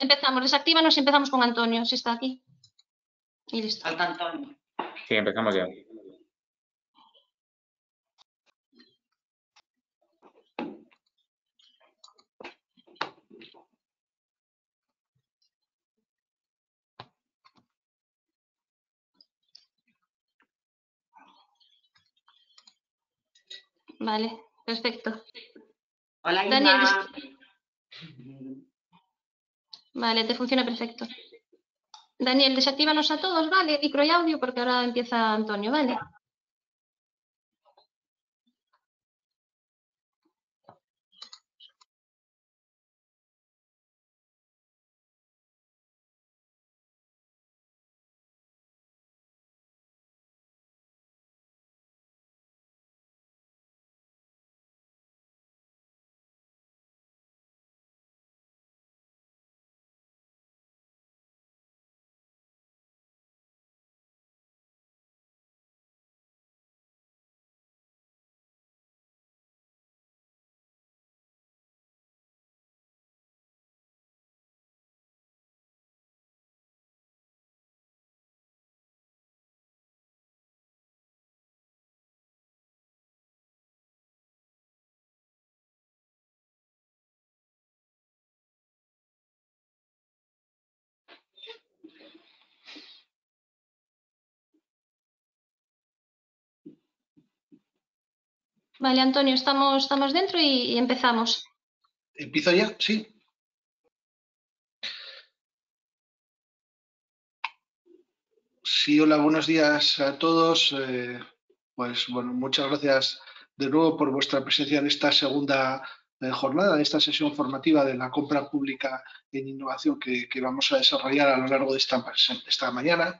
Empezamos, desactívanos y empezamos con Antonio, si está aquí. Y listo. Falta Antonio. Sí, empezamos ya. Vale, perfecto. Hola, Daniel, Inma. Vale, te funciona perfecto. Daniel, desactívanos a todos, ¿vale? Micro y audio, porque ahora empieza Antonio, ¿vale? Vale, Antonio, estamos dentro y empezamos. ¿Empiezo ya? Sí. Sí, hola, buenos días a todos. Pues bueno, muchas gracias de nuevo por vuestra presencia en esta segunda jornada, en esta sesión formativa de la compra pública en innovación que vamos a desarrollar a lo largo de esta mañana.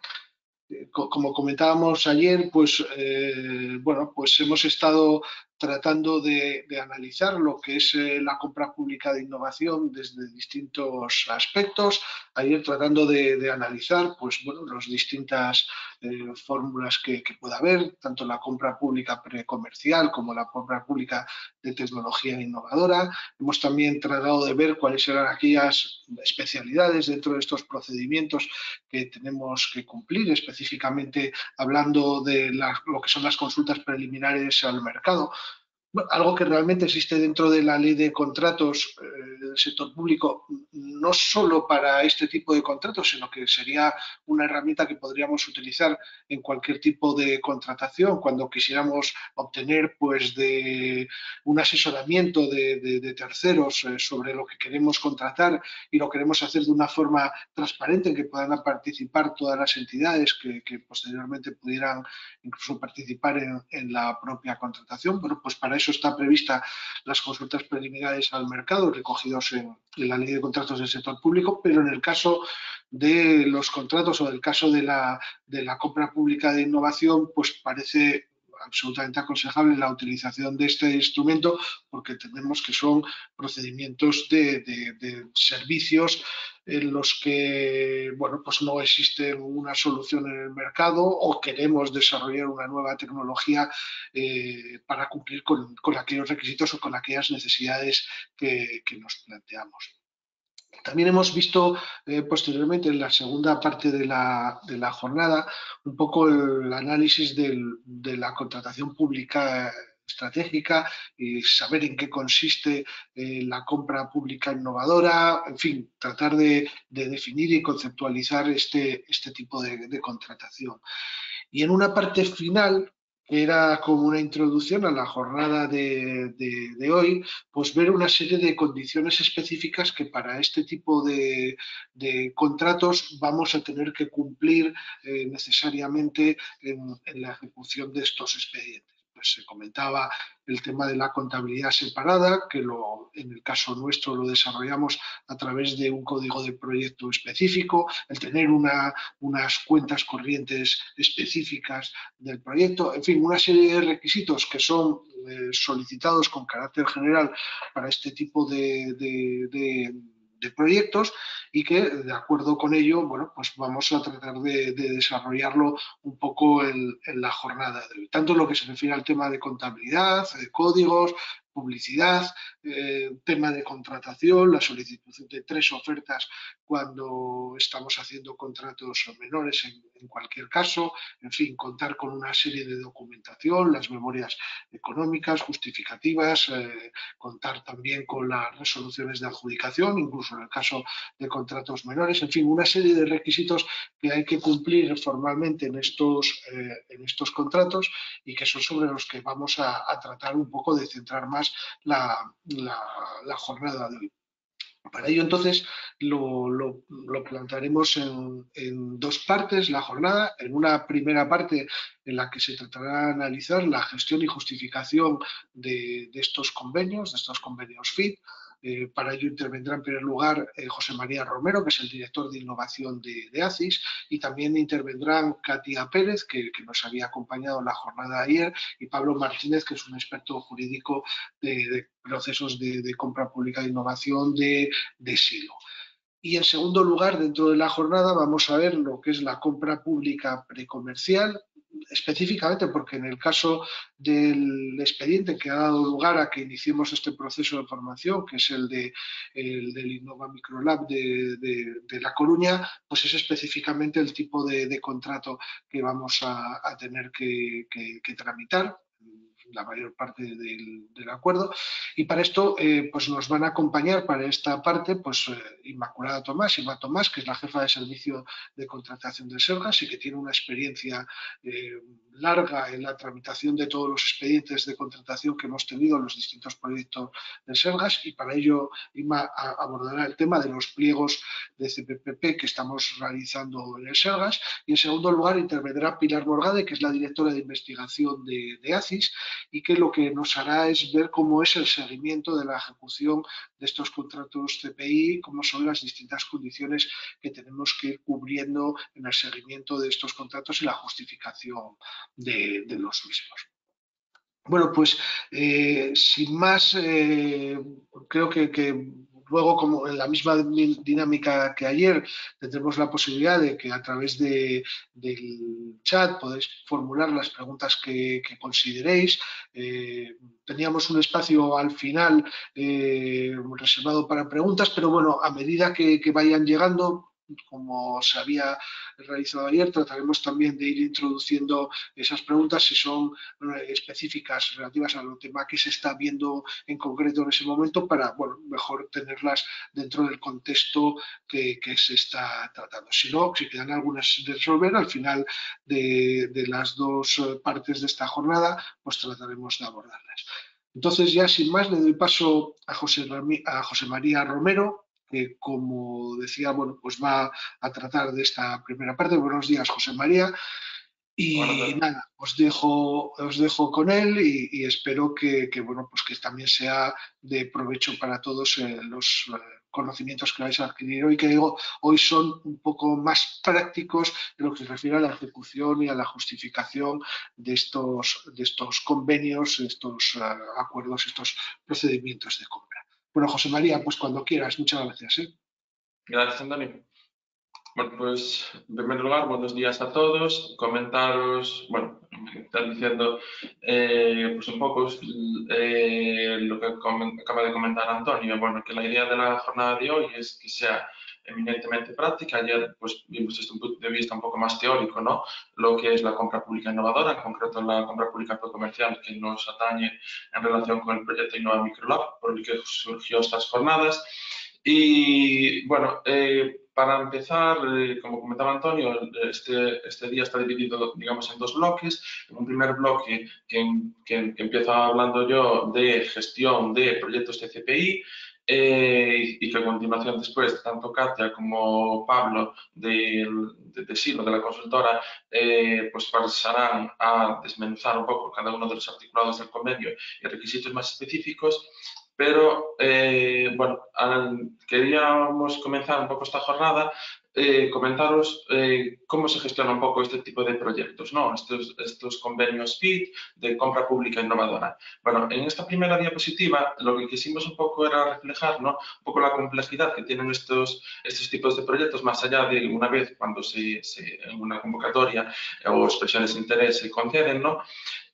Como comentábamos ayer, pues bueno, pues hemos estado tratando de analizar lo que es la compra pública de innovación desde distintos aspectos. Ayer tratando de analizar, pues bueno, las distintas fórmulas que pueda haber, tanto la compra pública precomercial como la compra pública de tecnología innovadora. Hemos también tratado de ver cuáles eran aquellas especialidades dentro de estos procedimientos que tenemos que cumplir, específicamente hablando de lo que son las consultas preliminares al mercado. Bueno, algo que realmente existe dentro de la ley de contratos del sector público, no solo para este tipo de contratos, sino que sería una herramienta que podríamos utilizar en cualquier tipo de contratación cuando quisiéramos obtener pues, de un asesoramiento de terceros sobre lo que queremos contratar y lo queremos hacer de una forma transparente en que puedan participar todas las entidades que posteriormente pudieran incluso participar en la propia contratación. Bueno, pues para eso está prevista las consultas preliminares al mercado recogidos en la ley de contratos del sector público, pero en el caso de los contratos o del caso de la compra pública de innovación, pues parece absolutamente aconsejable la utilización de este instrumento porque entendemos que son procedimientos de servicios en los que bueno, pues no existe una solución en el mercado o queremos desarrollar una nueva tecnología para cumplir con aquellos requisitos o con aquellas necesidades que nos planteamos. También hemos visto posteriormente en la segunda parte de la jornada un poco el análisis de la contratación pública estratégica y saber en qué consiste la compra pública innovadora, en fin, tratar de definir y conceptualizar este tipo de contratación. Y en una parte final, que era como una introducción a la jornada de hoy, pues ver una serie de condiciones específicas que para este tipo de contratos vamos a tener que cumplir necesariamente en la ejecución de estos expedientes. Pues se comentaba el tema de la contabilidad separada, que en el caso nuestro lo desarrollamos a través de un código de proyecto específico, el tener unas cuentas corrientes específicas del proyecto, en fin, una serie de requisitos que son solicitados con carácter general para este tipo de proyectos y que, de acuerdo con ello, bueno, pues vamos a tratar de desarrollarlo un poco en la jornada de hoy. Tanto en lo que se refiere al tema de contabilidad, de códigos, publicidad, tema de contratación, la solicitud de 3 ofertas cuando estamos haciendo contratos menores en cualquier caso, en fin, contar con una serie de documentación, las memorias económicas, justificativas, contar también con las resoluciones de adjudicación, incluso en el caso de contratos menores, en fin, una serie de requisitos que hay que cumplir formalmente en estos contratos y que son sobre los que vamos a tratar un poco de centrar más la jornada de hoy. Para ello, entonces, lo plantearemos en 2 partes la jornada. En una primera parte en la que se tratará de analizar la gestión y justificación de estos convenios FIT. Para ello intervendrá en primer lugar José María Romero, que es el director de innovación de ACIS, y también intervendrán Katia Pérez, que nos había acompañado en la jornada de ayer, y Pablo Martínez, que es un experto jurídico de procesos de compra pública de innovación de Silo. Y en segundo lugar, dentro de la jornada, vamos a ver lo que es la compra pública precomercial, específicamente porque en el caso del expediente que ha dado lugar a que iniciemos este proceso de formación, que es el del Innova Microlab de La Coruña, pues es específicamente el tipo de contrato que vamos a tener que tramitar, la mayor parte del acuerdo, y para esto pues nos van a acompañar para esta parte pues Inmaculada Tomás, Inma Tomás, que es la jefa de servicio de contratación de Sergas y que tiene una experiencia larga en la tramitación de todos los expedientes de contratación que hemos tenido en los distintos proyectos de Sergas, y para ello Inma abordará el tema de los pliegos de CPPP que estamos realizando en el Sergas, y en segundo lugar intervendrá Pilar Morgade, que es la directora de investigación de ACIS, y que lo que nos hará es ver cómo es el seguimiento de la ejecución de estos contratos CPI, cómo son las distintas condiciones que tenemos que ir cubriendo en el seguimiento de estos contratos y la justificación de los mismos. Bueno, pues sin más, creo que luego, como en la misma dinámica que ayer, tendremos la posibilidad de que a través del chat podéis formular las preguntas que consideréis. Teníamos un espacio al final reservado para preguntas, pero bueno, a medida que vayan llegando, como se había realizado ayer, trataremos también de ir introduciendo esas preguntas si son específicas relativas al tema que se está viendo en concreto en ese momento para, bueno, mejor tenerlas dentro del contexto que se está tratando. Si no, si quedan algunas de resolver, al final de las 2 partes de esta jornada, pues trataremos de abordarlas. Entonces, ya sin más, le doy paso a José María Romero, que, como decía, bueno, pues va a tratar de esta primera parte. Buenos días, José María. Y nada, os dejo con él y espero que, bueno, pues que también sea de provecho para todos los conocimientos que vais a adquirir hoy, que digo, hoy son un poco más prácticos en lo que se refiere a la ejecución y a la justificación de estos convenios, estos acuerdos, estos procedimientos de compra. Bueno, José María, pues cuando quieras, muchas gracias. Gracias, Antonio. Bueno, pues en primer lugar, buenos días a todos. Comentaros, bueno, estar diciendo pues un poco lo que acaba de comentar Antonio. Bueno, que la idea de la jornada de hoy es que sea eminentemente práctica. Ayer pues vimos desde un punto de vista un poco más teórico, ¿no? Lo que es la compra pública innovadora, en concreto la compra pública comercial que nos atañe en relación con el proyecto Innova Microlab, por el que surgió estas jornadas. Y bueno, para empezar, como comentaba Antonio, este día está dividido, digamos, en 2 bloques. En un primer bloque que empieza hablando yo de gestión de proyectos de CPI y que a continuación después, tanto Katia como Pablo de Silo, de la consultora, pues pasarán a desmenuzar un poco cada uno de los articulados del convenio y requisitos más específicos. Pero, bueno, queríamos comenzar un poco esta jornada comentaros cómo se gestiona un poco este tipo de proyectos, ¿no? Estos convenios FIT de compra pública innovadora. Bueno, en esta primera diapositiva lo que quisimos un poco era reflejar, ¿no?, un poco la complejidad que tienen estos tipos de proyectos, más allá de una vez cuando en una convocatoria o expresiones de interés se conceden, ¿no?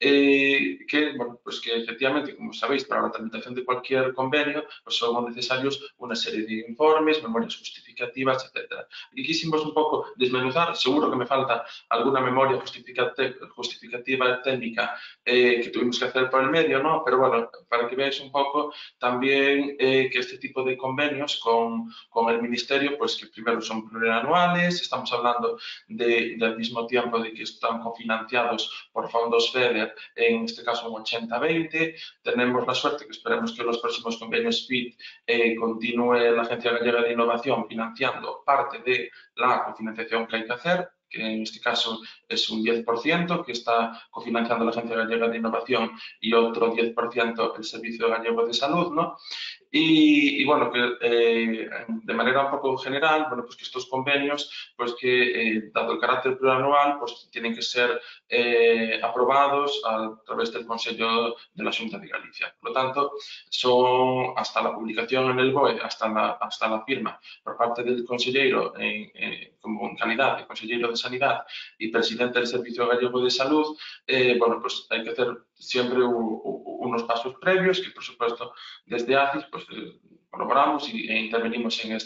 Bueno, pues que efectivamente, como sabéis, para la tramitación de cualquier convenio, pues son necesarios una serie de informes, memorias justificativas, etcétera. Y quisimos un poco desmenuzar, seguro que me falta alguna memoria justificativa técnica que tuvimos que hacer por el medio, ¿no? Pero bueno, para que veáis un poco también que este tipo de convenios con el Ministerio, pues que primero son plurianuales, estamos hablando al mismo tiempo de que están cofinanciados por fondos FEDER, en este caso un 80-20. Tenemos la suerte que esperemos que los próximos convenios FIT continúe la Agencia Gallega de Innovación financiando parte de la cofinanciación que hay que hacer, que en este caso es un 10% que está cofinanciando la Agencia Gallega de Innovación y otro 10% el Servicio Gallego de Salud, ¿no? Y bueno, que de manera un poco general, bueno, pues que estos convenios, pues que dado el carácter plurianual, pues tienen que ser aprobados a través del Consejo de la Xunta de Galicia. Por lo tanto, son hasta la publicación en el BOE, hasta la firma por parte del consellero como en calidad de consellero de Sanidad y presidente del Servicio Gallego de Salud, bueno, pues hay que hacer siempre unos pasos previos que, por supuesto, desde ACIS pues, colaboramos e intervenimos en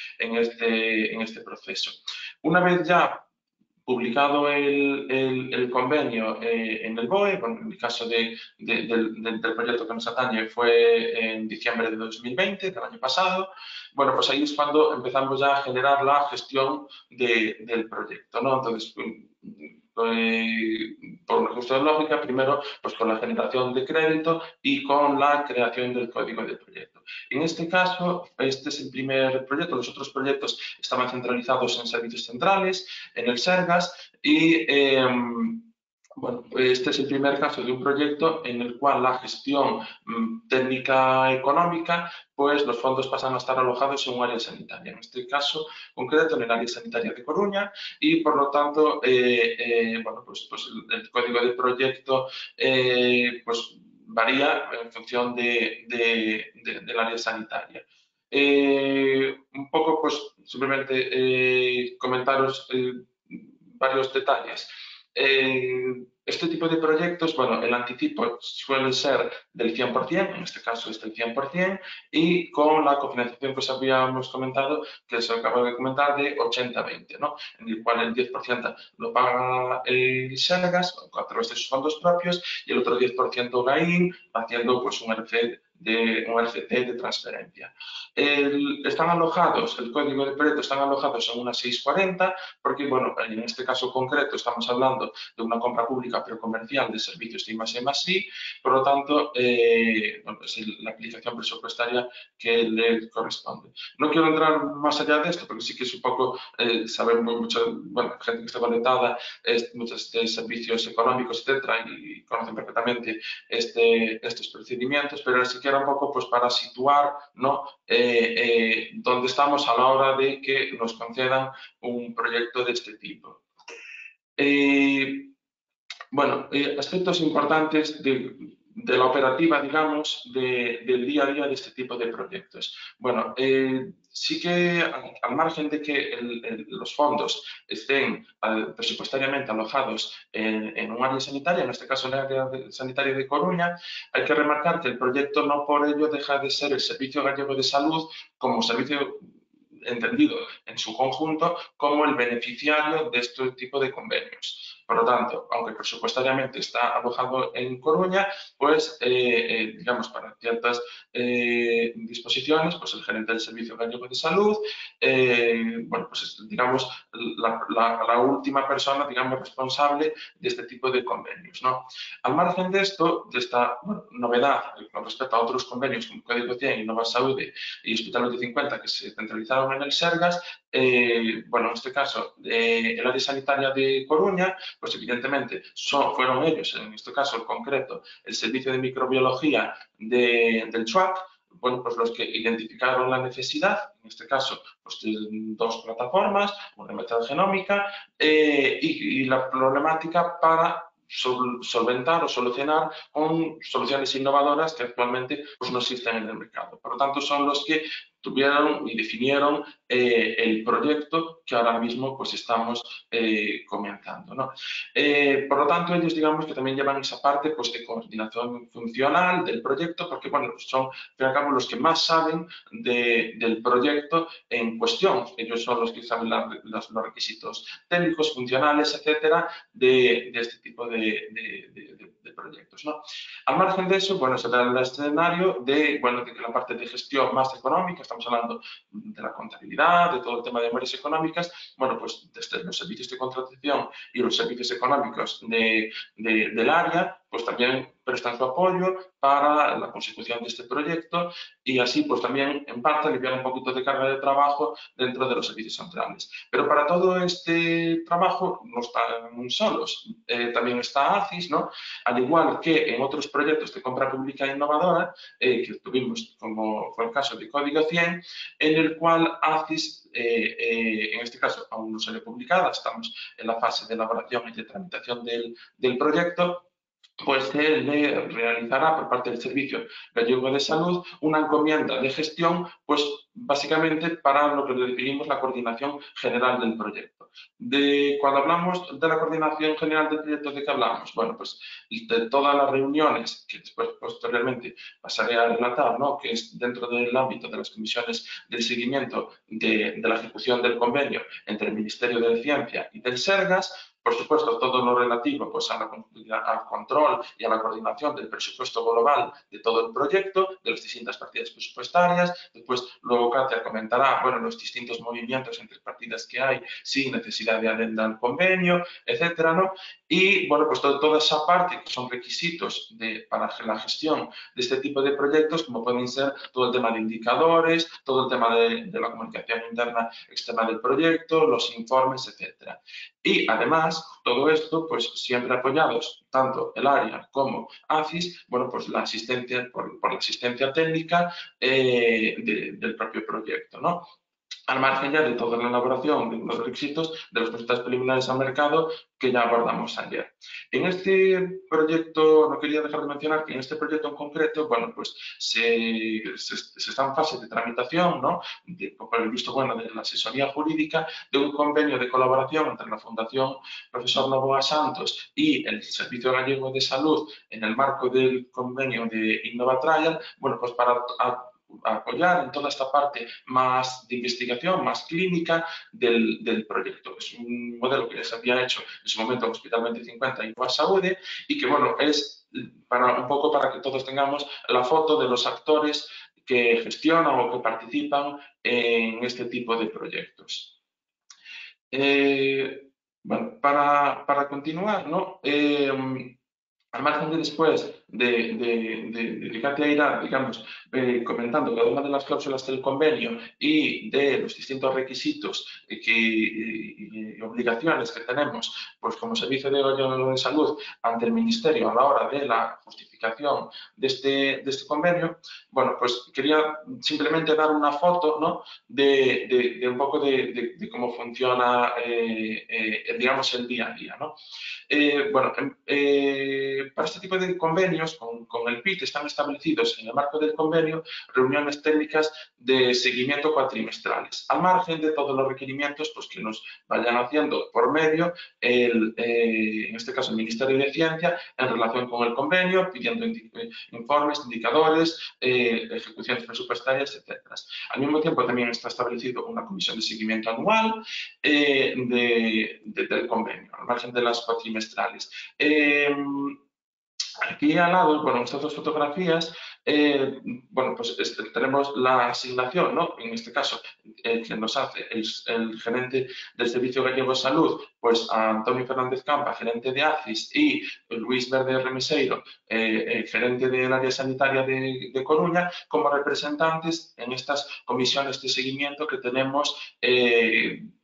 este proceso. Una vez ya publicado el convenio en el BOE, bueno, en el caso del proyecto que nos atañe fue en diciembre de 2020, del año pasado, bueno, pues ahí es cuando empezamos ya a generar la gestión del proyecto, ¿no? Entonces, por una cuestión lógica, primero pues con la generación de crédito y con la creación del código del proyecto. En este caso, este es el primer proyecto, los otros proyectos estaban centralizados en servicios centrales, en el Sergas, y bueno, este es el primer caso de un proyecto en el cual la gestión técnica económica, pues los fondos pasan a estar alojados en un área sanitaria, en este caso concreto en el área sanitaria de Coruña, y por lo tanto, bueno, pues el código de proyecto pues varía en función del área sanitaria. Un poco, pues simplemente comentaros varios detalles. Este tipo de proyectos, bueno, el anticipo suele ser del 100%, en este caso es del 100%, y con la cofinanciación que os habíamos comentado, que os acabo de comentar, de 80-20, ¿no? En el cual el 10% lo paga el Sergas a través de sus fondos propios y el otro 10% GAIN, haciendo pues un RCT de transferencia. Están alojados, el código de proyecto están alojados en una 640, porque, bueno, en este caso concreto estamos hablando de una compra pública pero comercial de servicios de I+E+I, por lo tanto, bueno, es la aplicación presupuestaria que le corresponde. No quiero entrar más allá de esto, porque sí que es un poco, saber mucho, bueno, gente que está conectada, muchos de servicios económicos, etcétera, y conocen perfectamente estos procedimientos, pero sí que era un poco pues para situar, ¿no?, dónde estamos a la hora de que nos concedan un proyecto de este tipo. Bueno, aspectos importantes de la operativa, digamos, del día a día de este tipo de proyectos. Bueno, sí que al margen de que los fondos estén presupuestariamente alojados en un área sanitaria, en este caso en el área sanitaria de Coruña, hay que remarcar que el proyecto no por ello deja de ser el Servicio Gallego de Salud como servicio entendido en su conjunto como el beneficiario de este tipo de convenios. Por lo tanto, aunque presupuestariamente está alojado en Coruña, pues, digamos, para ciertas disposiciones, pues el gerente del Servicio Gallego de Salud, bueno, pues digamos, la última persona, digamos, responsable de este tipo de convenios, ¿no? Al margen de esto, de esta novedad con respecto a otros convenios como Código 100, Innova Saúde y Hospital 850 que se centralizaron en el Sergas, bueno, en este caso, el área sanitaria de Coruña, pues evidentemente fueron ellos, en este caso en concreto, el servicio de microbiología del CHUAC, bueno, pues los que identificaron la necesidad, en este caso, pues dos plataformas, una metagenómica y la problemática para solventar o solucionar con soluciones innovadoras que actualmente pues, no existen en el mercado. Por lo tanto, son los que tuvieron y definieron el proyecto que ahora mismo pues estamos comenzando, ¿no? Por lo tanto, ellos digamos que también llevan esa parte pues, de coordinación funcional del proyecto porque bueno, son al fin y al cabo los que más saben del proyecto en cuestión. Ellos son los que saben los requisitos técnicos, funcionales, etcétera, de este tipo de proyectos, ¿no? Al margen de eso, bueno, se da el escenario de, bueno, de que la parte de gestión más económica, estamos hablando de la contabilidad, de todo el tema de memorias económicas, bueno, pues desde los servicios de contratación y los servicios económicos del área, pues también prestan su apoyo para la consecución de este proyecto y así pues también en parte aliviar un poquito de carga de trabajo dentro de los servicios centrales. Pero para todo este trabajo no están solos, también está ACIS, ¿no? Al igual que en otros proyectos de compra pública innovadora que tuvimos, como fue el caso de Código 100, en el cual ACIS, en este caso aún no sale publicada, estamos en la fase de elaboración y de tramitación del proyecto, pues se le realizará por parte del Servicio Gallego de Salud una encomienda de gestión, pues básicamente para lo que le definimos la coordinación general del proyecto. Cuando hablamos de la coordinación general del proyecto, ¿de qué hablamos? Bueno, pues de todas las reuniones que después posteriormente pasaré a relatar, ¿no? Que es dentro del ámbito de las comisiones del seguimiento de la ejecución del convenio entre el Ministerio de Ciencia y del SERGAS. Por supuesto, todo lo relativo pues, al control y a la coordinación del presupuesto global de todo el proyecto, de las distintas partidas presupuestarias. Después, luego Katia comentará bueno, los distintos movimientos entre partidas que hay sin necesidad de adenda al convenio, etcétera, ¿no? Y, bueno, pues toda esa parte que son requisitos para la gestión de este tipo de proyectos, como pueden ser todo el tema de indicadores, todo el tema de la comunicación interna externa del proyecto, los informes, etcétera. Y además, todo esto, pues siempre apoyados, tanto el área como ACIS, bueno, pues la asistencia, por la asistencia técnica del propio proyecto, ¿no? Al margen ya de toda la elaboración de los requisitos de los proyectos preliminares al mercado que ya abordamos ayer. En este proyecto, no quería dejar de mencionar que en este proyecto en concreto, bueno, pues se está en fase de tramitación, ¿no? Por el visto bueno de la asesoría jurídica de un convenio de colaboración entre la Fundación Profesor Novoa Santos y el Servicio Gallego de Salud en el marco del convenio de InnovaTrial, bueno, pues para apoyar en toda esta parte más de investigación, más clínica del proyecto. Es un modelo que ya se había hecho en su momento en Hospital 2050 y Innova Saúde y que, bueno, es un poco para que todos tengamos la foto de los actores que gestionan o que participan en este tipo de proyectos. Bueno, para continuar, ¿no? Al margen de después de Katia irá, digamos, comentando cada una de las cláusulas del convenio y de los distintos requisitos y obligaciones que tenemos, pues como Servicio de Salud ante el Ministerio a la hora de la justificación de este convenio, bueno, pues quería simplemente dar una foto, ¿no? de un poco de cómo funciona, digamos, el día a día, ¿no? Bueno, para este tipo de convenios con el PIT están establecidos en el marco del convenio reuniones técnicas de seguimiento cuatrimestrales, al margen de todos los requerimientos pues, que nos vayan haciendo por medio, en este caso el Ministerio de Ciencia, en relación con el convenio, pidiendo informes, indicadores, ejecuciones presupuestarias, etc. Al mismo tiempo también está establecido una comisión de seguimiento anual del convenio, al margen de las cuatrimestrales. Aquí al lado, bueno, en estas dos fotografías, bueno, pues tenemos la asignación, ¿no? En este caso, que nos hace el gerente del Servicio Gallego de Salud, pues a Antonio Fernández Campa, gerente de ACIS, y Luis Verde Remeseiro, gerente del área sanitaria de Coruña, como representantes en estas comisiones de seguimiento que tenemos, bueno,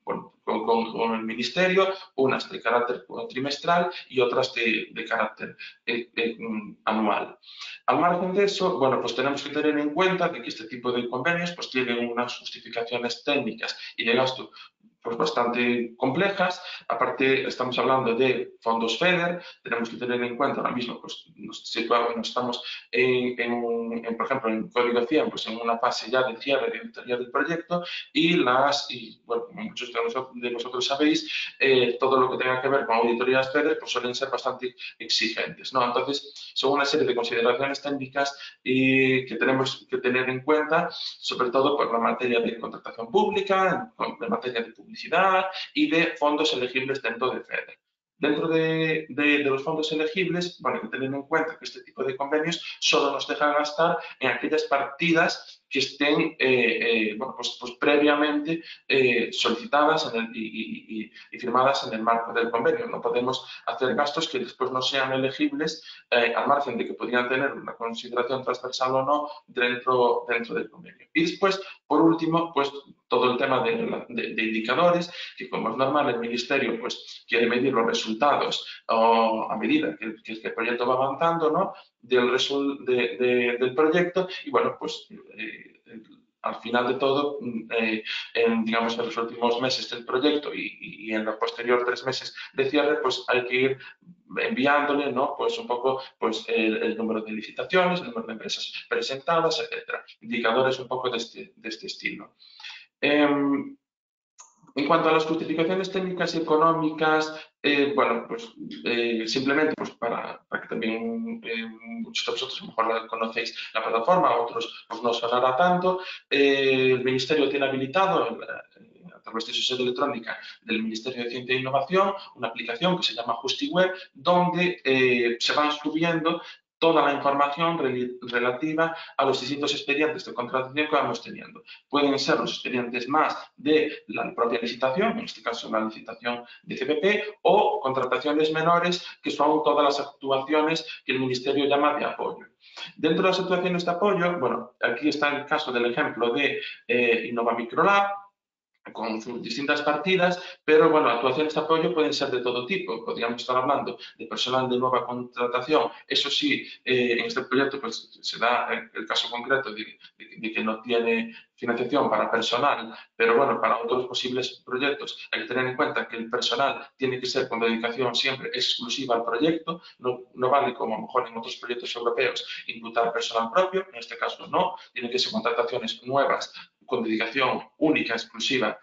con el Ministerio, unas de carácter trimestral y otras de carácter anual. Al margen de eso, bueno, pues tenemos que tener en cuenta de que este tipo de convenios pues tienen unas justificaciones técnicas y de gasto pues bastante complejas. Aparte, estamos hablando de fondos FEDER, tenemos que tener en cuenta ahora mismo, pues nos situamos, estamos por ejemplo, en Código 100, pues en una fase ya de cierre de auditoría del proyecto y bueno, como muchos de vosotros sabéis, todo lo que tenga que ver con auditorías FEDER pues suelen ser bastante exigentes, ¿no? Entonces, son una serie de consideraciones técnicas que tenemos que tener en cuenta, sobre todo por la materia de contratación pública, en materia de publicidad y de fondos elegibles dentro de FEDER. Dentro de los fondos elegibles, bueno, hay que tener en cuenta que este tipo de convenios solo nos dejan gastar en aquellas partidas que estén bueno, pues previamente solicitadas y firmadas en el marco del convenio. No podemos hacer gastos que después no sean elegibles al margen de que podrían tener una consideración transversal o no dentro del convenio. Y después, por último, pues todo el tema de indicadores, que como es normal el Ministerio pues quiere medir los resultados a medida que el proyecto va avanzando, ¿no? del proyecto y bueno, pues al final de todo, digamos, en los últimos meses del proyecto y en los posteriores 3 meses de cierre, pues hay que ir enviándole, ¿no? Pues un poco pues, el número de licitaciones, el número de empresas presentadas, etcétera. Indicadores un poco de este estilo. En cuanto a las justificaciones técnicas y económicas, bueno, pues simplemente pues para que también muchos de vosotros a lo mejor conocéis la plataforma, a otros pues, no os sonará tanto, el Ministerio tiene habilitado a través de su sede electrónica del Ministerio de Ciencia e Innovación una aplicación que se llama JustiWeb, donde se van subiendo toda la información relativa a los distintos expedientes de contratación que vamos teniendo. Pueden ser los expedientes más de la propia licitación, en este caso la licitación de CPP, o contrataciones menores, que son todas las actuaciones que el Ministerio llama de apoyo. Dentro de las actuaciones de apoyo, bueno, aquí está el caso del ejemplo de Innova Microlab, con sus distintas partidas, pero bueno, actuaciones de apoyo pueden ser de todo tipo. Podríamos estar hablando de personal de nueva contratación. Eso sí, en este proyecto pues, se da el caso concreto de que no tiene financiación para personal, pero bueno, para otros posibles proyectos hay que tener en cuenta que el personal tiene que ser con dedicación siempre exclusiva al proyecto, no vale como a lo mejor en otros proyectos europeos imputar personal propio, en este caso no, tienen que ser contrataciones nuevas con dedicación única, exclusiva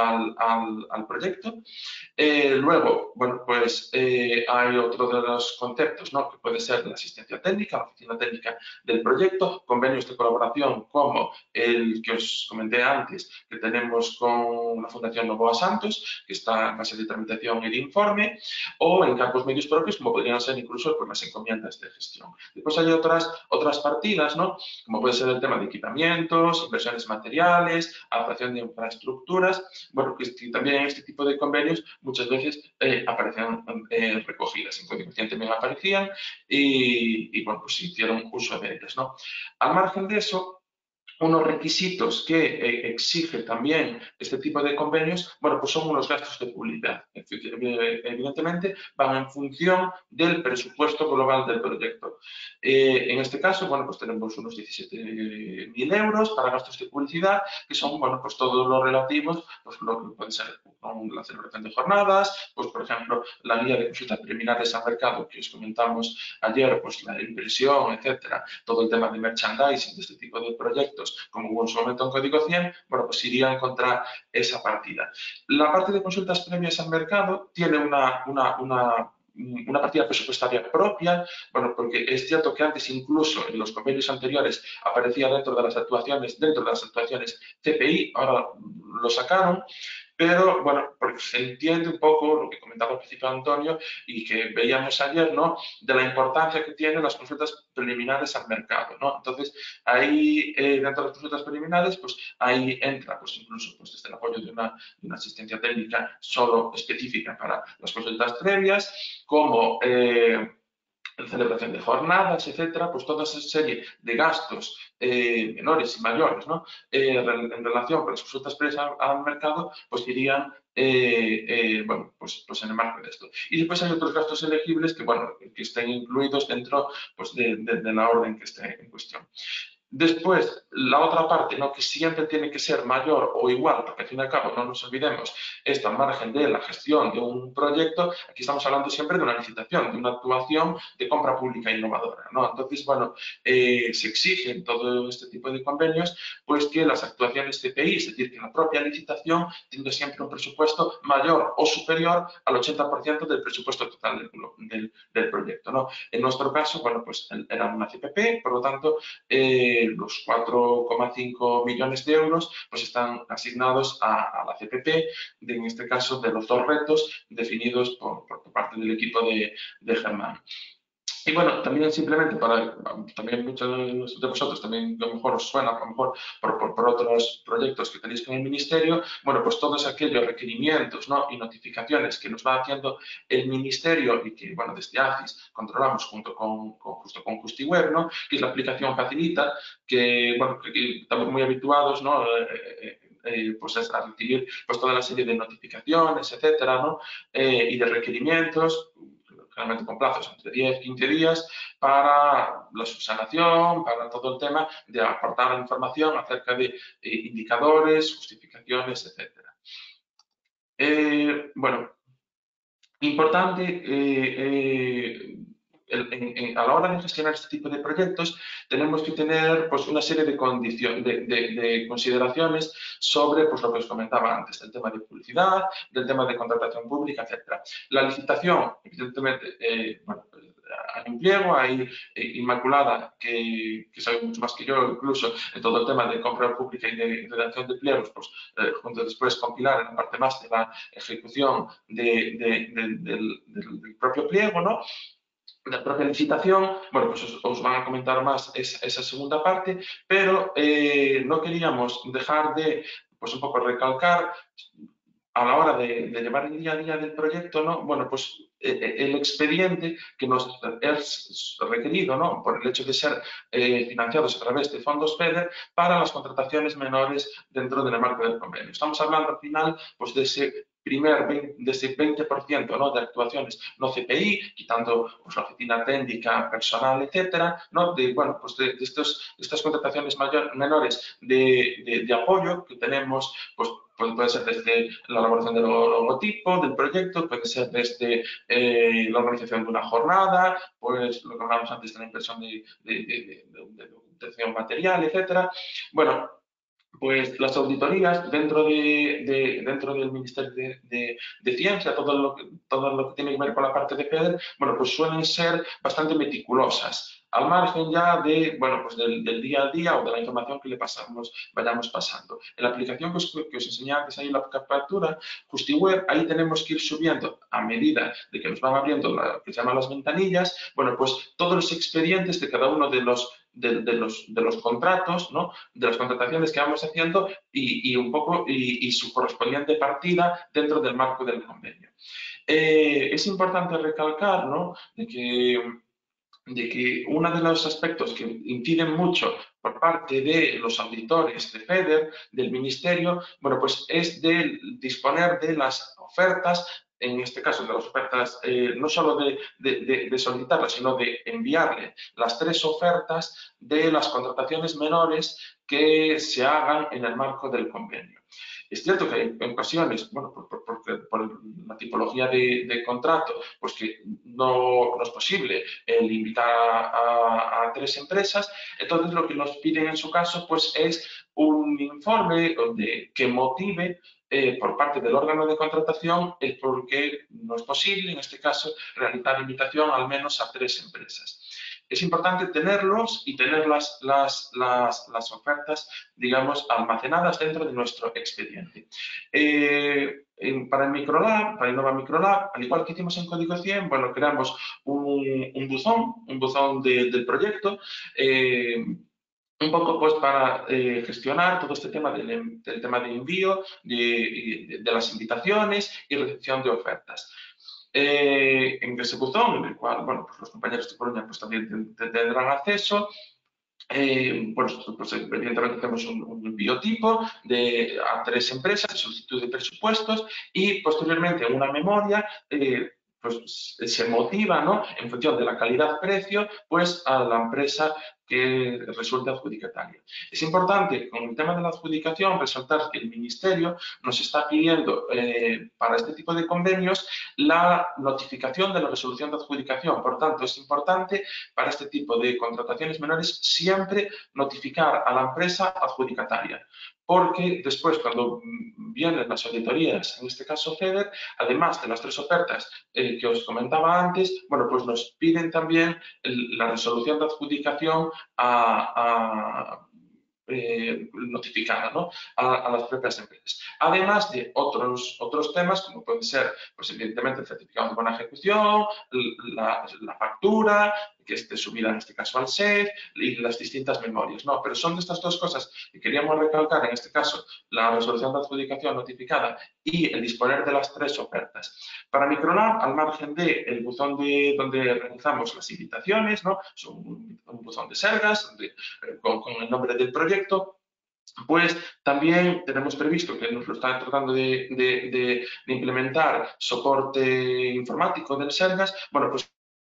al proyecto. Luego, bueno, pues hay otro de los conceptos, ¿no? Que puede ser la asistencia técnica, la oficina técnica del proyecto, convenios de colaboración como el que os comenté antes, que tenemos con la Fundación Novoa Santos, que está en fase de tramitación y de informe, o en campos medios propios, como podrían ser incluso pues, las encomiendas de gestión. Después hay otras partidas, ¿no? Como puede ser el tema de equipamientos, inversiones materiales, adaptación de infraestructuras, bueno, que también en este tipo de convenios muchas veces aparecen recogidas. En Código 100 también aparecían y bueno, pues hicieron uso de ellas, ¿no? Al margen de eso, unos requisitos que exige también este tipo de convenios, bueno, pues son unos gastos de publicidad. Evidentemente, van en función del presupuesto global del proyecto. En este caso, bueno, pues tenemos unos 17.000 euros para gastos de publicidad, que son, bueno, pues todos los relativos, pues lo que puede ser la celebración de jornadas, pues por ejemplo, la guía de consultas preliminares al mercado que os comentamos ayer, pues la impresión, etcétera, todo el tema de merchandising de este tipo de proyectos, como hubo en su momento en Código 100, bueno, pues irían contra esa partida. La parte de consultas previas al mercado tiene una partida presupuestaria propia, bueno, porque es cierto que antes incluso en los convenios anteriores aparecía dentro de las actuaciones CPI, ahora lo sacaron, pero bueno, porque se entiende un poco lo que comentaba al principio Antonio y que veíamos ayer, ¿no? De la importancia que tienen las consultas preliminares al mercado, ¿no? Entonces, ahí dentro de las consultas preliminares, pues ahí entra, pues incluso pues, desde el apoyo de una asistencia técnica solo específica para las consultas previas, como celebración de jornadas, etcétera, pues toda esa serie de gastos menores y mayores, ¿no? En relación con las consultas previas al mercado, pues irían bueno, pues en el marco de esto. Y después hay otros gastos elegibles que, bueno, que estén incluidos dentro pues, de la orden que esté en cuestión. Después, la otra parte, ¿no? Que siempre tiene que ser mayor o igual, porque al fin y al cabo no nos olvidemos, esto al margen de la gestión de un proyecto, aquí estamos hablando siempre de una licitación, de una actuación de compra pública innovadora, ¿no? Entonces, bueno, se exige en todo este tipo de convenios, pues que las actuaciones CPI, es decir, que la propia licitación tenga siempre un presupuesto mayor o superior al 80% del presupuesto total del proyecto, ¿no? En nuestro caso, bueno, pues era una CPP, por lo tanto, los 4,5 millones de euros pues están asignados a la CPP, en este caso de los 2 retos definidos por parte del equipo de Germán. Y bueno, también simplemente para, también muchos de vosotros también a lo mejor os suena, a lo mejor por otros proyectos que tenéis con el Ministerio, bueno, pues todos aquellos requerimientos, ¿no? Y notificaciones que nos va haciendo el Ministerio y que, bueno, desde ACIS controlamos justo con Justiware, ¿no? Que es la aplicación Facilita, que, bueno, que estamos muy habituados, ¿no? Pues a recibir pues toda la serie de notificaciones, etcétera, ¿no? Y de requerimientos, generalmente con plazos entre 10 y 15 días, para la subsanación, para todo el tema de aportar información acerca de indicadores, justificaciones, etcétera. Bueno, importante, a la hora de gestionar este tipo de proyectos tenemos que tener pues, una serie de consideraciones sobre pues, lo que os comentaba antes, del tema de publicidad, del tema de contratación pública, etc. La licitación, evidentemente, bueno, hay un pliego, hay Inmaculada, que sabe mucho más que yo, incluso en todo el tema de compra pública y de redacción de pliegos, pues junto después compilar en la parte más de la ejecución del propio pliego, ¿no? La propia licitación, bueno, pues os van a comentar más esa segunda parte, pero no queríamos dejar de, pues un poco recalcar a la hora de llevar el día a día del proyecto, ¿no? Bueno, pues el expediente que nos es requerido, ¿no? Por el hecho de ser financiados a través de fondos FEDER para las contrataciones menores dentro del marco del convenio. Estamos hablando al final, pues de ese de ese 20%, ¿no? De actuaciones no CPI, quitando pues, la oficina técnica, personal, etcétera, ¿no? Bueno, pues de estas contrataciones menores de apoyo que tenemos, pues puede ser desde la elaboración del logotipo, del proyecto, puede ser desde la organización de una jornada, pues lo que hablamos antes de la impresión de documentación material, etcétera. Bueno, pues las auditorías dentro del Ministerio de Ciencia, todo lo que tiene que ver con la parte de FEDER, bueno, pues suelen ser bastante meticulosas, al margen ya bueno, pues del día a día o de la información que vayamos pasando. En la aplicación que os enseñé antes ahí, la captura, Justiware, ahí tenemos que ir subiendo a medida de que nos van abriendo lo que se llaman las ventanillas, bueno, pues todos los expedientes de cada uno de los contratos, ¿no? De las contrataciones que vamos haciendo y un poco y su correspondiente partida dentro del marco del convenio. Es importante recalcar, ¿no? de que uno de los aspectos que inciden mucho por parte de los auditores de FEDER, del Ministerio, bueno, pues es de disponer de las ofertas, en este caso de las ofertas, no solo de solicitarlas, sino de enviarle las 3 ofertas de las contrataciones menores que se hagan en el marco del convenio. Es cierto que hay ocasiones, bueno, por la tipología de contrato, pues que no es posible el invitar a 3 empresas, entonces lo que nos piden en su caso pues es un informe que motive por parte del órgano de contratación el por qué no es posible, en este caso, realizar invitación al menos a 3 empresas. Es importante tenerlos y tener las ofertas, digamos, almacenadas dentro de nuestro expediente. Para el Microlab, para Innova Microlab, al igual que hicimos en Código 100, bueno, creamos un buzón del proyecto, un poco pues para gestionar todo este tema del tema de envío, de las invitaciones y recepción de ofertas. en ese buzón, en el cual, bueno, pues los compañeros de Coruña pues también tendrán acceso. Pues evidentemente tenemos un biotipo a 3 empresas de solicitud de presupuestos y posteriormente una memoria pues se motiva, ¿no?, en función de la calidad-precio, pues a la empresa que resulte adjudicataria. Es importante, con el tema de la adjudicación, resaltar que el Ministerio nos está pidiendo para este tipo de convenios la notificación de la resolución de adjudicación. Por tanto, es importante para este tipo de contrataciones menores siempre notificar a la empresa adjudicataria, porque después, cuando vienen las auditorías, en este caso FEDER, además de las 3 ofertas que os comentaba antes, bueno, pues nos piden también la resolución de adjudicación notificada, ¿no?, a las propias empresas. Además de otros temas, como puede ser, pues evidentemente, el certificado de buena ejecución, la factura, que esté subida en este caso al SEF, y las distintas memorias, ¿no? Pero son de estas 2 cosas que queríamos recalcar, en este caso, la resolución de adjudicación notificada y el disponer de las 3 ofertas. Para Microlab, al margen del buzón donde realizamos las invitaciones, ¿no?, es un buzón de Sergas con el nombre del proyecto, pues también tenemos previsto, que nos lo está tratando de implementar, soporte informático del Sergas. Bueno, pues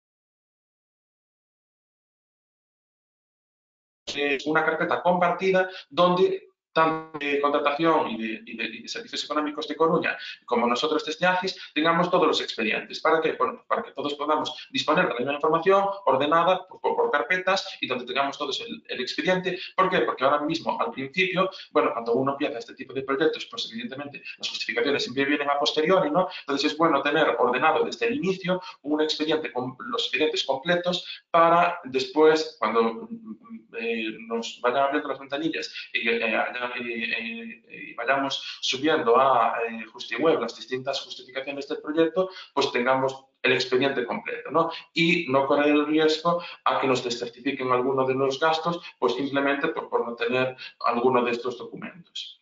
es una carpeta compartida donde tanto de contratación y de servicios económicos de Coruña como nosotros desde ACIS tengamos todos los expedientes. ¿Para qué? Bueno, para que todos podamos disponer de la misma información ordenada por carpetas y donde tengamos todos el expediente. ¿Por qué? Porque ahora mismo, al principio, bueno, cuando uno empieza este tipo de proyectos, pues evidentemente las justificaciones siempre vienen a posteriori, ¿no? Entonces es bueno tener ordenado desde el inicio un expediente con los expedientes completos para después, cuando nos vayan abriendo las ventanillas y vayamos subiendo a JustiWeb las distintas justificaciones del proyecto, pues tengamos el expediente completo, ¿no? Y no correr el riesgo a que nos descertifiquen alguno de los gastos, pues simplemente por no tener alguno de estos documentos.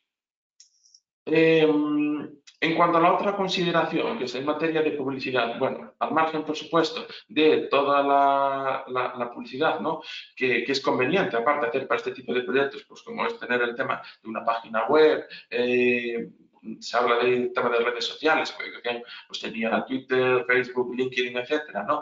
En cuanto a la otra consideración, que es en materia de publicidad, bueno, al margen, por supuesto, de toda la publicidad, ¿no?, que es conveniente, aparte, hacer para este tipo de proyectos, pues como es tener el tema de una página web, se habla del tema de redes sociales, pues tenía Twitter, Facebook, LinkedIn, etcétera, ¿no?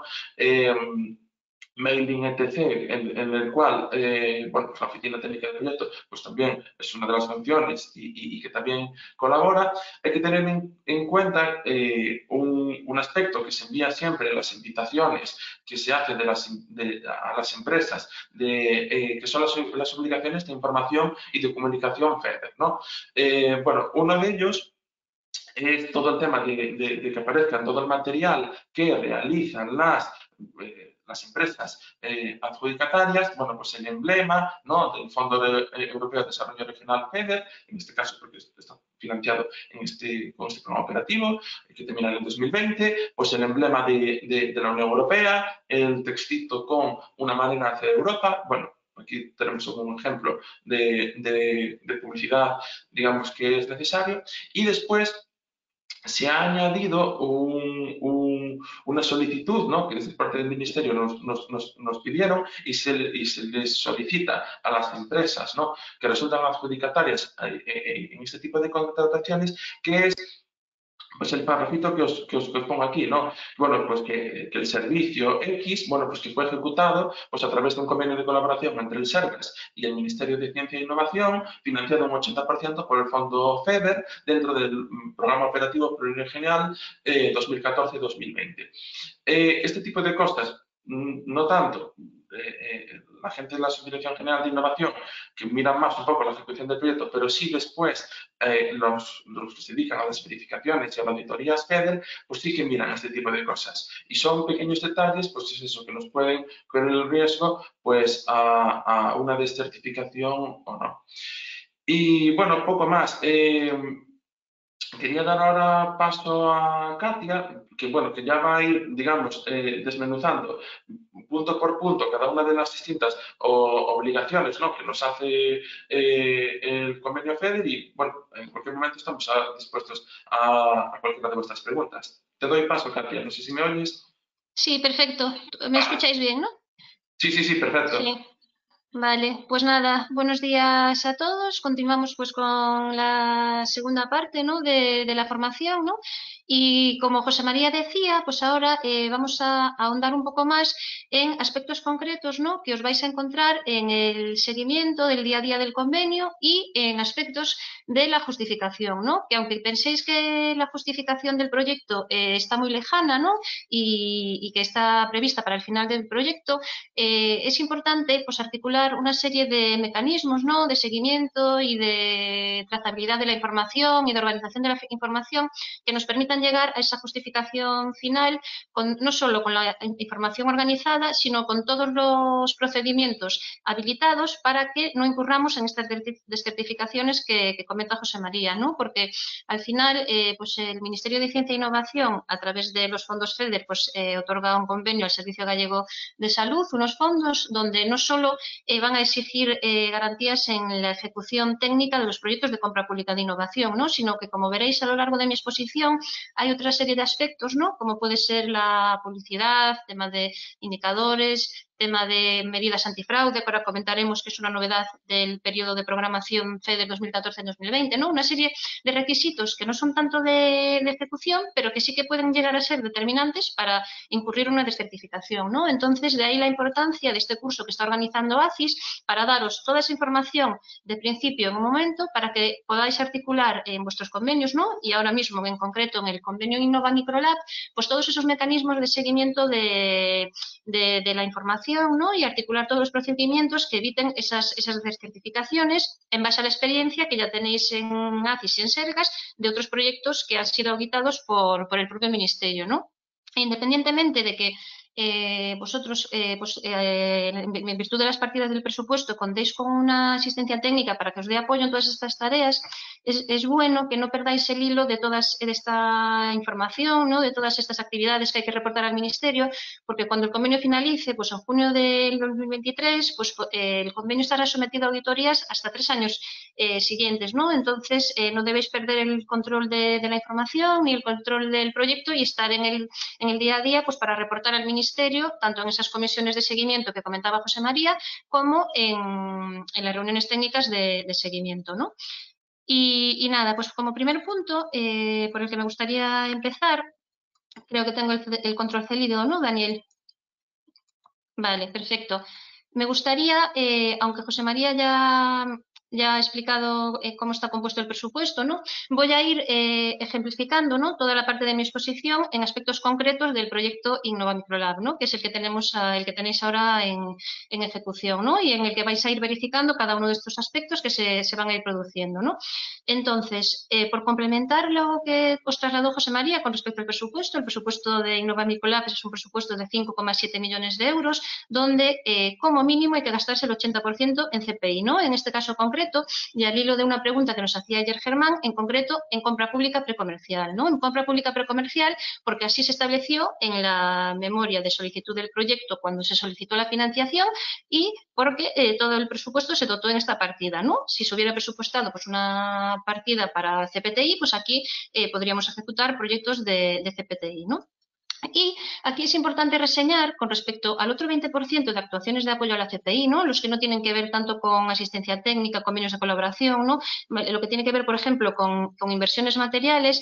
Mailing, etc., en el cual, bueno, pues la oficina técnica de proyecto, pues también es una de las funciones y que también colabora. Hay que tener en cuenta un aspecto que se envía siempre en las invitaciones que se hacen a las empresas, que son las obligaciones de información y de comunicación FEDER, ¿no? Bueno, uno de ellos es todo el tema de que aparezca todo el material que realizan las empresas adjudicatarias, bueno, pues el emblema, ¿no?, del Fondo Europeo de Desarrollo Regional FEDER, en este caso porque está financiado con este programa operativo que termina en el 2020, pues el emblema de la Unión Europea, el textito con una marina hacia Europa. Bueno, aquí tenemos un ejemplo de publicidad, digamos, que es necesario. Y después se ha añadido una solicitud, ¿no?, que desde parte del Ministerio nos pidieron y se les solicita a las empresas, ¿no?, que resultan adjudicatarias en este tipo de contrataciones, que es pues el parrafito que os pongo aquí, ¿no? Bueno, pues que el servicio X, bueno, pues que fue ejecutado pues a través de un convenio de colaboración entre el Sergas y el Ministerio de Ciencia e Innovación, financiado un 80% por el Fondo FEDER dentro del Programa Operativo Plurianual 2014-2020. Este tipo de cosas, no tanto la gente de la Subdirección General de Innovación, que miran más un poco la ejecución del proyecto, pero sí después los que se dedican a las verificaciones y a las auditorías FEDER, pues sí que miran este tipo de cosas. Y son pequeños detalles, pues es eso, que nos pueden correr el riesgo pues a una descertificación o no. Y bueno, poco más. Quería dar ahora paso a Katia, que bueno, que ya va a ir, digamos, desmenuzando punto por punto cada una de las distintas obligaciones, ¿no?, que nos hace el convenio FEDER y, bueno, en cualquier momento estamos dispuestos a cualquiera de vuestras preguntas. te doy paso, Katia, no sé si me oyes. Sí, perfecto. ¿Me escucháis bien, no? Sí, perfecto. Sí. Vale, pues nada, buenos días a todos. Continuamos pues con la segunda parte, ¿no? de la formación, ¿no? Y como José María decía, pues ahora vamos a ahondar un poco más en aspectos concretos, ¿no? Que os vais a encontrar en el seguimiento del día a día del convenio y en aspectos de la justificación, ¿no? Que aunque penséis que la justificación del proyecto está muy lejana, ¿no? Y que está prevista para el final del proyecto, es importante pues articular una serie de mecanismos, ¿no? De seguimiento y de trazabilidad de la información y de organización de la información que nos permitan llegar a esa justificación final no solo con la información organizada, sino con todos los procedimientos habilitados para que no incurramos en estas descertificaciones que comenta José María, ¿no? Porque al final pues el Ministerio de Ciencia e Innovación, a través de los fondos FEDER, pues otorga un convenio al Servicio Gallego de Salud, unos fondos donde no solo van a exigir garantías en la ejecución técnica de los proyectos de compra pública de innovación, ¿no? Sino que, como veréis a lo largo de mi exposición, hay otra serie de aspectos, ¿no? Como puede ser la publicidad, tema de indicadores, tema de medidas antifraude, que ahora comentaremos que es una novedad del periodo de programación FEDER 2014-2020, ¿no? Una serie de requisitos que no son tanto de ejecución, pero que sí que pueden llegar a ser determinantes para incurrir en una descertificación, ¿no? Entonces, de ahí la importancia de este curso que está organizando ACIS para daros toda esa información de principio en un momento para que podáis articular en vuestros convenios, ¿no? Y ahora mismo, en concreto, en el convenio Innova Microlab, pues todos esos mecanismos de seguimiento de la información, ¿no? Y articular todos los procedimientos que eviten esas descertificaciones en base a la experiencia que ya tenéis en ACIS y en Sergas de otros proyectos que han sido auditados por el propio Ministerio, ¿no? Independientemente de que vosotros, en virtud de las partidas del presupuesto, contéis con una asistencia técnica para que os dé apoyo en todas estas tareas, es bueno que no perdáis el hilo de toda esta información, ¿no? De todas estas actividades que hay que reportar al Ministerio, porque cuando el convenio finalice, pues en junio del 2023, pues el convenio estará sometido a auditorías hasta 3 años siguientes, ¿no? Entonces, no debéis perder el control de la información ni el control del proyecto y estar en el día a día pues para reportar al Ministerio, tanto en esas comisiones de seguimiento que comentaba José María, como en las reuniones técnicas de seguimiento, ¿no? Y nada, pues como primer punto por el que me gustaría empezar, creo que tengo el control cedido, ¿no, Daniel? Vale, perfecto. Me gustaría, aunque José María ya ha explicado cómo está compuesto el presupuesto, ¿no? Voy a ir ejemplificando, ¿no? Toda la parte de mi exposición en aspectos concretos del proyecto Innova Microlab, ¿no? Que es el que tenéis ahora en ejecución, ¿no? Y en el que vais a ir verificando cada uno de estos aspectos que se van a ir produciendo, ¿no? Entonces, por complementar lo que os trasladó José María con respecto al presupuesto, el presupuesto de Innova Microlab es un presupuesto de 5,7 millones de euros, donde como mínimo hay que gastarse el 80% en CPI, ¿no? En este caso concreto, y al hilo de una pregunta que nos hacía ayer Germán, en concreto en compra pública precomercial, ¿no? En compra pública precomercial, porque así se estableció en la memoria de solicitud del proyecto cuando se solicitó la financiación y porque todo el presupuesto se dotó en esta partida, ¿no? Si se hubiera presupuestado pues una partida para CPTI, pues aquí podríamos ejecutar proyectos de CPTI, ¿no? Y aquí es importante reseñar con respecto al otro 20% de actuaciones de apoyo a la CPI, ¿no? Los que no tienen que ver tanto con asistencia técnica, convenios de colaboración, ¿no? Lo que tiene que ver, por ejemplo, con inversiones materiales,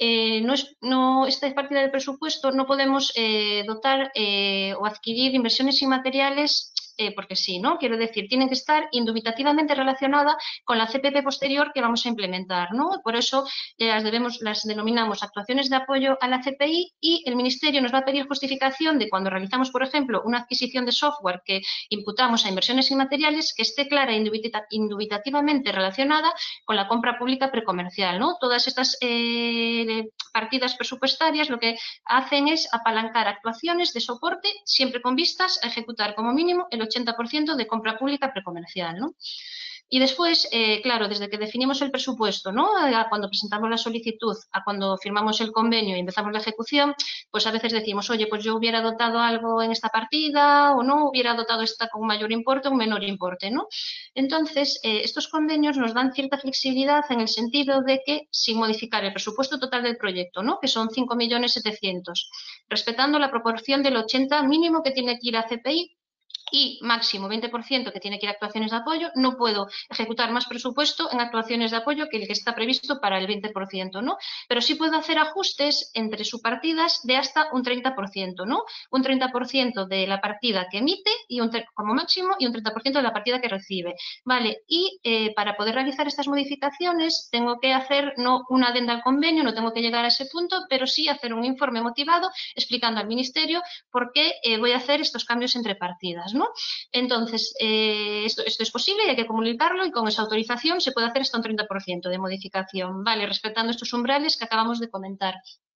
esta partida del presupuesto no podemos dotar o adquirir inversiones inmateriales porque sí, ¿no? Quiero decir, tienen que estar indubitativamente relacionadas con la CPP posterior que vamos a implementar, ¿no? Por eso las denominamos actuaciones de apoyo a la CPI y el Ministerio nos va a pedir justificación de cuando realizamos, por ejemplo, una adquisición de software que imputamos a inversiones inmateriales que esté clara e indubitativamente relacionada con la compra pública precomercial, ¿no? Todas estas partidas presupuestarias lo que hacen es apalancar actuaciones de soporte siempre con vistas a ejecutar como mínimo el 80% de compra pública precomercial, ¿no? Y después, claro, desde que definimos el presupuesto, ¿no? A cuando presentamos la solicitud, a cuando firmamos el convenio y empezamos la ejecución, pues a veces decimos, oye, pues yo hubiera dotado algo en esta partida o no, hubiera dotado esta con un mayor importe o un menor importe, ¿no? Entonces, estos convenios nos dan cierta flexibilidad en el sentido de que, sin modificar el presupuesto total del proyecto, ¿no? Que son 5.700.000, respetando la proporción del 80 mínimo que tiene que ir a CPI y máximo 20% que tiene que ir a actuaciones de apoyo, no puedo ejecutar más presupuesto en actuaciones de apoyo que el que está previsto para el 20%, ¿no? Pero sí puedo hacer ajustes entre subpartidas de hasta un 30%, ¿no? Un 30% de la partida que emite y como máximo y un 30% de la partida que recibe, ¿vale? Y para poder realizar estas modificaciones tengo que hacer no una adenda al convenio, no tengo que llegar a ese punto, pero sí hacer un informe motivado explicando al Ministerio por qué voy a hacer estos cambios entre partidas, ¿no? Entonces, esto es posible y hay que comunicarlo y con esa autorización se puede hacer hasta un 30% de modificación, ¿vale? Respetando estos umbrales que acabamos de comentar.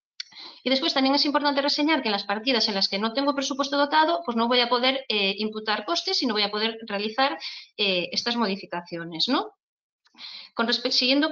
Y después también es importante reseñar que en las partidas en las que no tengo presupuesto dotado, pues no voy a poder imputar costes y no voy a poder realizar estas modificaciones, ¿no? Siguiendo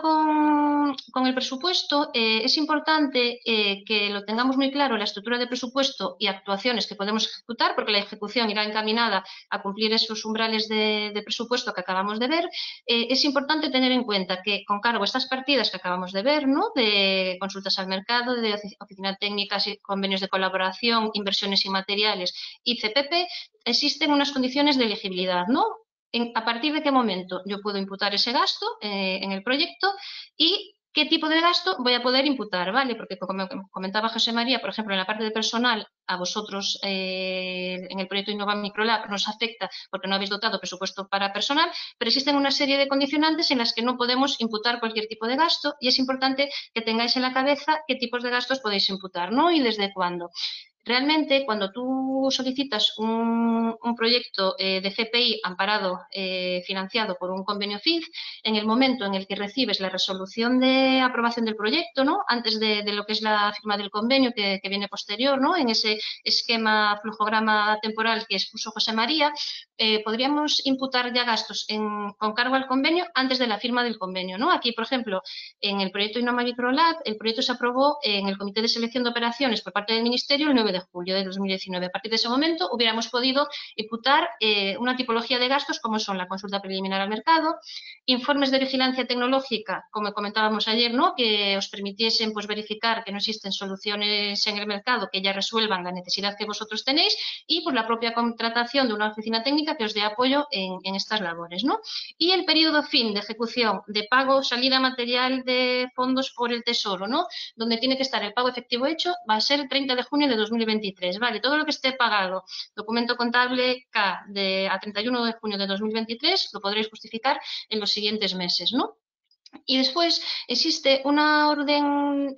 con el presupuesto, es importante que lo tengamos muy claro, la estructura de presupuesto y actuaciones que podemos ejecutar, porque la ejecución irá encaminada a cumplir esos umbrales de presupuesto que acabamos de ver. Es importante tener en cuenta que con cargo a estas partidas que acabamos de ver, ¿no? De consultas al mercado, de oficina técnica, convenios de colaboración, inversiones y materiales y CPP, existen unas condiciones de elegibilidad, ¿no? A partir de qué momento yo puedo imputar ese gasto en el proyecto y qué tipo de gasto voy a poder imputar, ¿vale? Porque como comentaba José María, por ejemplo, en la parte de personal, a vosotros en el proyecto Innova Microlab nos afecta porque no habéis dotado presupuesto para personal, pero existen una serie de condicionantes en las que no podemos imputar cualquier tipo de gasto y es importante que tengáis en la cabeza qué tipos de gastos podéis imputar, ¿no? Y desde cuándo. Realmente, cuando tú solicitas un proyecto de CPI amparado, financiado por un convenio FID, en el momento en el que recibes la resolución de aprobación del proyecto, ¿no? Antes de lo que es la firma del convenio que viene posterior, ¿no? En ese esquema flujograma temporal que expuso José María, podríamos imputar ya gastos con cargo al convenio antes de la firma del convenio, ¿no? Aquí, por ejemplo, en el proyecto Innova Microlab, el proyecto se aprobó en el Comité de Selección de Operaciones por parte del Ministerio el 9 de julio de 2019. A partir de ese momento hubiéramos podido imputar una tipología de gastos como son la consulta preliminar al mercado, informes de vigilancia tecnológica, como comentábamos ayer, ¿no? Que os permitiesen pues, verificar que no existen soluciones en el mercado que ya resuelvan la necesidad que vosotros tenéis y por la propia contratación de una oficina técnica que os dé apoyo en estas labores, ¿no? Y el periodo fin de ejecución de pago, salida material de fondos por el Tesoro, ¿no? Donde tiene que estar el pago efectivo hecho, va a ser el 30 de junio de 2023, ¿vale? Todo lo que esté pagado, documento contable K a 31 de junio de 2023, lo podréis justificar en los siguientes meses, ¿no? Y después existe una orden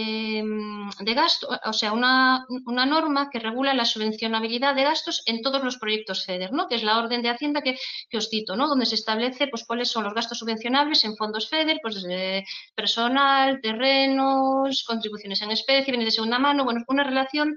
de gasto, o sea, una norma que regula la subvencionabilidad de gastos en todos los proyectos FEDER, ¿no? Que es la orden de Hacienda que os cito, ¿no? Donde se establece pues, cuáles son los gastos subvencionables en fondos FEDER, pues desde personal, terrenos, contribuciones en especie, bienes de segunda mano, bueno, una relación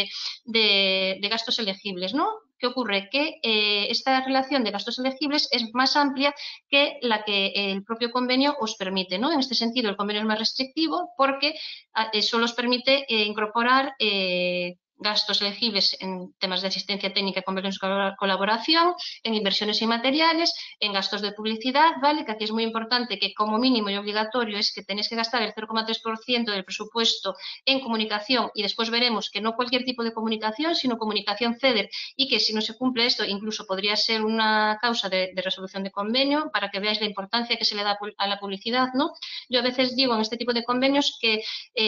de gastos elegibles, ¿no? ¿Qué ocurre? Que esta relación de gastos elegibles es más amplia que la que el propio convenio os permite, ¿no? En este sentido, el convenio es más restrictivo porque solo os permite incorporar gastos elegibles en temas de asistencia técnica y convenios de colaboración, en inversiones y materiales, en gastos de publicidad, ¿vale? Que aquí es muy importante que como mínimo y obligatorio es que tenéis que gastar el 0,3% del presupuesto en comunicación y después veremos que no cualquier tipo de comunicación, sino comunicación FEDER y que si no se cumple esto incluso podría ser una causa de resolución de convenio para que veáis la importancia que se le da a la publicidad, ¿no? Yo a veces digo en este tipo de convenios que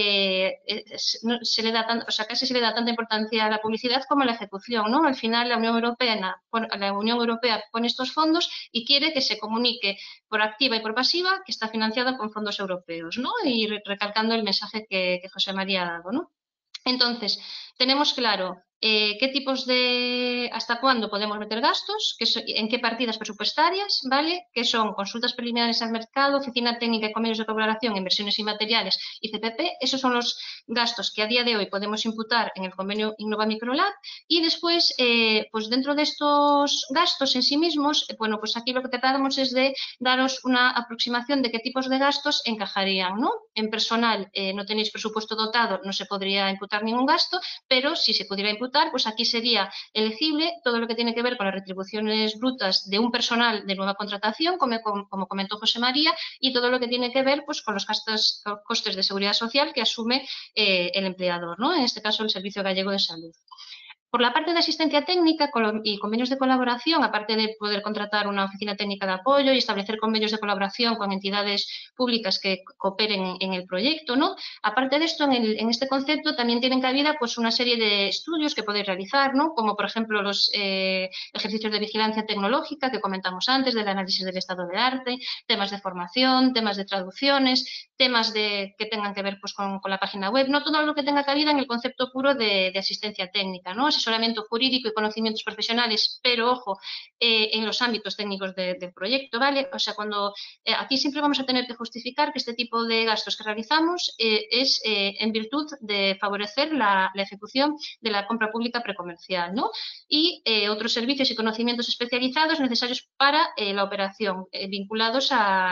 se le da o sea, casi se le da tanta importancia a la publicidad como a la ejecución, ¿no? Al final la Unión Europea pone estos fondos y quiere que se comunique por activa y por pasiva que está financiada con fondos europeos, ¿no? Y recalcando el mensaje que José María ha dado, ¿no? Entonces, tenemos claro qué tipos de, hasta cuándo podemos meter gastos, en qué partidas presupuestarias, ¿vale? Que son consultas preliminares al mercado, oficina técnica y convenios de colaboración, inversiones inmateriales y CPP. Esos son los gastos que a día de hoy podemos imputar en el convenio Innova Microlab. Y después, pues dentro de estos gastos en sí mismos, bueno, pues aquí lo que tratamos es de daros una aproximación de qué tipos de gastos encajarían, ¿no? En personal no tenéis presupuesto dotado, no se podría imputar ningún gasto, pero si se pudiera imputar, pues aquí sería elegible todo lo que tiene que ver con las retribuciones brutas de un personal de nueva contratación, como comentó José María, y todo lo que tiene que ver pues, con los costes de seguridad social que asume el empleador, ¿no? En este caso, el Servicio Gallego de Salud. Por la parte de asistencia técnica y convenios de colaboración, aparte de poder contratar una oficina técnica de apoyo y establecer convenios de colaboración con entidades públicas que cooperen en el proyecto, ¿no? Aparte de esto, en este concepto también tienen cabida pues, una serie de estudios que podéis realizar, ¿no? Como por ejemplo los ejercicios de vigilancia tecnológica que comentamos antes, del análisis del estado del arte, temas de formación, temas de traducciones, temas que tengan que ver pues, con la página web, no todo lo que tenga cabida en el concepto puro de asistencia técnica, ¿no? Asesoramiento jurídico y conocimientos profesionales, pero ojo, en los ámbitos técnicos del proyecto, ¿vale? O sea, cuando aquí siempre vamos a tener que justificar que este tipo de gastos que realizamos es en virtud de favorecer la ejecución de la compra pública precomercial, ¿no? Y otros servicios y conocimientos especializados necesarios para la operación, vinculados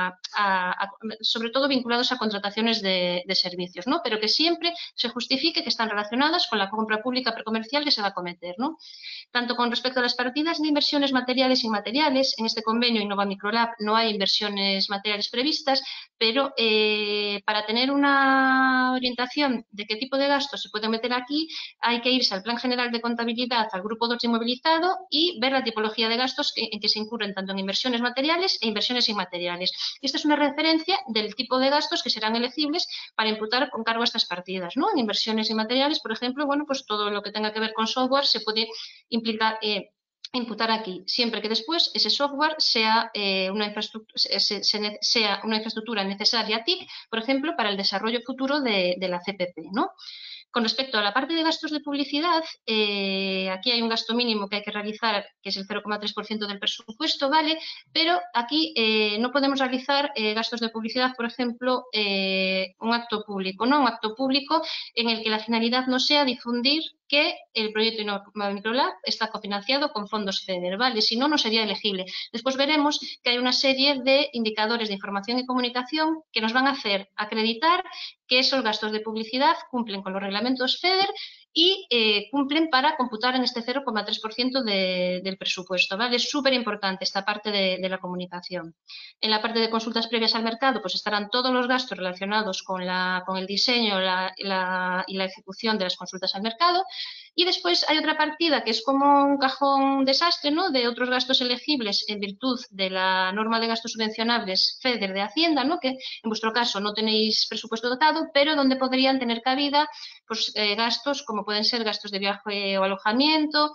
sobre todo vinculados a contrataciones de servicios, ¿no? Pero que siempre se justifique que están relacionadas con la compra pública precomercial que se va a cometer, ¿no? Tanto con respecto a las partidas de inversiones materiales e inmateriales, en este convenio Innova Microlab no hay inversiones materiales previstas, pero para tener una orientación de qué tipo de gastos se pueden meter aquí, hay que irse al Plan General de Contabilidad, al Grupo 2 Inmovilizado y ver la tipología de gastos en que se incurren tanto en inversiones materiales e inversiones inmateriales. Esta es una referencia del tipo de gastos que serán elegibles para imputar con cargo a estas partidas, ¿no? En inversiones inmateriales, por ejemplo, bueno, pues todo lo que tenga que ver con software se puede imputar aquí, siempre que después ese software sea, una infraestructura necesaria TIC, por ejemplo, para el desarrollo futuro de la CPP, ¿no? Con respecto a la parte de gastos de publicidad, aquí hay un gasto mínimo que hay que realizar, que es el 0,3% del presupuesto, ¿vale? Pero aquí no podemos realizar gastos de publicidad, por ejemplo, un acto público, ¿no? Un acto público en el que la finalidad no sea difundir que el proyecto Innova Microlab está cofinanciado con fondos FEDER, ¿vale? Si no, no sería elegible. Después veremos que hay una serie de indicadores de información y comunicación que nos van a hacer acreditar que esos gastos de publicidad cumplen con los reglamentos FEDER y cumplen para computar en este 0,3% del presupuesto, ¿vale? Es súper importante esta parte de la comunicación. En la parte de consultas previas al mercado, pues estarán todos los gastos relacionados con el diseño y la ejecución de las consultas al mercado. Y después hay otra partida que es como un cajón desastre, ¿no? De otros gastos elegibles en virtud de la norma de gastos subvencionables FEDER de Hacienda, ¿no? Que en vuestro caso no tenéis presupuesto dotado, pero donde podrían tener cabida pues, gastos como pueden ser gastos de viaje o alojamiento,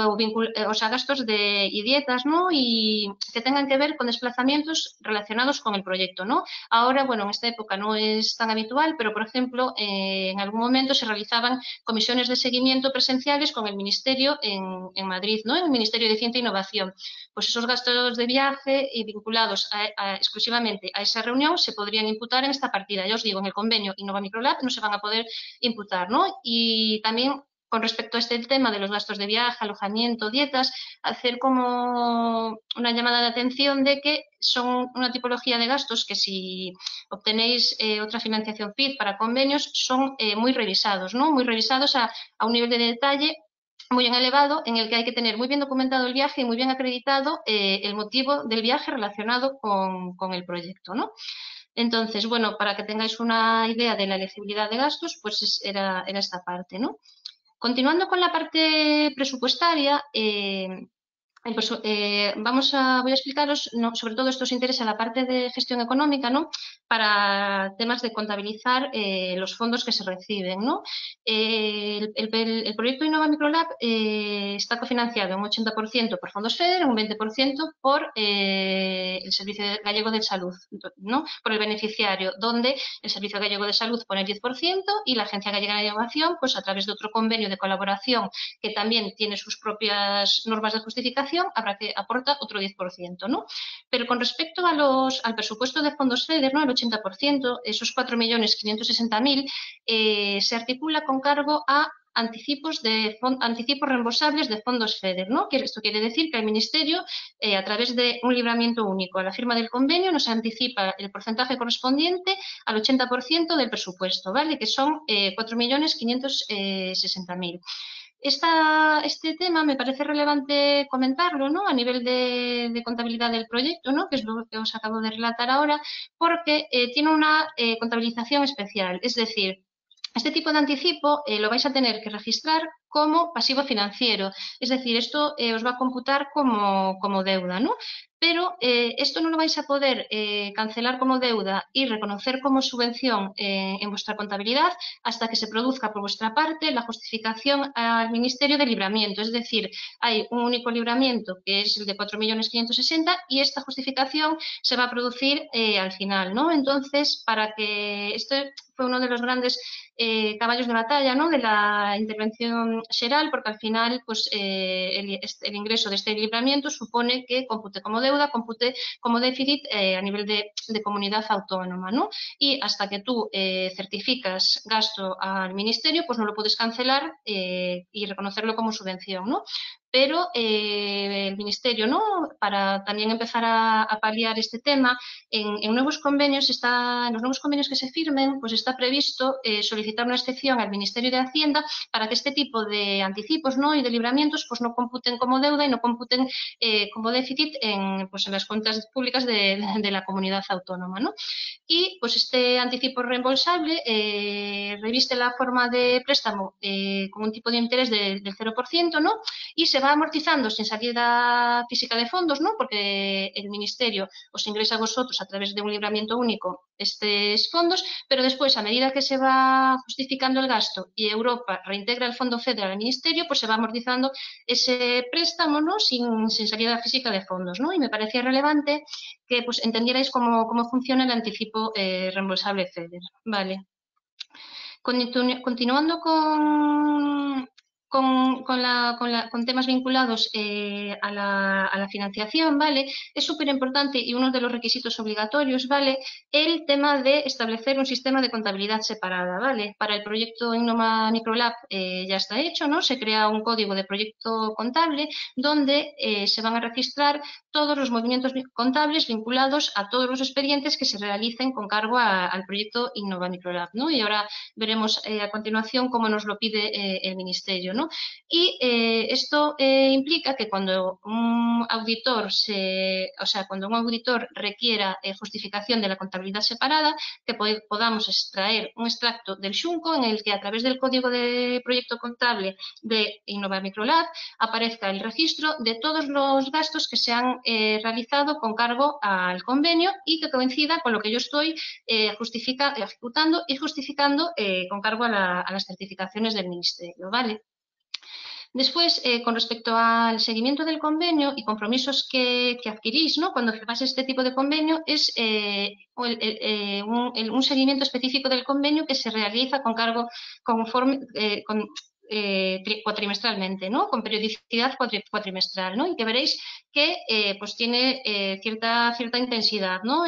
o sea, gastos y dietas, ¿no? Y que tengan que ver con desplazamientos relacionados con el proyecto, ¿no? Ahora, bueno, en esta época no es tan habitual, pero por ejemplo, en algún momento se realizaban comisiones de seguimiento presenciales con el Ministerio en Madrid, ¿no? En el Ministerio de Ciencia e Innovación. Pues esos gastos de viaje y vinculados exclusivamente a esa reunión se podrían imputar en esta partida. Ya os digo, en el convenio Innova Microlab no se van a poder imputar, ¿no? Y también con respecto a este tema de los gastos de viaje, alojamiento, dietas, hacer como una llamada de atención de que son una tipología de gastos que si obtenéis otra financiación FID para convenios son muy revisados, ¿no? Muy revisados a un nivel de detalle muy elevado, en el que hay que tener muy bien documentado el viaje y muy bien acreditado el motivo del viaje relacionado con el proyecto, ¿no? Entonces, bueno, para que tengáis una idea de la elegibilidad de gastos, pues era esta parte, ¿no? Continuando con la parte presupuestaria, Pues, voy a explicaros, ¿no?, sobre todo esto os interesa la parte de gestión económica, ¿no?, para temas de contabilizar los fondos que se reciben, ¿no? El proyecto Innova Microlab está cofinanciado un 80% por fondos FEDER, un 20% por el Servicio Gallego de Salud, ¿no?, por el beneficiario, donde el Servicio Gallego de Salud pone el 10% y la Agencia Gallega de Innovación, pues a través de otro convenio de colaboración que también tiene sus propias normas de justificación, habrá que aportar otro 10%, ¿no? Pero con respecto al presupuesto de fondos FEDER, ¿no?, el 80%, esos 4.560.000, se articula con cargo a anticipos reembolsables de fondos FEDER, ¿no? Esto quiere decir que el Ministerio, a través de un libramiento único a la firma del convenio, nos anticipa el porcentaje correspondiente al 80% del presupuesto, ¿vale?, que son 4.560.000. Este tema me parece relevante comentarlo, ¿no?, a nivel de contabilidad del proyecto, ¿no?, que es lo que os acabo de relatar ahora, porque tiene una contabilización especial. Es decir, este tipo de anticipo lo vais a tener que registrar como pasivo financiero. Es decir, esto os va a computar como deuda, ¿no? Pero esto no lo vais a poder cancelar como deuda y reconocer como subvención en vuestra contabilidad hasta que se produzca por vuestra parte la justificación al Ministerio de Libramiento. Es decir, hay un único libramiento que es el de 4.560.000 y esta justificación se va a producir al final, ¿no? Entonces, para que esto fue uno de los grandes caballos de batalla, ¿no?, de la intervención xeral, porque al final pues, el ingreso de este libramiento supone que compute como deuda, compute como déficit a nivel de comunidad autónoma, ¿no? Y hasta que tú certificas gasto al Ministerio, pues no lo puedes cancelar y reconocerlo como subvención, ¿no? Pero el Ministerio, ¿no?, para también empezar a paliar este tema, en los nuevos convenios que se firmen, pues está previsto solicitar una excepción al Ministerio de Hacienda para que este tipo de anticipos, ¿no?, y de libramientos pues no computen como deuda y no computen como déficit en las cuentas públicas de la comunidad autónoma, ¿no? Y pues este anticipo reembolsable reviste la forma de préstamo con un tipo de interés del 0%, ¿no?, y se va amortizando sin salida física de fondos, ¿no?, porque el Ministerio os ingresa a vosotros a través de un libramiento único estos fondos, pero después, a medida que se va justificando el gasto y Europa reintegra el fondo FEDER al Ministerio, pues se va amortizando ese préstamo, ¿no?, sin salida física de fondos, ¿no? Y me parecía relevante que pues entendierais cómo funciona el anticipo reembolsable FEDER. Vale. Continuando con temas vinculados a la financiación, ¿vale? Es súper importante y uno de los requisitos obligatorios, ¿vale?, el tema de establecer un sistema de contabilidad separada, ¿vale? Para el proyecto Innova Microlab ya está hecho, ¿no? Se crea un código de proyecto contable donde se van a registrar todos los movimientos contables vinculados a todos los expedientes que se realicen con cargo al proyecto Innova Microlab, ¿no? Y ahora veremos a continuación cómo nos lo pide el Ministerio, ¿no? Y esto implica que cuando un auditor requiera justificación de la contabilidad separada, que podamos extraer un extracto del xunco en el que a través del código de proyecto contable de Innova Microlab aparezca el registro de todos los gastos que se han realizado con cargo al convenio y que coincida con lo que yo estoy ejecutando y justificando con cargo a las certificaciones del Ministerio, ¿vale? Después, con respecto al seguimiento del convenio y compromisos que adquirís, ¿no?, cuando firmáis este tipo de convenio, es un seguimiento específico del convenio que se realiza cuatrimestralmente, ¿no?, con periodicidad cuatrimestral, ¿no?, y que veréis que pues tiene cierta intensidad, ¿no?,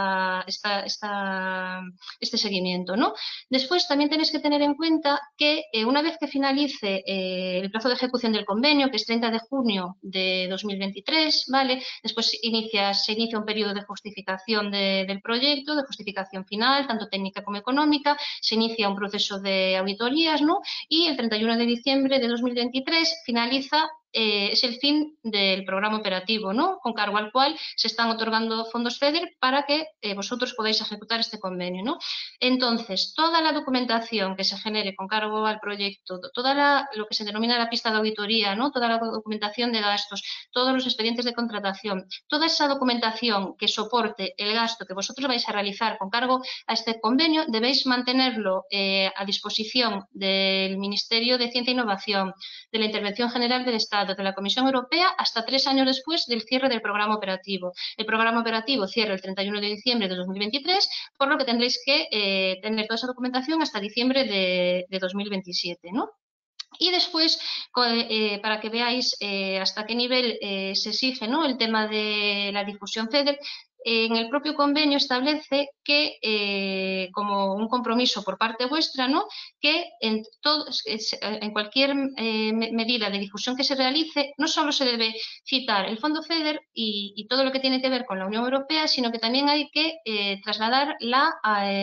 este seguimiento, ¿no? Después también tenéis que tener en cuenta que una vez que finalice el plazo de ejecución del convenio, que es 30 de junio de 2023, ¿vale?, después se inicia un periodo de justificación del proyecto, de justificación final, tanto técnica como económica, se inicia un proceso de auditorías, ¿no?, y el 31 de diciembre de 2023 finaliza es el fin del programa operativo, ¿no? Con cargo al cual se están otorgando fondos FEDER para que vosotros podáis ejecutar este convenio, ¿no? Entonces, toda la documentación que se genere con cargo al proyecto, lo que se denomina la pista de auditoría, ¿no? Toda la documentación de gastos, todos los expedientes de contratación, toda esa documentación que soporte el gasto que vosotros vais a realizar con cargo a este convenio, debéis mantenerlo a disposición del Ministerio de Ciencia e Innovación, de la Intervención General del Estado, de la Comisión Europea, hasta 3 años después del cierre del programa operativo. El programa operativo cierra el 31 de diciembre de 2023, por lo que tendréis que tener toda esa documentación hasta diciembre de 2027, ¿no? Y después, para que veáis hasta qué nivel se exige, ¿no?, el tema de la difusión FEDER, en el propio convenio establece que, como un compromiso por parte vuestra, ¿no?, que en cualquier medida de difusión que se realice, no solo se debe citar el fondo FEDER y todo lo que tiene que ver con la Unión Europea, sino que también hay que trasladar la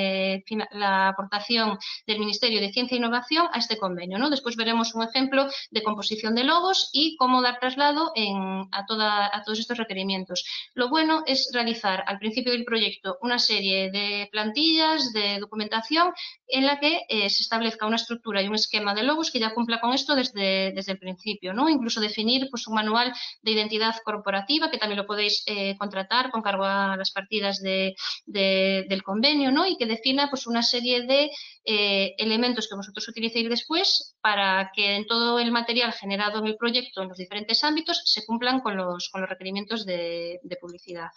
aportación del Ministerio de Ciencia e Innovación a este convenio, ¿no? Después veremos un ejemplo de composición de logos y cómo dar traslado a todos estos requerimientos. Lo bueno es realizar al principio del proyecto una serie de plantillas, de documentación, en la que se establezca una estructura y un esquema de logos que ya cumpla con esto desde el principio, ¿no? Incluso definir pues, un manual de identidad corporativa, que también lo podéis contratar con cargo a las partidas del convenio, ¿no? Y que defina pues, una serie de elementos que vosotros utilicéis después para que en todo el material generado en el proyecto en los diferentes ámbitos se cumplan con los requerimientos de publicidad.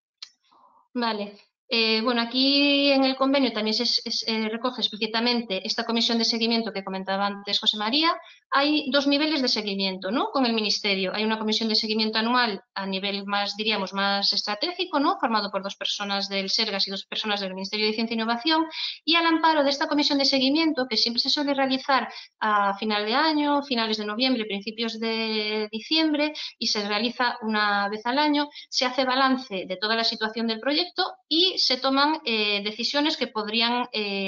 Vale. Bueno, aquí en el convenio también se recoge explícitamente esta comisión de seguimiento que comentaba antes José María. Hay 2 niveles de seguimiento, ¿no?, con el Ministerio. Hay una comisión de seguimiento anual a nivel más, diríamos, más estratégico, ¿no?, formado por 2 personas del SERGAS y 2 personas del Ministerio de Ciencia e Innovación, y al amparo de esta comisión de seguimiento, que siempre se suele realizar a final de año, finales de noviembre, principios de diciembre, y se realiza una vez al año, se hace balance de toda la situación del proyecto y se toman decisiones que podrían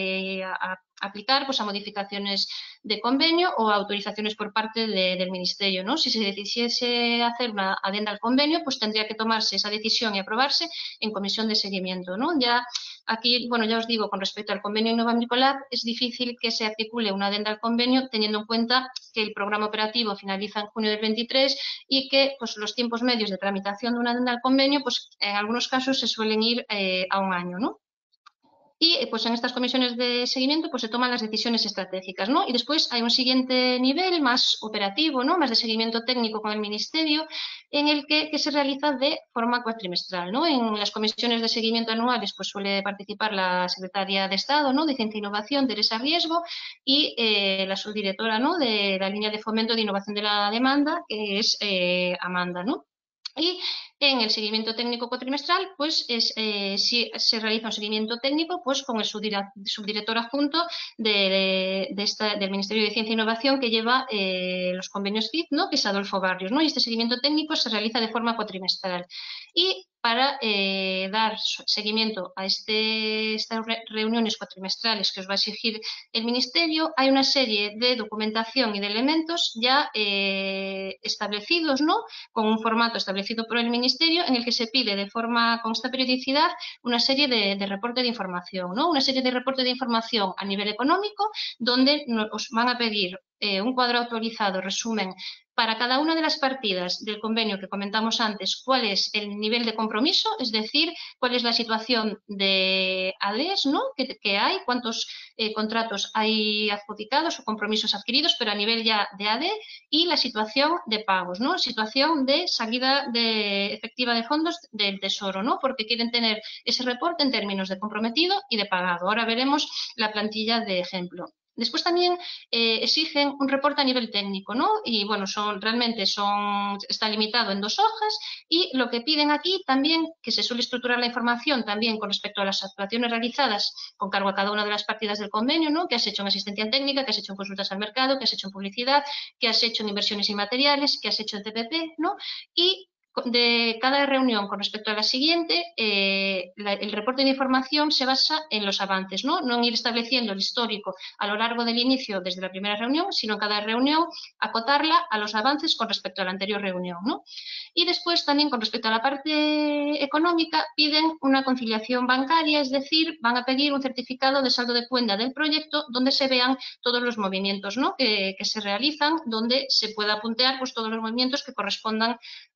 aplicar pues, a modificaciones de convenio o a autorizaciones por parte del Ministerio, ¿no? Si se decidiese hacer una adenda al convenio, pues tendría que tomarse esa decisión y aprobarse en comisión de seguimiento, ¿no? Ya aquí, bueno, ya os digo, con respecto al convenio Innova Bricolab, es difícil que se articule una adenda al convenio teniendo en cuenta que el programa operativo finaliza en junio del 23 y que pues, los tiempos medios de tramitación de una adenda al convenio, pues en algunos casos se suelen ir a un año, ¿no? Y pues en estas comisiones de seguimiento pues se toman las decisiones estratégicas, ¿no? Y después hay un siguiente nivel más operativo, ¿no?, más de seguimiento técnico con el Ministerio, en el que se realiza de forma cuatrimestral, ¿no? En las comisiones de seguimiento anuales pues suele participar la secretaria de Estado, ¿no?, de Ciencia e Innovación, Teresa Riesgo, y la subdirectora, ¿no?, de la línea de fomento de innovación de la demanda, que es Amanda, ¿no? Y en el seguimiento técnico cuatrimestral, pues si se realiza un seguimiento técnico pues con el subdirector adjunto del Ministerio de Ciencia e Innovación que lleva los convenios CID, ¿no?, que es Adolfo Barrios, ¿no? Y este seguimiento técnico se realiza de forma cuatrimestral. Y para dar seguimiento a estas reuniones cuatrimestrales que os va a exigir el Ministerio, hay una serie de documentación y de elementos ya establecidos, ¿no?, con un formato establecido por el Ministerio en el que se pide de forma con esta periodicidad una serie de reporte de información, ¿no?, una serie de reporte de información a nivel económico donde os van a pedir un cuadro actualizado, resumen, para cada una de las partidas del convenio que comentamos antes, cuál es el nivel de compromiso, es decir, cuál es la situación de ADES, ¿no?, que hay, cuántos contratos hay adjudicados o compromisos adquiridos, pero a nivel ya de ADE, y la situación de pagos, ¿no?, situación de salida efectiva de fondos del Tesoro, ¿no?, porque quieren tener ese reporte en términos de comprometido y de pagado. Ahora veremos la plantilla de ejemplo. Después también exigen un reporte a nivel técnico, ¿no? Y bueno, está limitado en 2 hojas y lo que piden aquí también, que se suele estructurar la información también con respecto a las actuaciones realizadas con cargo a cada una de las partidas del convenio, ¿no?, que has hecho en asistencia técnica, que has hecho en consultas al mercado, que has hecho en publicidad, que has hecho en inversiones inmateriales, que has hecho en TPP, ¿no? Y de cada reunión con respecto a la siguiente, el reporte de información se basa en los avances, ¿no? No en ir estableciendo el histórico a lo largo del inicio desde la primera reunión, sino en cada reunión acotarla a los avances con respecto a la anterior reunión, ¿no? Y después también con respecto a la parte económica piden una conciliación bancaria, es decir, van a pedir un certificado de saldo de cuenta del proyecto donde se vean todos los movimientos, ¿no? que se realizan, donde se pueda puntear pues, todos los movimientos que correspondan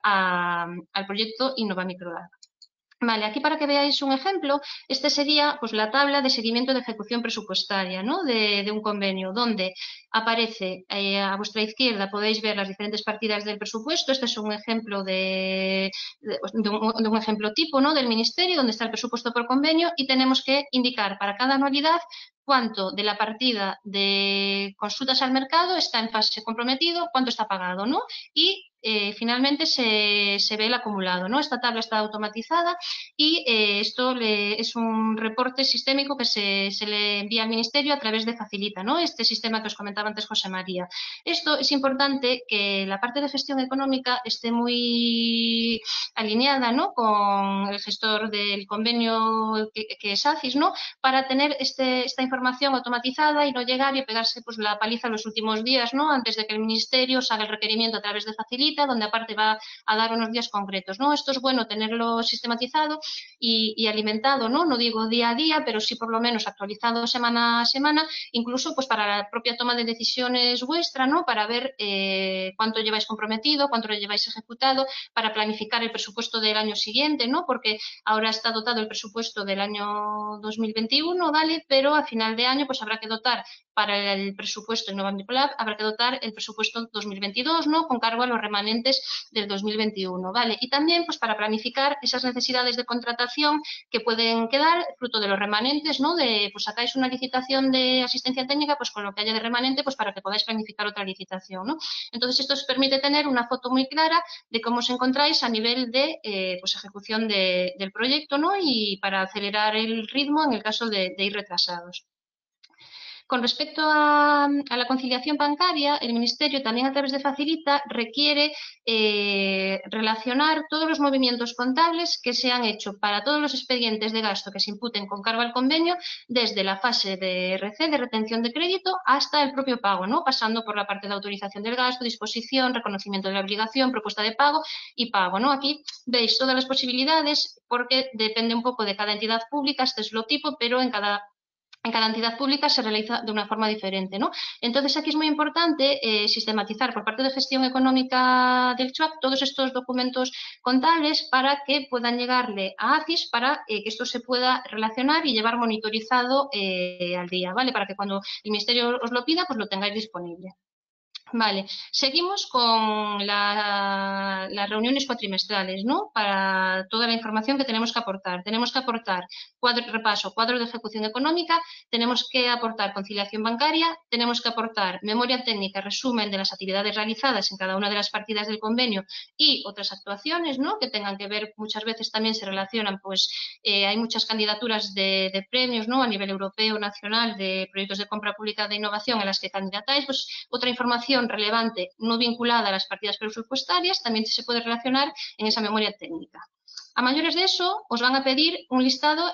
al proyecto Innova Microlab. Vale, aquí para que veáis un ejemplo, este sería pues, la tabla de seguimiento de ejecución presupuestaria, ¿no? de un convenio, donde aparece a vuestra izquierda, podéis ver las diferentes partidas del presupuesto. Este es un ejemplo de un ejemplo tipo, ¿no? del Ministerio, donde está el presupuesto por convenio, y tenemos que indicar para cada anualidad cuánto de la partida de consultas al mercado está en fase comprometido, cuánto está pagado, ¿no? Y finalmente se ve el acumulado, ¿no? Esta tabla está automatizada y esto es un reporte sistémico que se le envía al Ministerio a través de Facilita, ¿no? Este sistema que os comentaba antes José María. Esto es importante que la parte de gestión económica esté muy alineada, ¿no? con el gestor del convenio que es ACIS, ¿no? Para tener esta información automatizada y no llegar y pegarse pues, la paliza los últimos días, ¿no? Antes de que el Ministerio os haga el requerimiento a través de Facilita, donde aparte va a dar unos días concretos, ¿no? Esto es bueno tenerlo sistematizado y alimentado, ¿no? No digo día a día, pero sí por lo menos actualizado semana a semana, incluso pues para la propia toma de decisiones vuestra, ¿no? Para ver cuánto lleváis comprometido, cuánto lo lleváis ejecutado, para planificar el presupuesto del año siguiente, ¿no? Porque ahora está dotado el presupuesto del año 2021, ¿vale? Pero a final de año pues habrá que dotar para el presupuesto Innova Microlab, habrá que dotar el presupuesto 2022, ¿no? Con cargo a los remanentes del 2021, ¿vale? Y también, pues, para planificar esas necesidades de contratación que pueden quedar fruto de los remanentes, ¿no? Pues sacáis una licitación de asistencia técnica, pues con lo que haya de remanente, pues para que podáis planificar otra licitación, ¿no? Entonces, esto os permite tener una foto muy clara de cómo os encontráis a nivel de, pues, ejecución del proyecto, ¿no? Y para acelerar el ritmo en el caso de ir retrasados. Con respecto a la conciliación bancaria, el Ministerio también a través de Facilita requiere relacionar todos los movimientos contables que se han hecho para todos los expedientes de gasto que se imputen con cargo al convenio desde la fase de RC, de retención de crédito, hasta el propio pago, ¿no? Pasando por la parte de autorización del gasto, disposición, reconocimiento de la obligación, propuesta de pago y pago, ¿no? Aquí veis todas las posibilidades porque depende un poco de cada entidad pública, este es lo tipo, pero en cada entidad pública se realiza de una forma diferente, ¿no? Entonces, aquí es muy importante sistematizar por parte de gestión económica del CHUAC todos estos documentos contables para que puedan llegarle a ACIS para que esto se pueda relacionar y llevar monitorizado al día, ¿vale? Para que cuando el Ministerio os lo pida, pues lo tengáis disponible. Vale, seguimos con las reuniones cuatrimestrales, ¿no? Para toda la información que tenemos que aportar. Tenemos que aportar cuadro de ejecución económica, tenemos que aportar conciliación bancaria, tenemos que aportar memoria técnica, resumen de las actividades realizadas en cada una de las partidas del convenio y otras actuaciones, ¿no? Que tengan que ver, muchas veces también se relacionan, pues hay muchas candidaturas de premios, ¿no? A nivel europeo, nacional, de proyectos de compra pública de innovación en las que candidatáis, pues otra información relevante no vinculada a las partidas presupuestarias también se puede relacionar en esa memoria técnica. A mayores de eso, os van a pedir un listado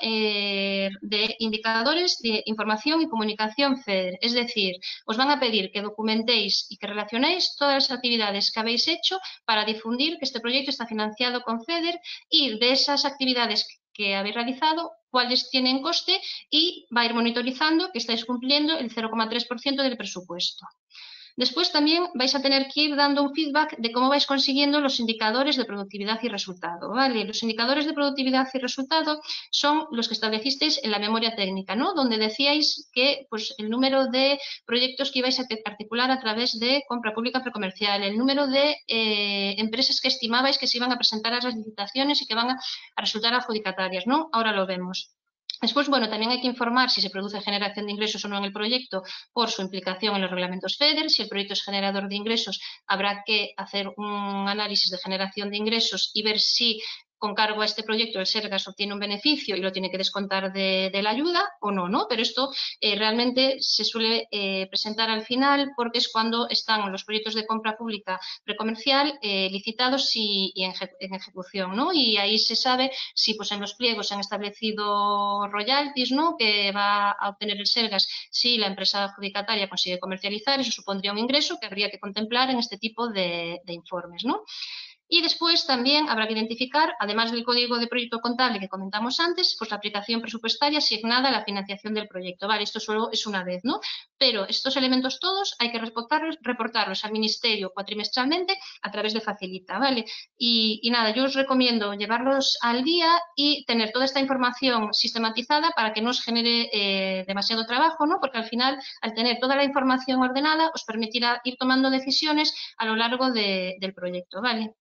de indicadores de información y comunicación FEDER, es decir, os van a pedir que documentéis y que relacionéis todas las actividades que habéis hecho para difundir que este proyecto está financiado con FEDER y de esas actividades que habéis realizado, cuáles tienen coste y va a ir monitorizando que estáis cumpliendo el 0,3% del presupuesto. Después también vais a tener que ir dando un feedback de cómo vais consiguiendo los indicadores de productividad y resultado, ¿vale? Los indicadores de productividad y resultado son los que establecisteis en la memoria técnica, ¿no? Donde decíais que pues, el número de proyectos que ibais a articular a través de compra pública precomercial, el número de empresas que estimabais que se iban a presentar a las licitaciones y que van a resultar adjudicatarias, ¿no? Ahora lo vemos. Después, bueno, también hay que informar si se produce generación de ingresos o no en el proyecto por su implicación en los reglamentos FEDER. Si el proyecto es generador de ingresos, habrá que hacer un análisis de generación de ingresos y ver si con cargo a este proyecto el Sergas obtiene un beneficio y lo tiene que descontar de la ayuda o no, ¿no? Pero esto realmente se suele presentar al final porque es cuando están los proyectos de compra pública precomercial licitados y en ejecución, ¿no? Y ahí se sabe si pues en los pliegos se han establecido royalties, ¿no? Que va a obtener el Sergas si la empresa adjudicataria consigue comercializar, eso supondría un ingreso que habría que contemplar en este tipo de informes, ¿no? Y después también habrá que identificar, además del código de proyecto contable que comentamos antes, pues la aplicación presupuestaria asignada a la financiación del proyecto. Vale, esto solo es una vez, ¿no? Pero estos elementos todos hay que reportarlos al Ministerio cuatrimestralmente a través de Facilita, ¿vale? Y nada, yo os recomiendo llevarlos al día y tener toda esta información sistematizada para que no os genere demasiado trabajo, ¿no? Porque al final, al tener toda la información ordenada, os permitirá ir tomando decisiones a lo largo del proyecto, ¿vale?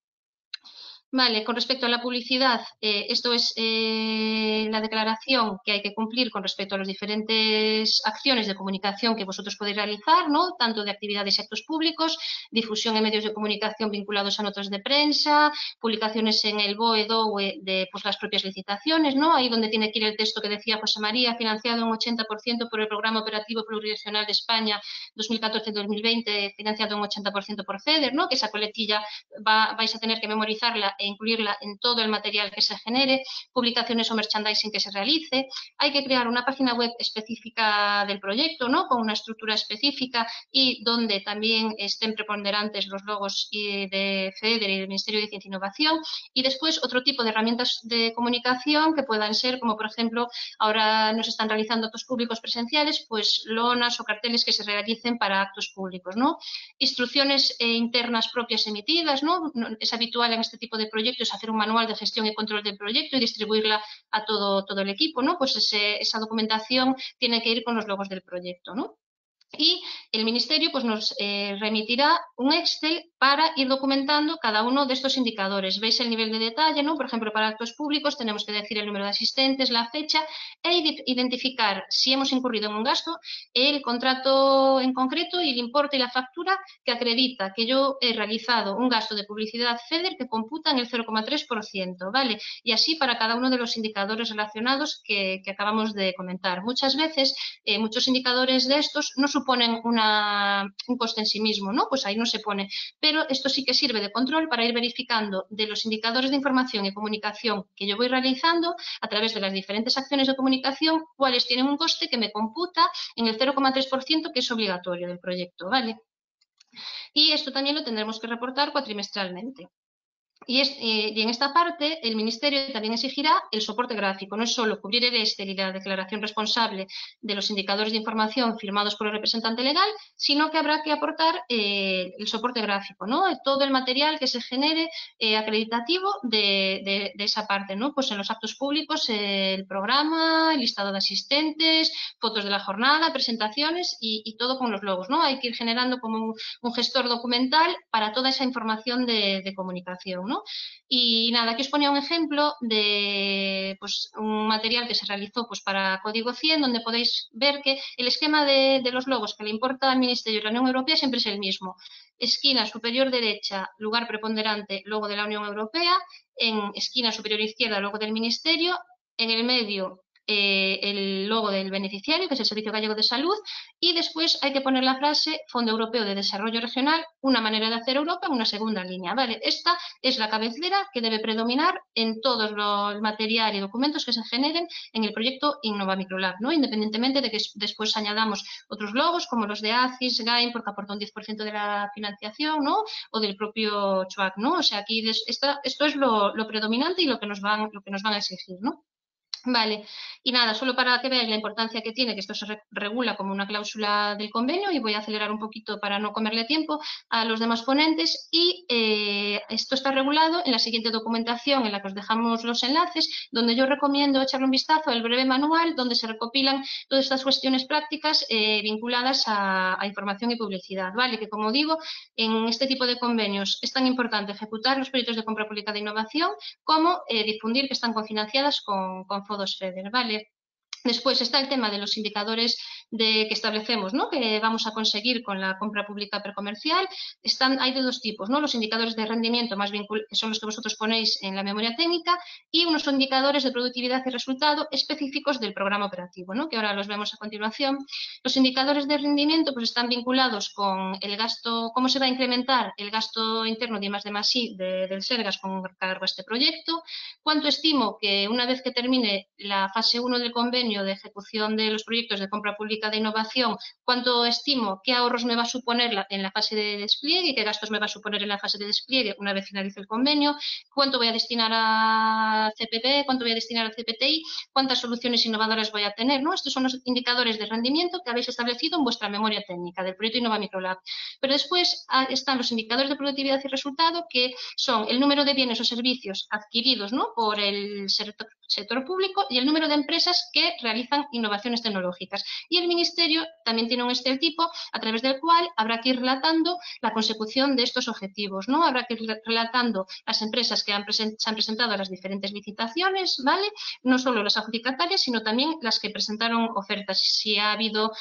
Vale, con respecto a la publicidad, esto es la declaración que hay que cumplir con respecto a las diferentes acciones de comunicación que vosotros podéis realizar, ¿no? Tanto de actividades y actos públicos, difusión en medios de comunicación vinculados a notas de prensa, publicaciones en el BOE, DOE de pues, las propias licitaciones, ¿no? Ahí donde tiene que ir el texto que decía José María, financiado un 80% por el Programa Operativo Pluriregional de España 2014-2020, financiado un 80% por FEDER, ¿no? Que esa coletilla vais a tener que memorizarla e incluirla en todo el material que se genere, publicaciones o merchandising que se realice. Hay que crear una página web específica del proyecto, ¿no? Con una estructura específica y donde también estén preponderantes los logos de FEDER y del Ministerio de Ciencia e Innovación. Y después otro tipo de herramientas de comunicación que puedan ser, como por ejemplo, ahora nos están realizando actos públicos presenciales, pues lonas o carteles que se realicen para actos públicos, ¿no? Instrucciones internas propias emitidas, ¿no? Es habitual en este tipo de proyectos hacer un manual de gestión y control del proyecto y distribuirla a todo el equipo, ¿no? Pues esa documentación tiene que ir con los logos del proyecto, ¿no? Y el Ministerio pues, nos remitirá un Excel para ir documentando cada uno de estos indicadores. Veis el nivel de detalle, ¿no? Por ejemplo, para actos públicos tenemos que decir el número de asistentes, la fecha e identificar si hemos incurrido en un gasto, el contrato en concreto y el importe y la factura que acredita que yo he realizado un gasto de publicidad FEDER que computa en el 0,3%, ¿vale? Y así para cada uno de los indicadores relacionados que acabamos de comentar. Muchas veces, muchos indicadores de estos no suponen un coste en sí mismo, ¿no? Pues ahí no se pone. Pero esto sí que sirve de control para ir verificando de los indicadores de información y comunicación que yo voy realizando a través de las diferentes acciones de comunicación, cuáles tienen un coste que me computa en el 0,3% que es obligatorio del proyecto, ¿vale? Y esto también lo tendremos que reportar cuatrimestralmente. Y en esta parte el Ministerio también exigirá el soporte gráfico, no es solo cubrir el Excel y la declaración responsable de los indicadores de información firmados por el representante legal, sino que habrá que aportar el soporte gráfico, ¿no? Todo el material que se genere acreditativo de esa parte, ¿no? Pues en los actos públicos el programa, el listado de asistentes, fotos de la jornada, presentaciones y todo con los logos, ¿no? Hay que ir generando como un gestor documental para toda esa información de comunicación, ¿no? Y nada, aquí os ponía un ejemplo de pues, un material que se realizó pues, para Código 100, donde podéis ver que el esquema de los logos que le importa al Ministerio de la Unión Europea siempre es el mismo. Esquina superior derecha, lugar preponderante, logo de la Unión Europea. En esquina superior izquierda, logo del Ministerio. En el medio, el logo del beneficiario, que es el Servicio Gallego de Salud, y después hay que poner la frase Fondo Europeo de Desarrollo Regional, una manera de hacer Europa, una segunda línea, ¿vale? Esta es la cabecera que debe predominar en todos los material y documentos que se generen en el proyecto Innova Microlab, ¿no? Independientemente de que después añadamos otros logos como los de ACIS, GAIN, porque aporta un 10% de la financiación, ¿no? O del propio CHUAC, ¿no? O sea, aquí esto es lo predominante y lo que nos van a exigir, ¿no? Vale, y nada, solo para que veáis la importancia que tiene, que esto se regula como una cláusula del convenio, y voy a acelerar un poquito para no comerle tiempo a los demás ponentes, y esto está regulado en la siguiente documentación en la que os dejamos los enlaces, donde yo recomiendo echarle un vistazo al breve manual, donde se recopilan todas estas cuestiones prácticas vinculadas a información y publicidad, ¿vale? Que como digo, en este tipo de convenios es tan importante ejecutar los proyectos de compra pública de innovación como difundir que están cofinanciadas con fondos FEDER, ¿vale? Después está el tema de los indicadores que establecemos, ¿no?, que vamos a conseguir con la compra pública precomercial, hay de dos tipos, ¿no? Los indicadores de rendimiento más que son los que vosotros ponéis en la memoria técnica, y unos indicadores de productividad y resultado específicos del programa operativo, ¿no?, que ahora los vemos a continuación. Los indicadores de rendimiento pues están vinculados con el gasto, cómo se va a incrementar el gasto interno de I+D+I del Sergas con cargo a este proyecto, cuánto estimo que una vez que termine la fase 1 del convenio de ejecución de los proyectos de compra pública de innovación, cuánto estimo, qué ahorros me va a suponer en la fase de despliegue y qué gastos me va a suponer en la fase de despliegue una vez finalice el convenio, cuánto voy a destinar a CPP, cuánto voy a destinar a CPTI, cuántas soluciones innovadoras voy a tener, ¿no? Estos son los indicadores de rendimiento que habéis establecido en vuestra memoria técnica del proyecto Innova Microlab. Pero después están los indicadores de productividad y resultado, que son el número de bienes o servicios adquiridos, ¿no?, por el sector público y el número de empresas que realizan innovaciones tecnológicas. Y el Ministerio también tiene un Excel tipo a través del cual habrá que ir relatando la consecución de estos objetivos, ¿no? Habrá que ir relatando las empresas que se han presentado a las diferentes licitaciones, ¿vale? No solo las adjudicatarias, sino también las que presentaron ofertas. Si ha habido,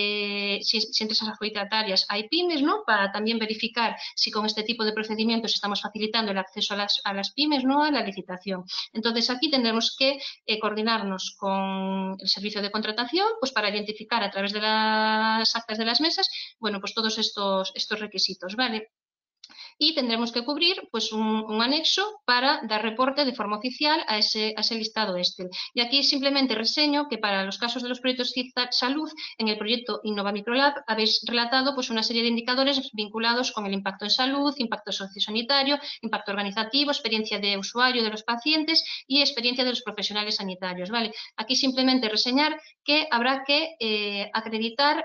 si entre esas adjudicatarias hay pymes, ¿no?, para también verificar si con este tipo de procedimientos estamos facilitando el acceso a las pymes, ¿no?, a la licitación. Entonces, aquí tendremos que coordinarnos con el servicio de contratación, pues para identificar a través de las actas de las mesas, bueno, pues todos estos requisitos, ¿vale? Y tendremos que cubrir pues un anexo para dar reporte de forma oficial a ese listado Excel. Y aquí simplemente reseño que para los casos de los proyectos salud, en el proyecto Innova Microlab habéis relatado pues una serie de indicadores vinculados con el impacto en salud, impacto sociosanitario, impacto organizativo, experiencia de usuario de los pacientes y experiencia de los profesionales sanitarios, ¿vale? Aquí simplemente reseñar que habrá que acreditar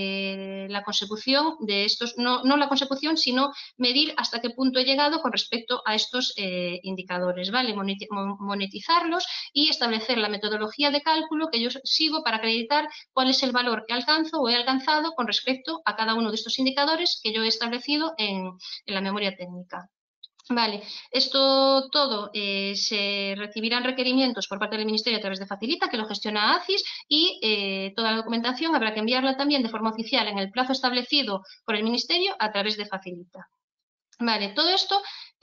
la consecución de estos, no la consecución, sino medir hasta qué punto he llegado con respecto a estos indicadores, ¿vale? Monetizarlos y establecer la metodología de cálculo que yo sigo para acreditar cuál es el valor que alcanzo o he alcanzado con respecto a cada uno de estos indicadores que yo he establecido en la memoria técnica. Vale, esto todo se recibirán requerimientos por parte del Ministerio a través de Facilita, que lo gestiona ACIS, y toda la documentación habrá que enviarla también de forma oficial en el plazo establecido por el Ministerio a través de Facilita. Vale, todo esto,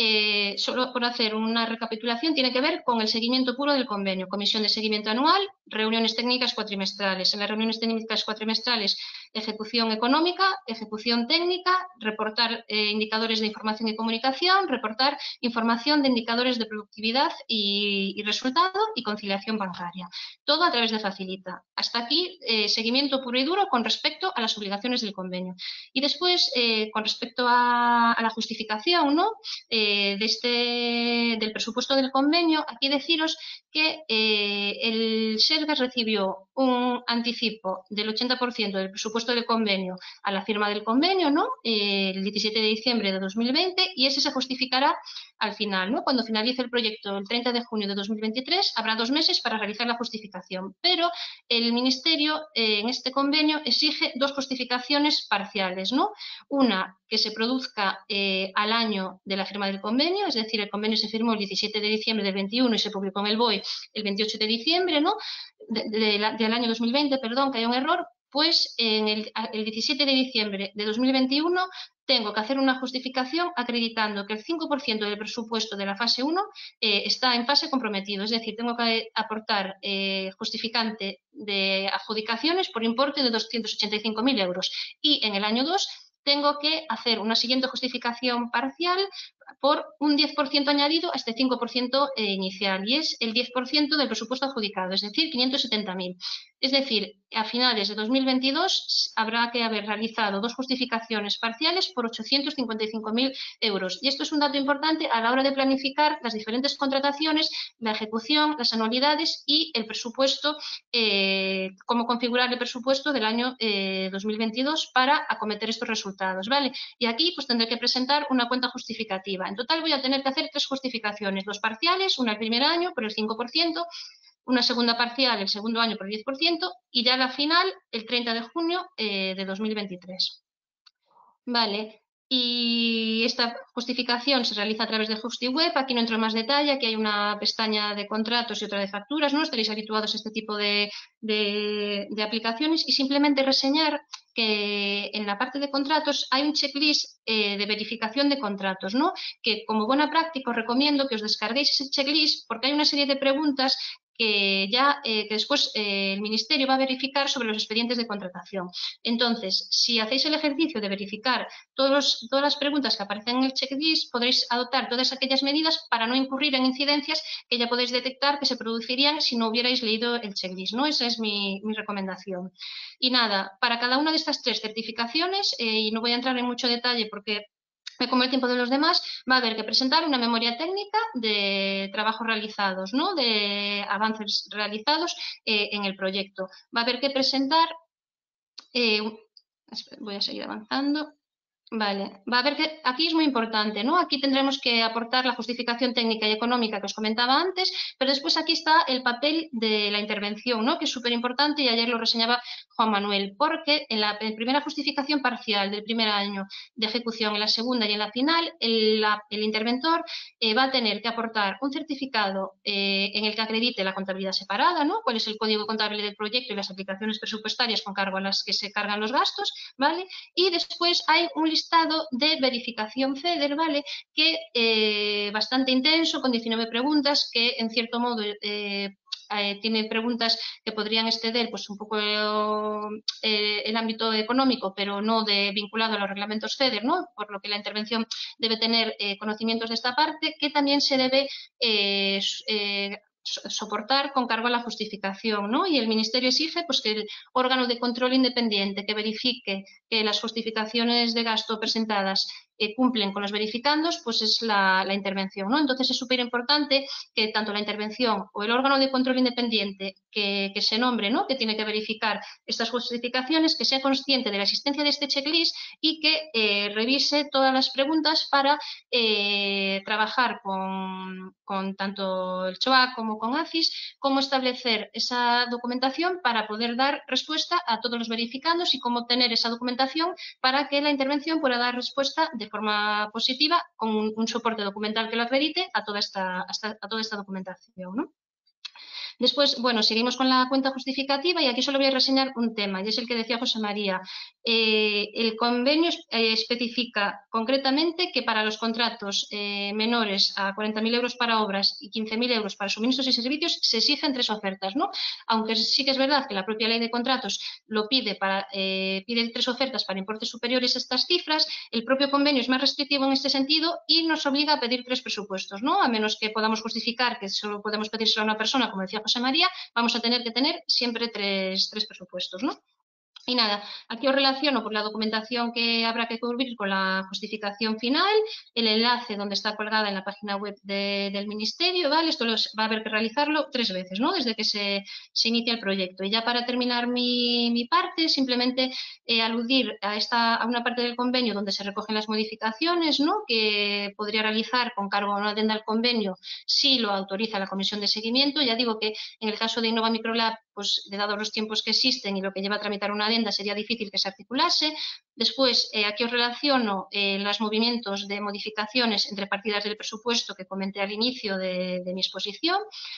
solo por hacer una recapitulación, tiene que ver con el seguimiento puro del convenio. Comisión de seguimiento anual, reuniones técnicas cuatrimestrales. En las reuniones técnicas cuatrimestrales, ejecución económica, ejecución técnica, reportar indicadores de información y comunicación, reportar información de indicadores de productividad y resultado y conciliación bancaria. Todo a través de Facilita. Hasta aquí, seguimiento puro y duro con respecto a las obligaciones del convenio. Y después, con respecto a la justificación, ¿no?, del presupuesto del convenio, aquí deciros que el Sergas recibió un anticipo del 80% del presupuesto del convenio a la firma del convenio, ¿no?, el 17 de diciembre de 2020, y ese se justificará al final, ¿no? Cuando finalice el proyecto el 30 de junio de 2023, habrá 2 meses para realizar la justificación, pero el Ministerio en este convenio exige 2 justificaciones parciales, ¿no? Una, que se produzca al año de la firma del convenio, es decir, el convenio se firmó el 17 de diciembre del 21 y se publicó en el BOE el 28 de diciembre, ¿no?, del año 2020, perdón, que hay un error, pues en el 17 de diciembre de 2021 tengo que hacer una justificación acreditando que el 5% del presupuesto de la fase 1 está en fase comprometido, es decir, tengo que aportar justificante de adjudicaciones por importe de 285.000 euros, y en el año 2 tengo que hacer una siguiente justificación parcial por un 10% añadido a este 5% inicial, y es el 10% del presupuesto adjudicado, es decir, 570.000. Es decir, a finales de 2022 habrá que haber realizado 2 justificaciones parciales por 855.000 euros. Y esto es un dato importante a la hora de planificar las diferentes contrataciones, la ejecución, las anualidades y el presupuesto, cómo configurar el presupuesto del año 2022 para acometer estos resultados, ¿vale? Y aquí pues tendré que presentar una cuenta justificativa. En total voy a tener que hacer 3 justificaciones, 2 parciales, una el primer año por el 5%, una segunda parcial el segundo año por el 10% y ya la final el 30 de junio de 2023. Vale, Y esta justificación se realiza a través de HustiWeb. Aquí no entro en más detalle, aquí hay una pestaña de contratos y otra de facturas, ¿no? Estaréis habituados a este tipo de aplicaciones, y simplemente reseñar que en la parte de contratos hay un checklist de verificación de contratos, ¿no? Que como buena práctica os recomiendo que os descarguéis ese checklist, porque hay una serie de preguntas que después el Ministerio va a verificar sobre los expedientes de contratación. Entonces, si hacéis el ejercicio de verificar todas las preguntas que aparecen en el checklist, podréis adoptar todas aquellas medidas para no incurrir en incidencias que ya podéis detectar que se producirían si no hubierais leído el checklist, ¿no? Esa es mi recomendación. Y nada, para cada una de estas 3 certificaciones, y no voy a entrar en mucho detalle porque me como el tiempo de los demás, va a haber que presentar una memoria técnica de trabajos realizados, ¿no? De avances realizados en el proyecto. Va a haber que presentar, voy a seguir avanzando. Vale, va a haber que, aquí es muy importante, ¿no? Aquí tendremos que aportar la justificación técnica y económica que os comentaba antes, pero después aquí está el papel de la intervención, ¿no? Que es súper importante, y ayer lo reseñaba Juan Manuel, porque en la primera justificación parcial del primer año de ejecución, en la segunda y en la final, el interventor va a tener que aportar un certificado en el que acredite la contabilidad separada, ¿no? Cuál es el código contable del proyecto y las aplicaciones presupuestarias con cargo a las que se cargan los gastos, ¿vale? Y después hay un listado de verificación FEDER, ¿vale? Que bastante intenso, con 19 preguntas, que en cierto modo tiene preguntas que podrían exceder pues un poco el ámbito económico, pero no vinculado a los reglamentos FEDER, ¿no? Por lo que la intervención debe tener conocimientos de esta parte, que también se debe soportar con cargo a la justificación, ¿no? Y el Ministerio exige pues, que el órgano de control independiente que verifique que las justificaciones de gasto presentadas cumplen con los verificandos, pues es la intervención, ¿no? Entonces es súper importante que tanto la intervención o el órgano de control independiente que se nombre, ¿no? Que tiene que verificar estas justificaciones, que sea consciente de la existencia de este checklist y que revise todas las preguntas para trabajar con tanto el CHOA como con ACIS, cómo establecer esa documentación para poder dar respuesta a todos los verificandos y cómo obtener esa documentación para que la intervención pueda dar respuesta de forma positiva con un soporte documental que lo acredite a toda esta documentación, ¿no? Después, bueno, seguimos con la cuenta justificativa y aquí solo voy a reseñar un tema, y es el que decía José María. El convenio especifica concretamente que para los contratos menores a 40.000 euros para obras y 15.000 euros para suministros y servicios se exigen 3 ofertas, ¿no? Aunque sí que es verdad que la propia ley de contratos lo pide, pide 3 ofertas para importes superiores a estas cifras, el propio convenio es más restrictivo en este sentido y nos obliga a pedir 3 presupuestos, ¿no? A menos que podamos justificar que solo podemos pedírselo a una persona, como decía José María, vamos a tener que tener siempre 3 presupuestos, ¿no? Y nada, aquí os relaciono por la documentación que habrá que cubrir con la justificación final, el enlace donde está colgada en la página web del Ministerio, ¿vale? Esto va a haber que realizarlo 3 veces, ¿no? Desde que se inicia el proyecto. Y ya para terminar mi parte, simplemente aludir a una parte del convenio donde se recogen las modificaciones, ¿no? Que podría realizar con cargo a una adenda al convenio si lo autoriza la Comisión de Seguimiento. Ya digo que en el caso de Innova Microlab, pues dados los tiempos que existen y lo que lleva a tramitar una adenda, sería difícil que se articulase. Después, aquí os relaciono los movimientos de modificaciones entre partidas del presupuesto que comenté al inicio de mi exposición,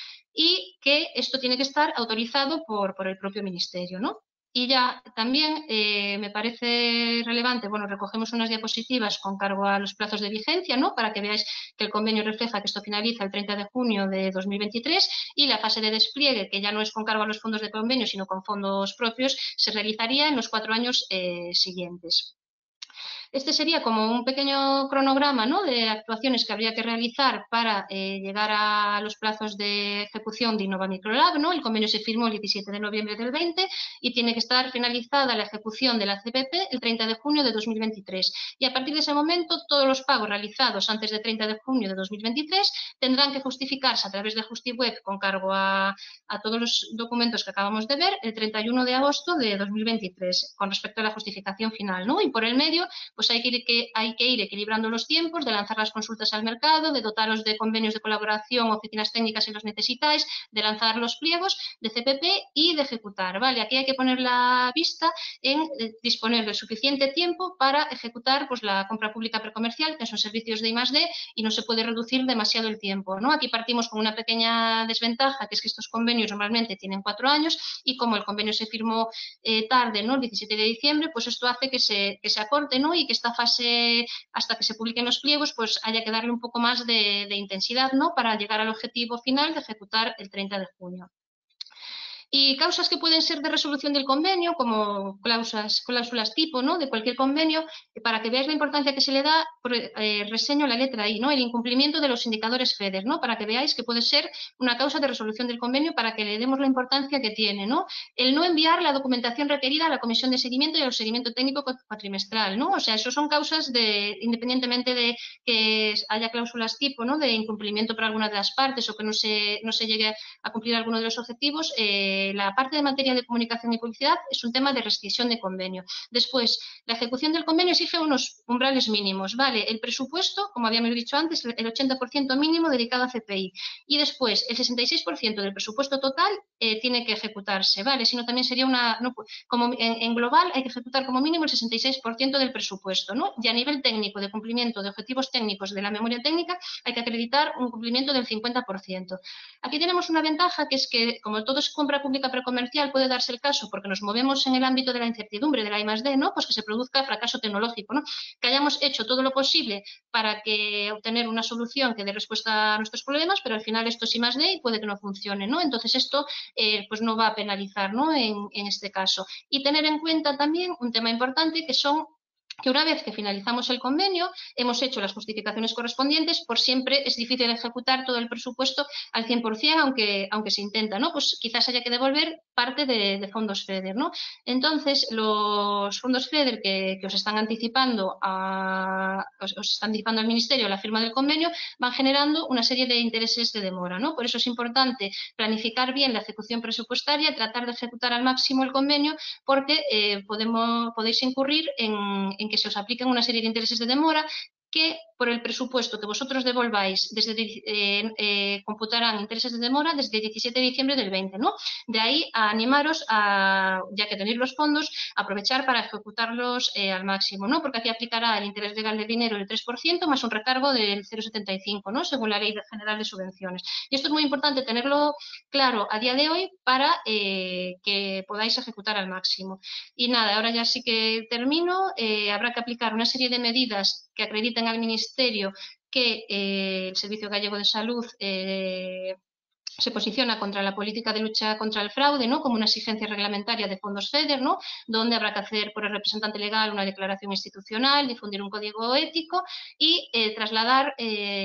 y que esto tiene que estar autorizado por el propio Ministerio, ¿no? Y ya también me parece relevante, bueno, recogemos unas diapositivas con cargo a los plazos de vigencia, ¿no? Para que veáis que el convenio refleja que esto finaliza el 30 de junio de 2023 y la fase de despliegue, que ya no es con cargo a los fondos de convenio, sino con fondos propios, se realizaría en los 4 años siguientes. Este sería como un pequeño cronograma, ¿no? De actuaciones que habría que realizar para llegar a los plazos de ejecución de Innova Microlab, ¿no? El convenio se firmó el 17 de noviembre del 20 y tiene que estar finalizada la ejecución de la CPP el 30 de junio de 2023. Y a partir de ese momento, todos los pagos realizados antes del 30 de junio de 2023 tendrán que justificarse a través de HustiWeb con cargo a todos los documentos que acabamos de ver el 31 de agosto de 2023 con respecto a la justificación final, ¿no? Y por el medio, pues pues hay que ir equilibrando los tiempos, de lanzar las consultas al mercado, de dotaros de convenios de colaboración, oficinas técnicas si los necesitáis, de lanzar los pliegos, de CPP y de ejecutar, ¿vale? Aquí hay que poner la vista en disponer de suficiente tiempo para ejecutar pues, la compra pública precomercial, que son servicios de I+D, y no se puede reducir demasiado el tiempo, ¿no? Aquí partimos con una pequeña desventaja, que es que estos convenios normalmente tienen 4 años y como el convenio se firmó tarde, ¿no? El 17 de diciembre, pues esto hace que se acorte, ¿no? Y que esta fase, hasta que se publiquen los pliegos, pues haya que darle un poco más de intensidad, ¿no? Para llegar al objetivo final de ejecutar el 30 de junio. Y causas que pueden ser de resolución del convenio, como cláusulas tipo, ¿no? De cualquier convenio, para que veáis la importancia que se le da, reseño la letra I, ¿no? El incumplimiento de los indicadores FEDER, ¿no? Para que veáis que puede ser una causa de resolución del convenio, para que le demos la importancia que tiene, ¿no? El no enviar la documentación requerida a la comisión de seguimiento y al seguimiento técnico cuatrimestral, ¿no? O sea, eso son causas independientemente de que haya cláusulas tipo, ¿no? De incumplimiento por alguna de las partes o que no se llegue a cumplir alguno de los objetivos, la parte de materia de comunicación y publicidad es un tema de rescisión de convenio. Después, la ejecución del convenio exige unos umbrales mínimos, ¿vale? El presupuesto, como habíamos dicho antes, el 80% mínimo dedicado a CPI. Y después, el 66% del presupuesto total tiene que ejecutarse, ¿vale? Si no, también sería como en global hay que ejecutar como mínimo el 66% del presupuesto, ¿no? Y a nivel técnico, de cumplimiento de objetivos técnicos de la memoria técnica, hay que acreditar un cumplimiento del 50%. Aquí tenemos una ventaja, que es que, como todo es compra pública precomercial, puede darse el caso, porque nos movemos en el ámbito de la incertidumbre de la I+D, ¿no? Pues que se produzca fracaso tecnológico, ¿no? Que hayamos hecho todo lo posible para obtener una solución que dé respuesta a nuestros problemas, pero al final esto es I+D y puede que no funcione, ¿no? Entonces esto pues no va a penalizar, ¿no? En este caso. Y tener en cuenta también un tema importante, que una vez que finalizamos el convenio, hemos hecho las justificaciones correspondientes, por siempre es difícil ejecutar todo el presupuesto al 100%, aunque se intenta, ¿no? Pues quizás haya que devolver parte de fondos FEDER, ¿no? Entonces, los fondos FEDER que os están anticipando al Ministerio la firma del convenio, van generando una serie de intereses de demora, ¿no? Por eso es importante planificar bien la ejecución presupuestaria, tratar de ejecutar al máximo el convenio, porque podéis incurrir en que se os apliquen una serie de intereses de demora que por el presupuesto que vosotros devolváis computarán intereses de demora desde el 17 de diciembre del 20, ¿no? De ahí a animaros, ya que tenéis los fondos, a aprovechar para ejecutarlos al máximo, ¿no? Porque aquí aplicará el interés legal del dinero el 3% más un recargo del 0,75, ¿no? Según la Ley General de Subvenciones. Y esto es muy importante tenerlo claro a día de hoy para que podáis ejecutar al máximo. Y nada, ahora ya sí que termino. Habrá que aplicar una serie de medidas que acrediten al Ministerio que el Servicio Gallego de Salud se posiciona contra la política de lucha contra el fraude, ¿no? Como una exigencia reglamentaria de fondos FEDER, ¿no? Donde habrá que hacer por el representante legal una declaración institucional, difundir un código ético y trasladar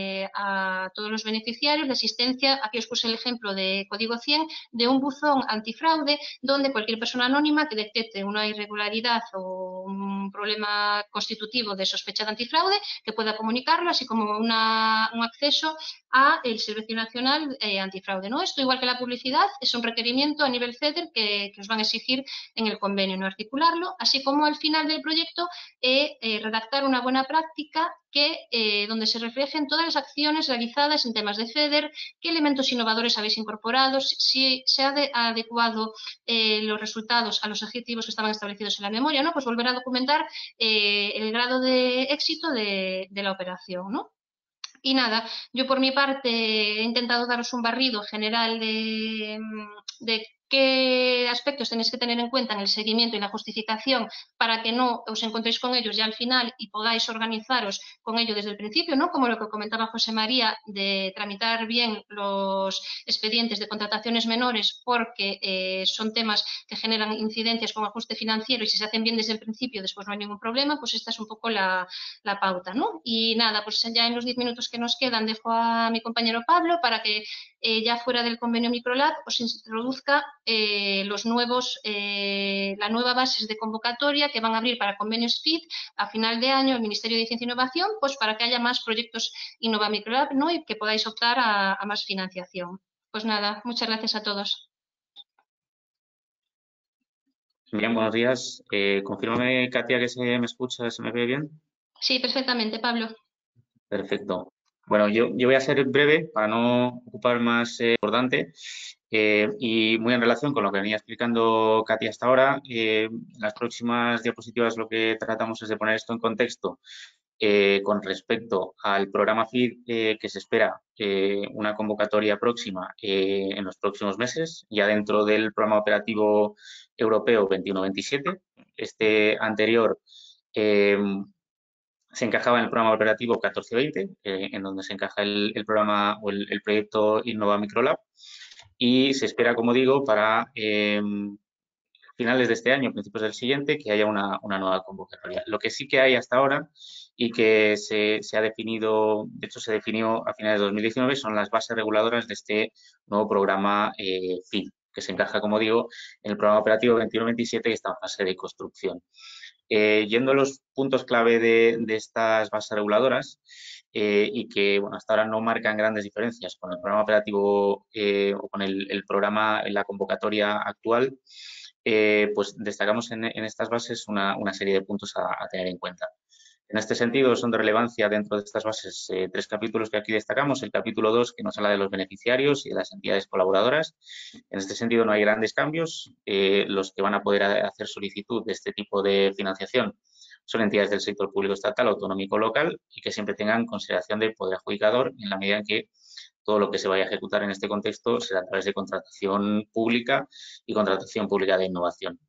a todos los beneficiarios de asistencia. Aquí os puse el ejemplo de Código 100, de un buzón antifraude donde cualquier persona anónima que detecte una irregularidad o un problema constitutivo de sospecha de antifraude, que pueda comunicarlo, así como un acceso a el Servicio Nacional Antifraude, ¿no? Esto, igual que la publicidad, es un requerimiento a nivel FEDER que os van a exigir en el convenio, no articularlo, así como al final del proyecto redactar una buena práctica donde se reflejen todas las acciones realizadas en temas de FEDER, qué elementos innovadores habéis incorporado, si se ha adecuado los resultados a los objetivos que estaban establecidos en la memoria, ¿no? Pues volver a documentar el grado de éxito de la operación, ¿no? Y nada, yo por mi parte he intentado daros un barrido general de qué aspectos tenéis que tener en cuenta en el seguimiento y la justificación para que no os encontréis con ellos ya al final y podáis organizaros con ello desde el principio, ¿no? Como lo que comentaba José María, de tramitar bien los expedientes de contrataciones menores, porque son temas que generan incidencias con ajuste financiero, y si se hacen bien desde el principio después no hay ningún problema. Pues esta es un poco la pauta, ¿no? Y nada, pues ya en los 10 minutos que nos quedan dejo a mi compañero Pablo para que ya fuera del convenio Microlab os introduzca la nueva bases de convocatoria que van a abrir para convenios FID a final de año el Ministerio de Ciencia e Innovación, pues para que haya más proyectos Innova Microlab, ¿no? Y que podáis optar a más financiación. Pues nada, muchas gracias a todos. Bien, buenos días. Confírmame, Katia, que se me escucha, se me ve bien. Sí, perfectamente, Pablo. Perfecto. Bueno, yo voy a ser breve para no ocupar más importante y muy en relación con lo que venía explicando Katy hasta ahora. En las próximas diapositivas lo que tratamos es de poner esto en contexto con respecto al programa FID que se espera una convocatoria próxima en los próximos meses, ya dentro del programa operativo europeo 21-27. Este anterior se encajaba en el programa operativo 14-20, en donde se encaja el programa o el proyecto Innova Microlab, y se espera, como digo, para finales de este año, principios del siguiente, que haya una nueva convocatoria. Lo que sí que hay hasta ahora y que se ha definido, de hecho se definió a finales de 2019, son las bases reguladoras de este nuevo programa FID, que se encaja, como digo, en el programa operativo 21-27 que está en fase de construcción. Yendo a los puntos clave de estas bases reguladoras y que bueno, hasta ahora no marcan grandes diferencias con el programa operativo o con el programa, en la convocatoria actual, pues destacamos en estas bases una serie de puntos a tener en cuenta. En este sentido, son de relevancia dentro de estas bases tres capítulos que aquí destacamos. El capítulo 2, que nos habla de los beneficiarios y de las entidades colaboradoras. En este sentido, no hay grandes cambios. Los que van a poder hacer solicitud de este tipo de financiación son entidades del sector público estatal, autonómico, local y que siempre tengan consideración de poder adjudicador en la medida en que todo lo que se vaya a ejecutar en este contexto será a través de contratación pública y contratación pública de innovación.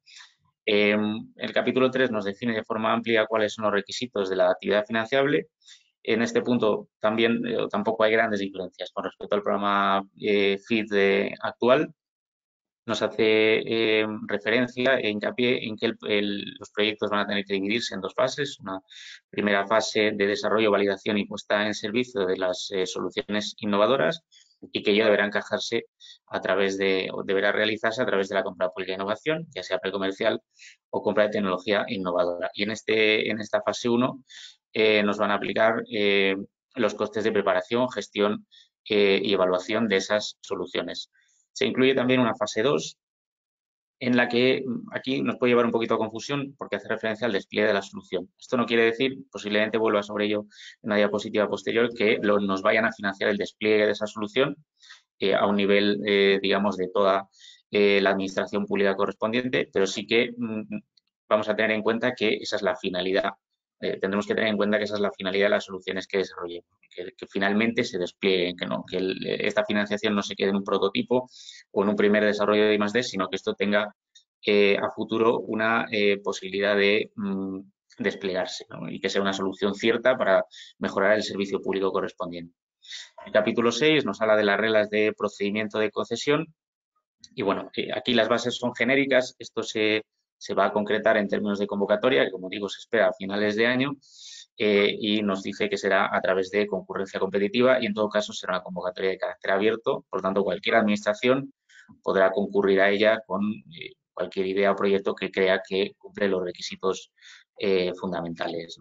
El capítulo 3 nos define de forma amplia cuáles son los requisitos de la actividad financiable. En este punto también tampoco hay grandes diferencias con respecto al programa FID actual. Nos hace referencia e hincapié en que los proyectos van a tener que dividirse en dos fases. Una primera fase de desarrollo, validación y puesta en servicio de las soluciones innovadoras y que ello deberá encajarse a través o deberá realizarse a través de la compra pública de innovación, ya sea precomercial o compra de tecnología innovadora. Y en esta fase 1 nos van a aplicar los costes de preparación, gestión y evaluación de esas soluciones. Se incluye también una fase 2 en la que aquí nos puede llevar un poquito a confusión porque hace referencia al despliegue de la solución. Esto no quiere decir, posiblemente vuelva sobre ello en una diapositiva posterior, que nos vayan a financiar el despliegue de esa solución a un nivel, digamos, de toda la administración pública correspondiente, pero sí que vamos a tener en cuenta que esa es la finalidad. Tendremos que tener en cuenta que esa es la finalidad de las soluciones que desarrollemos, que finalmente se desplieguen, que esta financiación no se quede en un prototipo o en un primer desarrollo de I+D, sino que esto tenga a futuro una posibilidad de desplegarse, ¿no? Y que sea una solución cierta para mejorar el servicio público correspondiente. El capítulo 6 nos habla de las reglas de procedimiento de concesión y bueno, aquí las bases son genéricas, esto se va a concretar en términos de convocatoria, que como digo se espera a finales de año y nos dice que será a través de concurrencia competitiva y en todo caso será una convocatoria de carácter abierto, por tanto cualquier administración podrá concurrir a ella con cualquier idea o proyecto que crea que cumple los requisitos fundamentales, ¿no?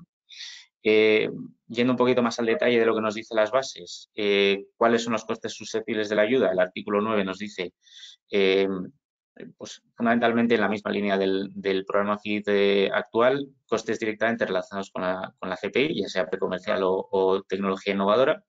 Yendo un poquito más al detalle de lo que nos dicen las bases, ¿cuáles son los costes susceptibles de la ayuda? El artículo 9 nos dice, pues fundamentalmente en la misma línea del programa FID actual, costes directamente relacionados con la CPI, ya sea precomercial o tecnología innovadora,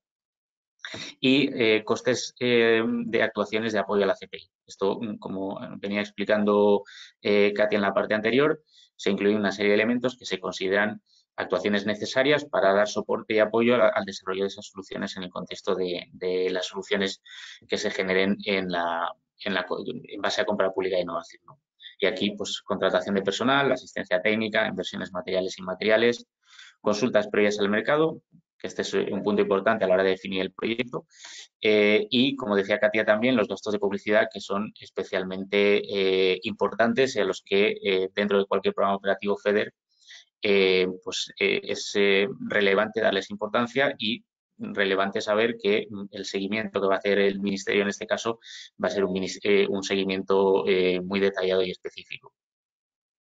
y costes de actuaciones de apoyo a la CPI. Esto, como venía explicando Katy en la parte anterior, se incluye una serie de elementos que se consideran actuaciones necesarias para dar soporte y apoyo al desarrollo de esas soluciones en el contexto de las soluciones que se generen en base a compra pública de innovación, ¿no? Y aquí, pues, contratación de personal, asistencia técnica, inversiones materiales e inmateriales, consultas previas al mercado, que este es un punto importante a la hora de definir el proyecto, y, como decía Katia también, los gastos de publicidad que son especialmente importantes y a los que dentro de cualquier programa operativo FEDER pues es relevante darles importancia y relevante saber que el seguimiento que va a hacer el Ministerio en este caso va a ser un seguimiento muy detallado y específico.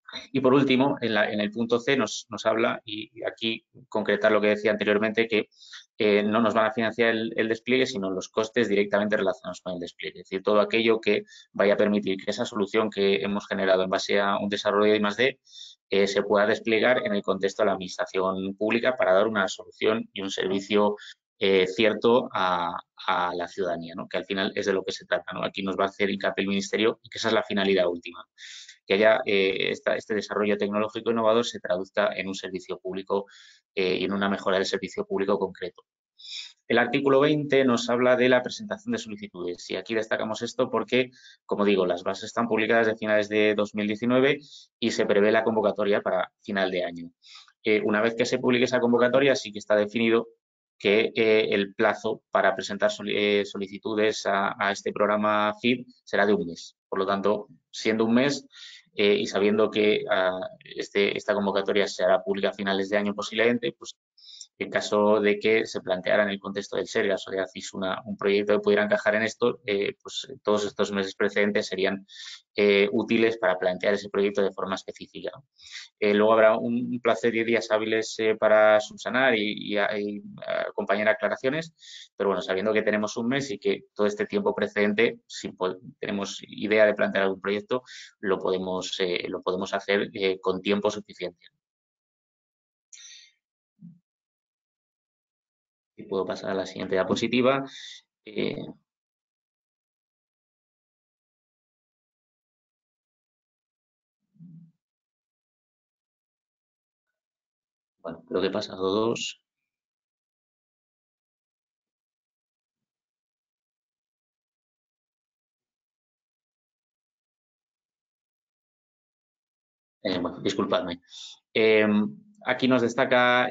Y por último, en el punto C nos habla, y aquí concretar lo que decía anteriormente, que no nos van a financiar el despliegue, sino los costes directamente relacionados con el despliegue. Es decir, todo aquello que vaya a permitir que esa solución que hemos generado en base a un desarrollo de I+D se pueda desplegar en el contexto de la administración pública para dar una solución y un servicio cierto a la ciudadanía, ¿no? Que al final es de lo que se trata, ¿no? Aquí nos va a hacer hincapié el Ministerio y que esa es la finalidad última, que haya este desarrollo tecnológico innovador se traduzca en un servicio público y en una mejora del servicio público concreto. El artículo 20 nos habla de la presentación de solicitudes y aquí destacamos esto porque, como digo, las bases están publicadas de finales de 2019 y se prevé la convocatoria para final de año. Una vez que se publique esa convocatoria, sí que está definido que el plazo para presentar solicitudes a este programa FID será de un mes. Por lo tanto, siendo un mes y sabiendo que esta convocatoria se hará pública a finales de año posiblemente, pues en caso de que se planteara en el contexto del Sergas o de ACIS un proyecto que pudiera encajar en esto, pues todos estos meses precedentes serían útiles para plantear ese proyecto de forma específica. Luego habrá un plazo de 10 días hábiles para subsanar y acompañar aclaraciones, pero bueno, sabiendo que tenemos un mes y que todo este tiempo precedente, si tenemos idea de plantear algún proyecto, lo podemos hacer con tiempo suficiente. Y puedo pasar a la siguiente diapositiva. Bueno, creo que he pasado dos. Bueno, disculpadme. Aquí nos destaca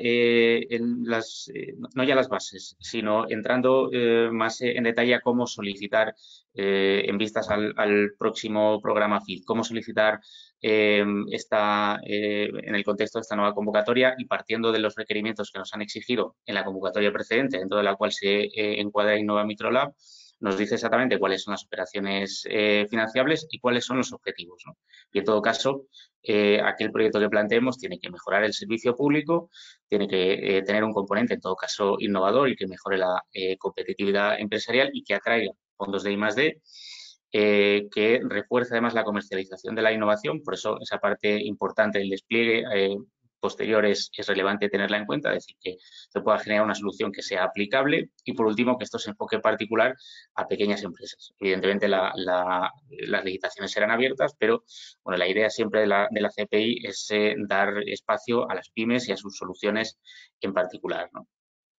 no ya las bases, sino entrando más en detalle a cómo solicitar en vistas al próximo programa FID, cómo solicitar en el contexto de esta nueva convocatoria y partiendo de los requerimientos que nos han exigido en la convocatoria precedente, dentro de la cual se encuadra Innova Microlab, nos dice exactamente cuáles son las operaciones financiables y cuáles son los objetivos, ¿no? Y en todo caso, aquel proyecto que planteemos tiene que mejorar el servicio público, tiene que tener un componente, en todo caso, innovador y que mejore la competitividad empresarial y que atraiga fondos de I+D, que refuerce además la comercialización de la innovación. Por eso esa parte importante del despliegue posterior es relevante tenerla en cuenta, es decir, que se pueda generar una solución que sea aplicable y, por último, que esto se enfoque en particular a pequeñas empresas. Evidentemente, las licitaciones serán abiertas, pero bueno, la idea siempre de la CPI es dar espacio a las pymes y a sus soluciones en particular, ¿no?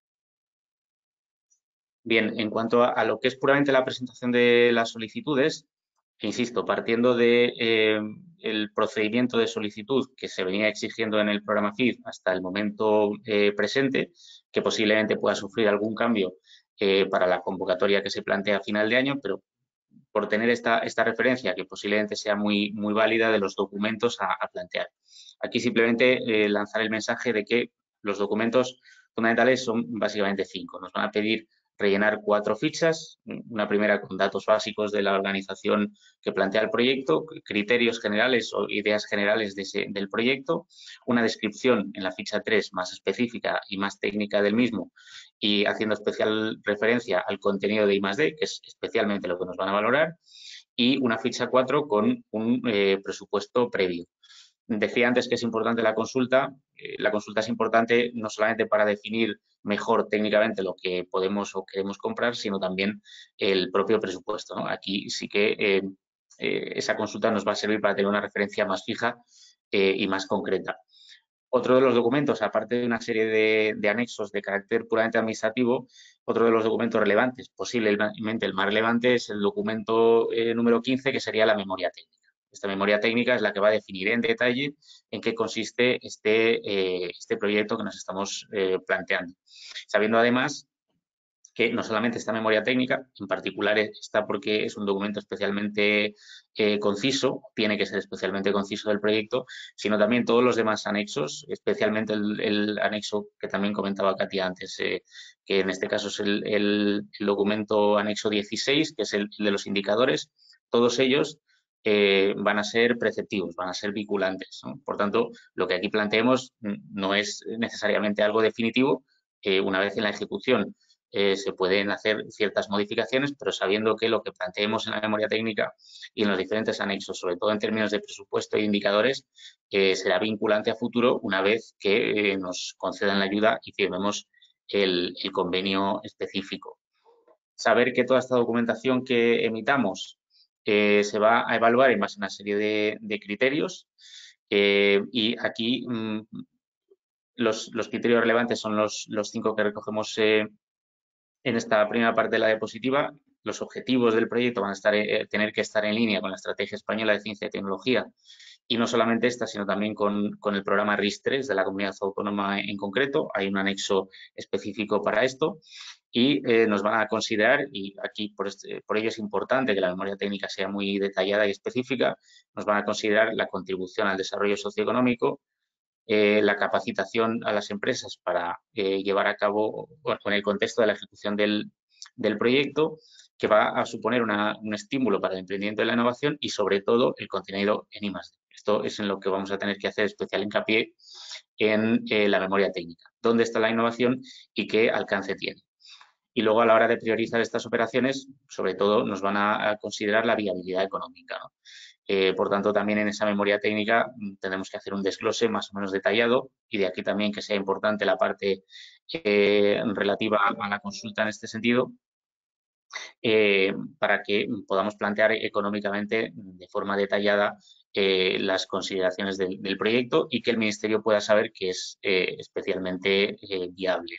Bien, en cuanto a lo que es puramente la presentación de las solicitudes, insisto, partiendo de el procedimiento de solicitud que se venía exigiendo en el programa FID hasta el momento presente, que posiblemente pueda sufrir algún cambio para la convocatoria que se plantea a final de año, pero por tener esta referencia que posiblemente sea muy válida de los documentos a plantear. Aquí simplemente lanzar el mensaje de que los documentos fundamentales son básicamente 5. Nos van a pedir rellenar 4 fichas, una primera con datos básicos de la organización que plantea el proyecto, criterios generales o ideas generales del proyecto, una descripción en la ficha 3 más específica y más técnica del mismo y haciendo especial referencia al contenido de I+D, que es especialmente lo que nos van a valorar, y una ficha 4 con un presupuesto previo. Decía antes que es importante la consulta. La consulta es importante no solamente para definir mejor técnicamente lo que podemos o queremos comprar, sino también el propio presupuesto, ¿no? Aquí sí que esa consulta nos va a servir para tener una referencia más fija y más concreta. Otro de los documentos, aparte de una serie de anexos de carácter puramente administrativo, otro de los documentos relevantes, posiblemente el más relevante, es el documento número 15, que sería la memoria técnica. Esta memoria técnica es la que va a definir en detalle en qué consiste este proyecto que nos estamos planteando. Sabiendo además que no solamente esta memoria técnica, en particular está porque es un documento especialmente conciso, tiene que ser especialmente conciso del proyecto, sino también todos los demás anexos, especialmente el anexo que también comentaba Katia antes, que en este caso es el documento anexo 16, que es el de los indicadores. Todos ellos van a ser preceptivos, van a ser vinculantes, ¿no? Por tanto, lo que aquí planteemos no es necesariamente algo definitivo. Una vez en la ejecución se pueden hacer ciertas modificaciones, pero sabiendo que lo que planteemos en la memoria técnica y en los diferentes anexos, sobre todo en términos de presupuesto e indicadores, será vinculante a futuro una vez que nos concedan la ayuda y firmemos el convenio específico. Saber que toda esta documentación que emitamos se va a evaluar en base a una serie de criterios y aquí los criterios relevantes son los 5 que recogemos en esta primera parte de la diapositiva. Los objetivos del proyecto van a tener que estar en línea con la Estrategia Española de Ciencia y Tecnología y no solamente esta, sino también con el programa RIS3 de la comunidad autónoma en concreto. Hay un anexo específico para esto y nos van a considerar, y aquí por ello es importante que la memoria técnica sea muy detallada y específica, nos van a considerar la contribución al desarrollo socioeconómico, la capacitación a las empresas para llevar a cabo, bueno, en el contexto de la ejecución del proyecto, que va a suponer un estímulo para el emprendimiento y la innovación y, sobre todo, el contenido en I+D. Esto es en lo que vamos a tener que hacer especial hincapié en la memoria técnica. ¿Dónde está la innovación y qué alcance tiene? Y luego, a la hora de priorizar estas operaciones, sobre todo, nos van a considerar la viabilidad económica, ¿no? Por tanto, también en esa memoria técnica tenemos que hacer un desglose más o menos detallado y de aquí también que sea importante la parte relativa a la consulta en este sentido, para que podamos plantear económicamente de forma detallada las consideraciones del proyecto y que el Ministerio pueda saber que es especialmente viable.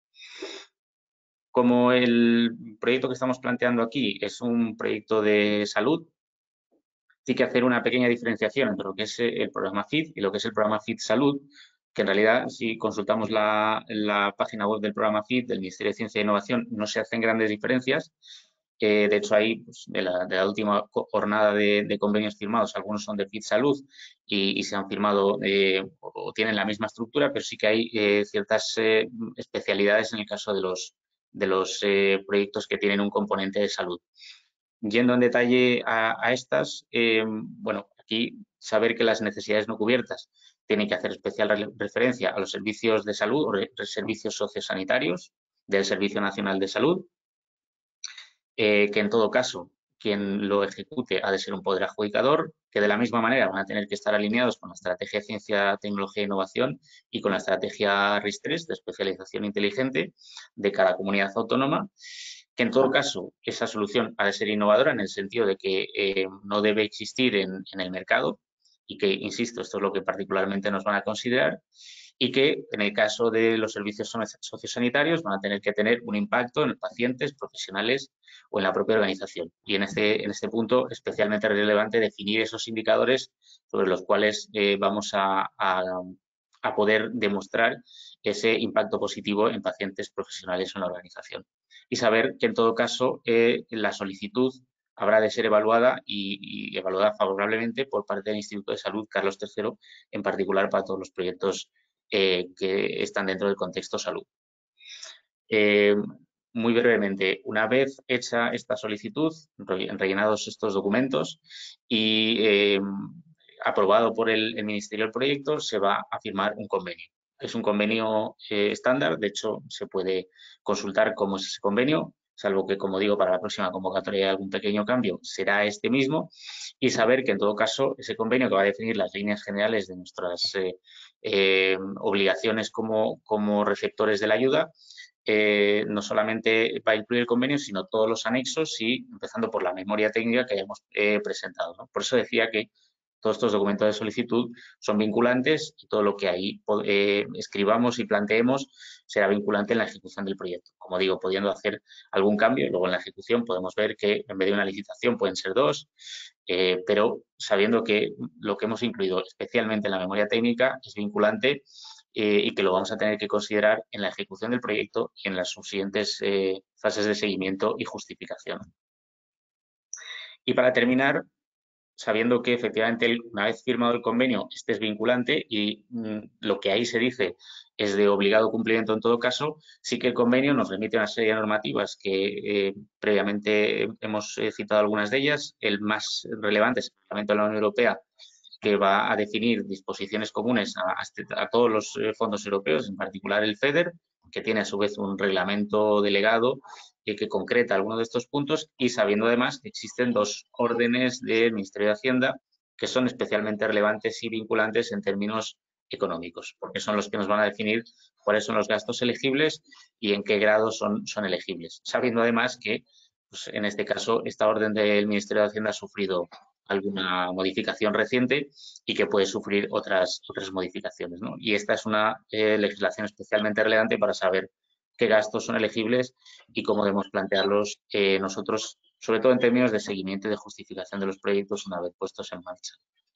Como el proyecto que estamos planteando aquí es un proyecto de salud, sí que hacer una pequeña diferenciación entre lo que es el programa FID y lo que es el programa FID Salud, que en realidad, si consultamos la página web del programa FID del Ministerio de Ciencia e Innovación, no se hacen grandes diferencias. De hecho, ahí, pues, de la última jornada de convenios firmados, algunos son de FID Salud y se han firmado o tienen la misma estructura, pero sí que hay ciertas especialidades en el caso de los proyectos que tienen un componente de salud. Yendo en detalle a estas, bueno, aquí saber que las necesidades no cubiertas tienen que hacer especial referencia a los servicios de salud o servicios sociosanitarios del Servicio Nacional de Salud, que en todo caso quien lo ejecute ha de ser un poder adjudicador, que de la misma manera van a tener que estar alineados con la Estrategia de Ciencia, Tecnología e Innovación y con la Estrategia RIS3 de especialización inteligente de cada comunidad autónoma, que en todo caso esa solución ha de ser innovadora en el sentido de que no debe existir en el mercado y que, insisto, esto es lo que particularmente nos van a considerar y que en el caso de los servicios sociosanitarios van a tener que tener un impacto en los pacientes, profesionales o en la propia organización. Y en este punto especialmente relevante definir esos indicadores sobre los cuales vamos a poder demostrar ese impacto positivo en pacientes, profesionales o en la organización. Y saber que en todo caso la solicitud habrá de ser evaluada y evaluada favorablemente por parte del Instituto de Salud Carlos III, en particular para todos los proyectos que están dentro del contexto salud. Muy brevemente, una vez hecha esta solicitud, rellenados estos documentos y aprobado por el Ministerio del proyecto, se va a firmar un convenio. Es un convenio estándar, de hecho se puede consultar cómo es ese convenio, salvo que, como digo, para la próxima convocatoria hay algún pequeño cambio, será este mismo, y saber que en todo caso ese convenio que va a definir las líneas generales de nuestras obligaciones como receptores de la ayuda, no solamente va a incluir el convenio, sino todos los anexos y empezando por la memoria técnica que hayamos presentado, ¿no? Por eso decía que todos estos documentos de solicitud son vinculantes y todo lo que ahí escribamos y planteemos será vinculante en la ejecución del proyecto. Como digo, pudiendo hacer algún cambio, luego en la ejecución podemos ver que en vez de una licitación pueden ser 2, pero sabiendo que lo que hemos incluido especialmente en la memoria técnica es vinculante y que lo vamos a tener que considerar en la ejecución del proyecto y en las subsiguientes fases de seguimiento y justificación. Y para terminar, sabiendo que efectivamente una vez firmado el convenio este es vinculante y lo que ahí se dice es de obligado cumplimiento en todo caso. Sí que el convenio nos remite una serie de normativas que previamente hemos citado algunas de ellas. El más relevante es el Reglamento de la Unión Europea, que va a definir disposiciones comunes a todos los fondos europeos, en particular el FEDER, que tiene a su vez un reglamento delegado que concreta algunos de estos puntos, y sabiendo además que existen 2 órdenes del Ministerio de Hacienda que son especialmente relevantes y vinculantes en términos económicos, porque son los que nos van a definir cuáles son los gastos elegibles y en qué grado son elegibles, sabiendo además que pues, en este caso esta orden del Ministerio de Hacienda ha sufrido alguna modificación reciente y que puede sufrir otras modificaciones, ¿no? Y esta es una legislación especialmente relevante para saber qué gastos son elegibles y cómo debemos plantearlos nosotros, sobre todo en términos de seguimiento y de justificación de los proyectos una vez puestos en marcha.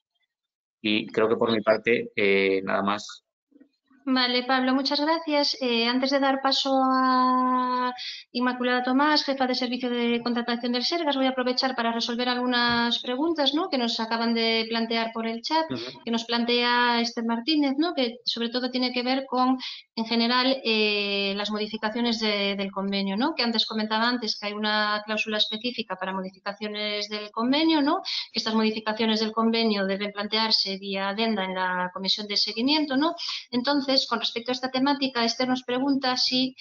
Y creo que por mi parte, nada más. Vale, Pablo, muchas gracias. Antes de dar paso a Inmaculada Tomás, jefa de servicio de contratación del Sergas, voy a aprovechar para resolver algunas preguntas, ¿no?, que nos acaban de plantear por el chat, que nos plantea Esther Martínez, ¿no?, que sobre todo tiene que ver con, en general, las modificaciones del convenio, ¿no?, que antes comentaba antes que hay una cláusula específica para modificaciones del convenio, ¿no?, que estas modificaciones del convenio deben plantearse vía adenda en la comisión de seguimiento, ¿no? Entonces, con respecto a esta temática, Esther nos pregunta si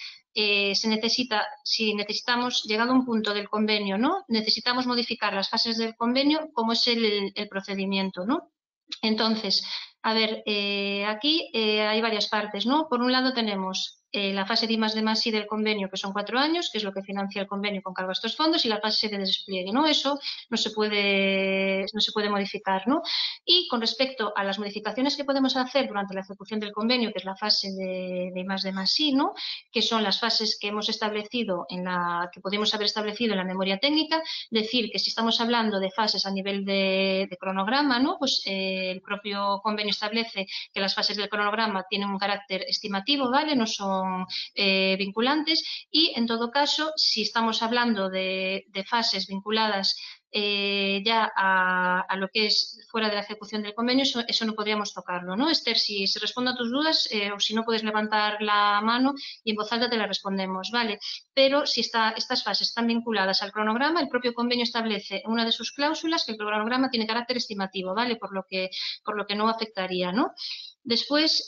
necesitamos, llegado a un punto del convenio, ¿no?, necesitamos modificar las fases del convenio, cómo es el procedimiento, ¿no? Entonces, a ver, aquí hay varias partes, ¿no? Por un lado tenemos la fase de I+D+I del convenio, que son 4 años, que es lo que financia el convenio con cargo a estos fondos, y la fase de despliegue, ¿no? Eso no se puede modificar, ¿no? Y con respecto a las modificaciones que podemos hacer durante la ejecución del convenio, que es la fase de I+D+I, ¿no?, que son las fases que hemos establecido que podemos haber establecido en la memoria técnica, decir que si estamos hablando de fases a nivel de cronograma, ¿no?, pues el propio convenio establece que las fases del cronograma tienen un carácter estimativo, ¿vale?, no son vinculantes, y en todo caso, si estamos hablando de fases vinculadas ya a lo que es fuera de la ejecución del convenio, eso no podríamos tocarlo, ¿no? Esther, si respondo a tus dudas o si no puedes levantar la mano y en voz alta te la respondemos, ¿vale? Pero si estas fases están vinculadas al cronograma, el propio convenio establece en una de sus cláusulas que el cronograma tiene carácter estimativo, ¿vale? Por lo que no afectaría, ¿no? Después,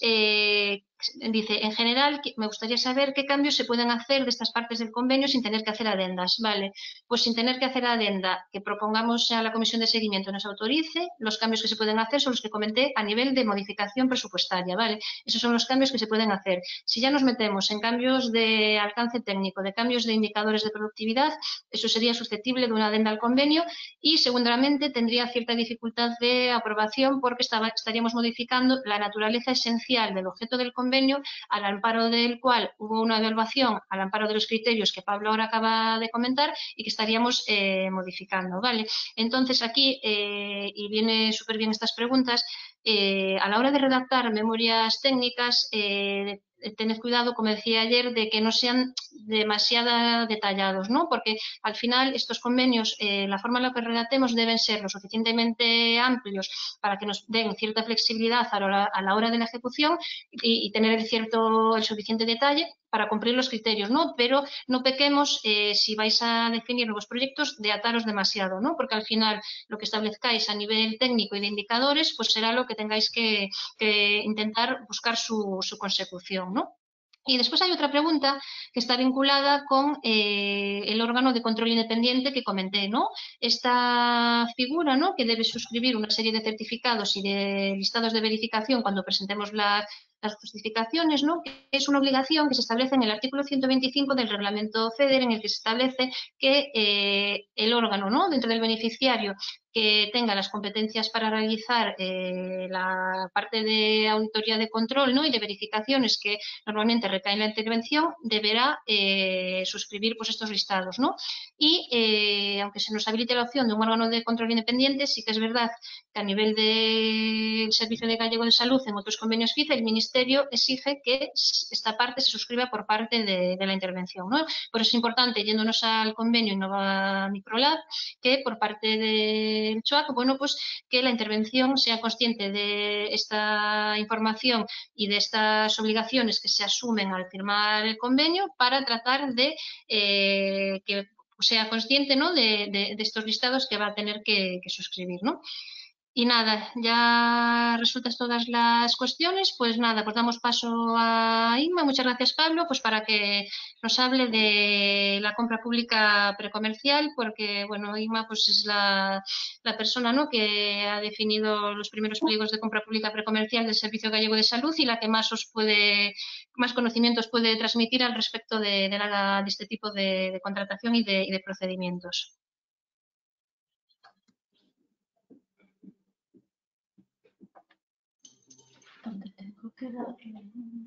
dice, en general, me gustaría saber qué cambios se pueden hacer de estas partes del convenio sin tener que hacer adendas, ¿vale? Pues sin tener que hacer adenda, que propongamos a la comisión de seguimiento nos autorice, los cambios que se pueden hacer son los que comenté a nivel de modificación presupuestaria, ¿vale? Esos son los cambios que se pueden hacer. Si ya nos metemos en cambios de alcance técnico, de cambios de indicadores de productividad, eso sería susceptible de una adenda al convenio y seguramente tendría cierta dificultad de aprobación porque estaríamos modificando la naturaleza esencial del objeto del convenio, al amparo del cual hubo una evaluación, al amparo de los criterios que Pablo ahora acaba de comentar y que estaríamos modificando, ¿vale? Entonces aquí, y viene súper bien estas preguntas, a la hora de redactar memorias técnicas, tened cuidado, como decía ayer, de que no sean demasiado detallados, ¿no? Porque al final estos convenios, la forma en la que redactemos deben ser lo suficientemente amplios para que nos den cierta flexibilidad a la hora de la ejecución y tener el suficiente detalle para cumplir los criterios, ¿no? Pero no pequemos, si vais a definir nuevos proyectos, de ataros demasiado, ¿no? Porque al final lo que establezcáis a nivel técnico y de indicadores, pues será lo que tengáis que intentar buscar su consecución, ¿no? Y después hay otra pregunta que está vinculada con el órgano de control independiente que comenté, ¿no? Esta figura, ¿no?, que debe suscribir una serie de certificados y de listados de verificación cuando presentemos las justificaciones, ¿no?, que es una obligación que se establece en el artículo 125 del reglamento FEDER, en el que se establece que el órgano, ¿no?, dentro del beneficiario que tenga las competencias para realizar la parte de auditoría de control, ¿no?, y de verificaciones que normalmente recae en la intervención, deberá suscribir pues estos listados, ¿no? Y aunque se nos habilite la opción de un órgano de control independiente, sí que es verdad que a nivel del Servicio Gallego de Salud, en otros convenios que hice, el Ministerio exige que esta parte se suscriba por parte de la intervención, ¿no? Por eso es importante, yéndonos al convenio Innova Microlab, que por parte del CHOAC, bueno, pues que la intervención sea consciente de esta información y de estas obligaciones que se asumen al firmar el convenio para tratar de que sea consciente, ¿no?, de estos listados que va a tener que suscribir, ¿no? Y nada, ya resueltas todas las cuestiones, pues nada, pues damos paso a Inma. Muchas gracias, Pablo, pues para que nos hable de la compra pública precomercial, porque, bueno, Inma pues es la persona, ¿no?, que ha definido los primeros pliegos de compra pública precomercial del Servicio Gallego de Salud y la que más conocimientos puede transmitir al respecto de este tipo de contratación y de procedimientos. ¿Dónde tengo que darle?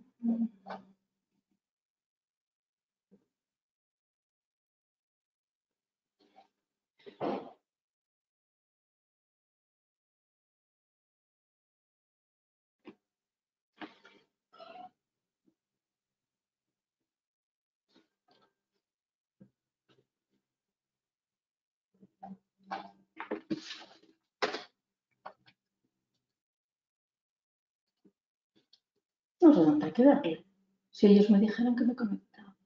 No sé dónde hay que darle. Si ellos me dijeron que me conectaba.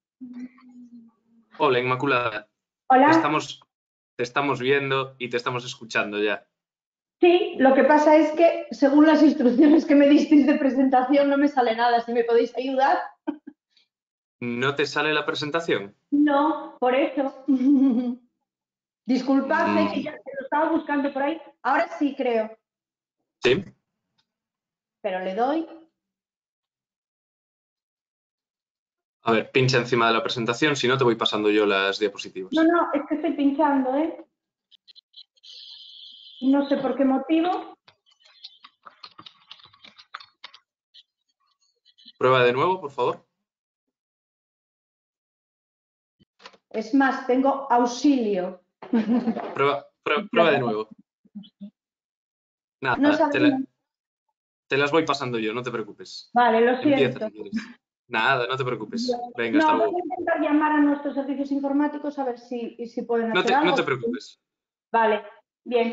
Hola, Inmaculada. Hola. Te estamos viendo y te estamos escuchando ya. Sí, lo que pasa es que según las instrucciones que me disteis de presentación no me sale nada. Si me podéis ayudar. ¿No te sale la presentación? No, por eso. Disculpadme que ya se lo estaba buscando por ahí. Ahora sí creo. Sí. Pero le doy. A ver, pincha encima de la presentación, si no te voy pasando yo las diapositivas. No, es que estoy pinchando, ¿eh? No sé por qué motivo. Prueba de nuevo, por favor. Es más, tengo auxilio. Prueba de nuevo. Nada, No sabía. te las voy pasando yo, no te preocupes. Vale, lo siento. Empieza si quieres. Nada, no te preocupes. Venga, hasta No, luego. voy a intentar llamar a nuestros servicios informáticos a ver si pueden hacer algo. No te preocupes. Vale, bien.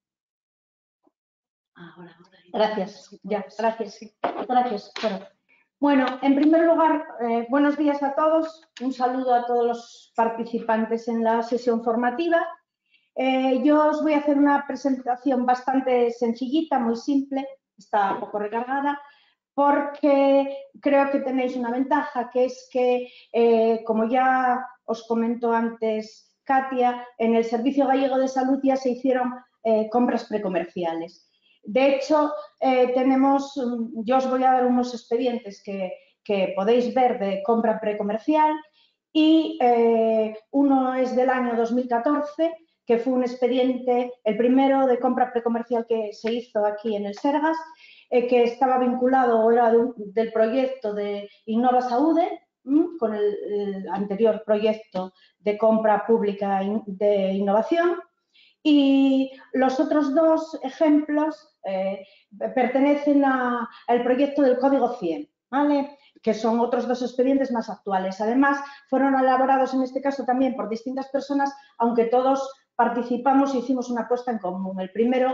Ahora. Gracias. Ya, gracias. Sí. Gracias. Bueno, en primer lugar, buenos días a todos. Un saludo a todos los participantes en la sesión formativa. Yo os voy a hacer una presentación bastante sencillita, muy simple, está poco recargada, porque creo que tenéis una ventaja, que es que, como ya os comentó antes Katia, en el Servicio Gallego de Salud ya se hicieron compras precomerciales. De hecho, yo os voy a dar unos expedientes que podéis ver de compra precomercial y uno es del año 2014, que fue un expediente, el primero de compra precomercial que se hizo aquí en el Sergas, que estaba vinculado o era del proyecto de Innova Saúde, con el anterior proyecto de compra pública de innovación. Y los otros dos ejemplos pertenecen al proyecto del Código 100, ¿vale?, que son otros dos expedientes más actuales. Además, fueron elaborados en este caso también por distintas personas, aunque todos participamos e hicimos una apuesta en común. El primero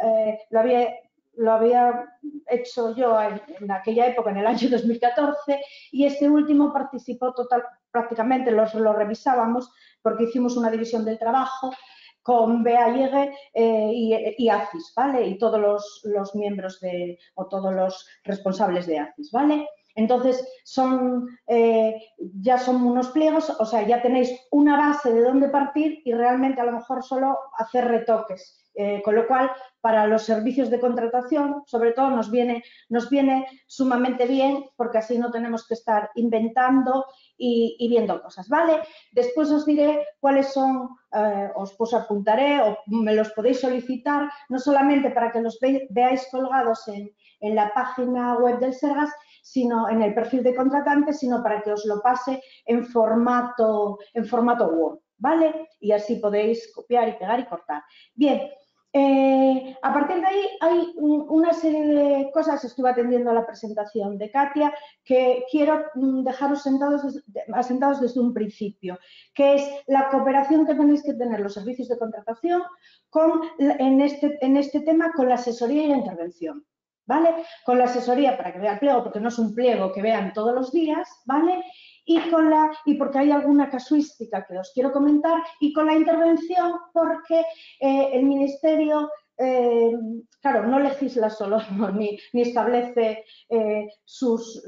lo había hecho yo en aquella época, en el año 2014, y este último participó prácticamente, lo revisábamos porque hicimos una división del trabajo con BAIG y ACIS, ¿vale? Y todos los miembros o todos los responsables de ACIS, ¿vale? Entonces, ya son unos pliegos, o sea, ya tenéis una base de dónde partir y realmente a lo mejor solo hacer retoques. Con lo cual, para los servicios de contratación, sobre todo, nos viene sumamente bien, porque así no tenemos que estar inventando y viendo cosas, ¿vale? Después os diré cuáles son, os apuntaré o me los podéis solicitar, no solamente para que los veáis colgados en la página web del Sergas, sino en el perfil de contratante, sino para que os lo pase en formato Word, ¿vale? Y así podéis copiar y pegar y cortar. Bien, A partir de ahí hay una serie de cosas, estuve atendiendo a la presentación de Katia, que quiero dejaros asentados desde un principio, que es la cooperación que tenéis que tener los servicios de contratación en este tema con la asesoría y la intervención. ¿Vale? Con la asesoría para que vea el pliego, porque no es un pliego que vean todos los días, ¿vale? Y porque hay alguna casuística que os quiero comentar, y con la intervención porque el Ministerio, claro, no legisla solo ni establece sus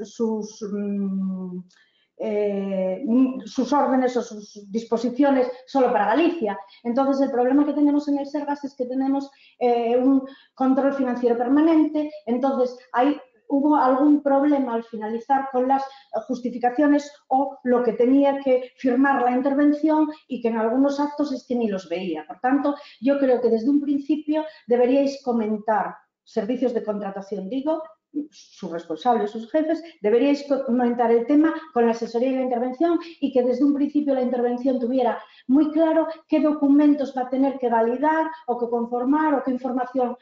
órdenes o sus disposiciones solo para Galicia. Entonces, el problema que tenemos en el Sergas es que tenemos un control financiero permanente, entonces hubo algún problema al finalizar con las justificaciones o lo que tenía que firmar la intervención y que en algunos actos es que ni los veía. Por tanto, yo creo que desde un principio deberíais comentar servicios de contratación, digo, sus responsables, sus jefes, deberíais comentar el tema con la asesoría y la intervención y que desde un principio la intervención tuviera muy claro qué documentos va a tener que validar o que conformar o qué información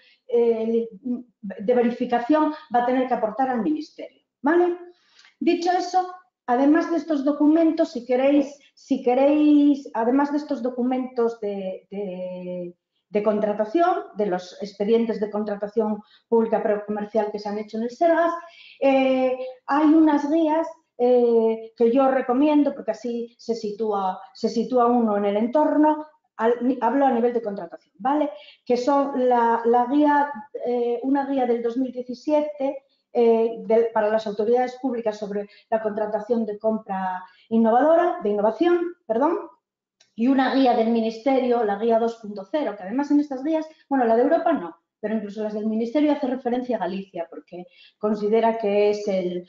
de verificación va a tener que aportar al Ministerio. ¿Vale? Dicho eso, además de estos documentos, si queréis, además de estos documentos de contratación, de los expedientes de contratación pública precomercial que se han hecho en el Sergas, hay unas guías que yo recomiendo porque así se sitúa uno en el entorno. Hablo a nivel de contratación, ¿vale? Que son una guía del 2017 para las autoridades públicas sobre la contratación de compra innovación, y una guía del Ministerio, la guía 2.0, que además en estas guías, bueno, la de Europa no, pero incluso las del Ministerio hace referencia a Galicia porque considera que es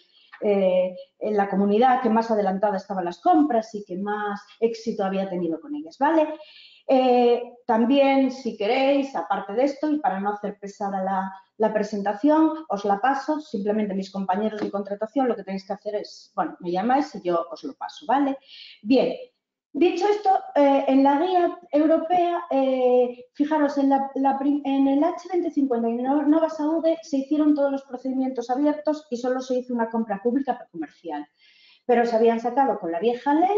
la comunidad que más adelantada estaba en las compras y que más éxito había tenido con ellas, ¿vale? También, si queréis, aparte de esto, y para no hacer pesada la presentación, os la paso, simplemente mis compañeros de contratación lo que tenéis que hacer es, bueno, me llamáis y yo os lo paso, ¿vale? Bien, dicho esto, en la guía europea, fijaros, en el H2050 y en Nova Saúde se hicieron todos los procedimientos abiertos y solo se hizo una compra pública comercial, pero se habían sacado con la vieja ley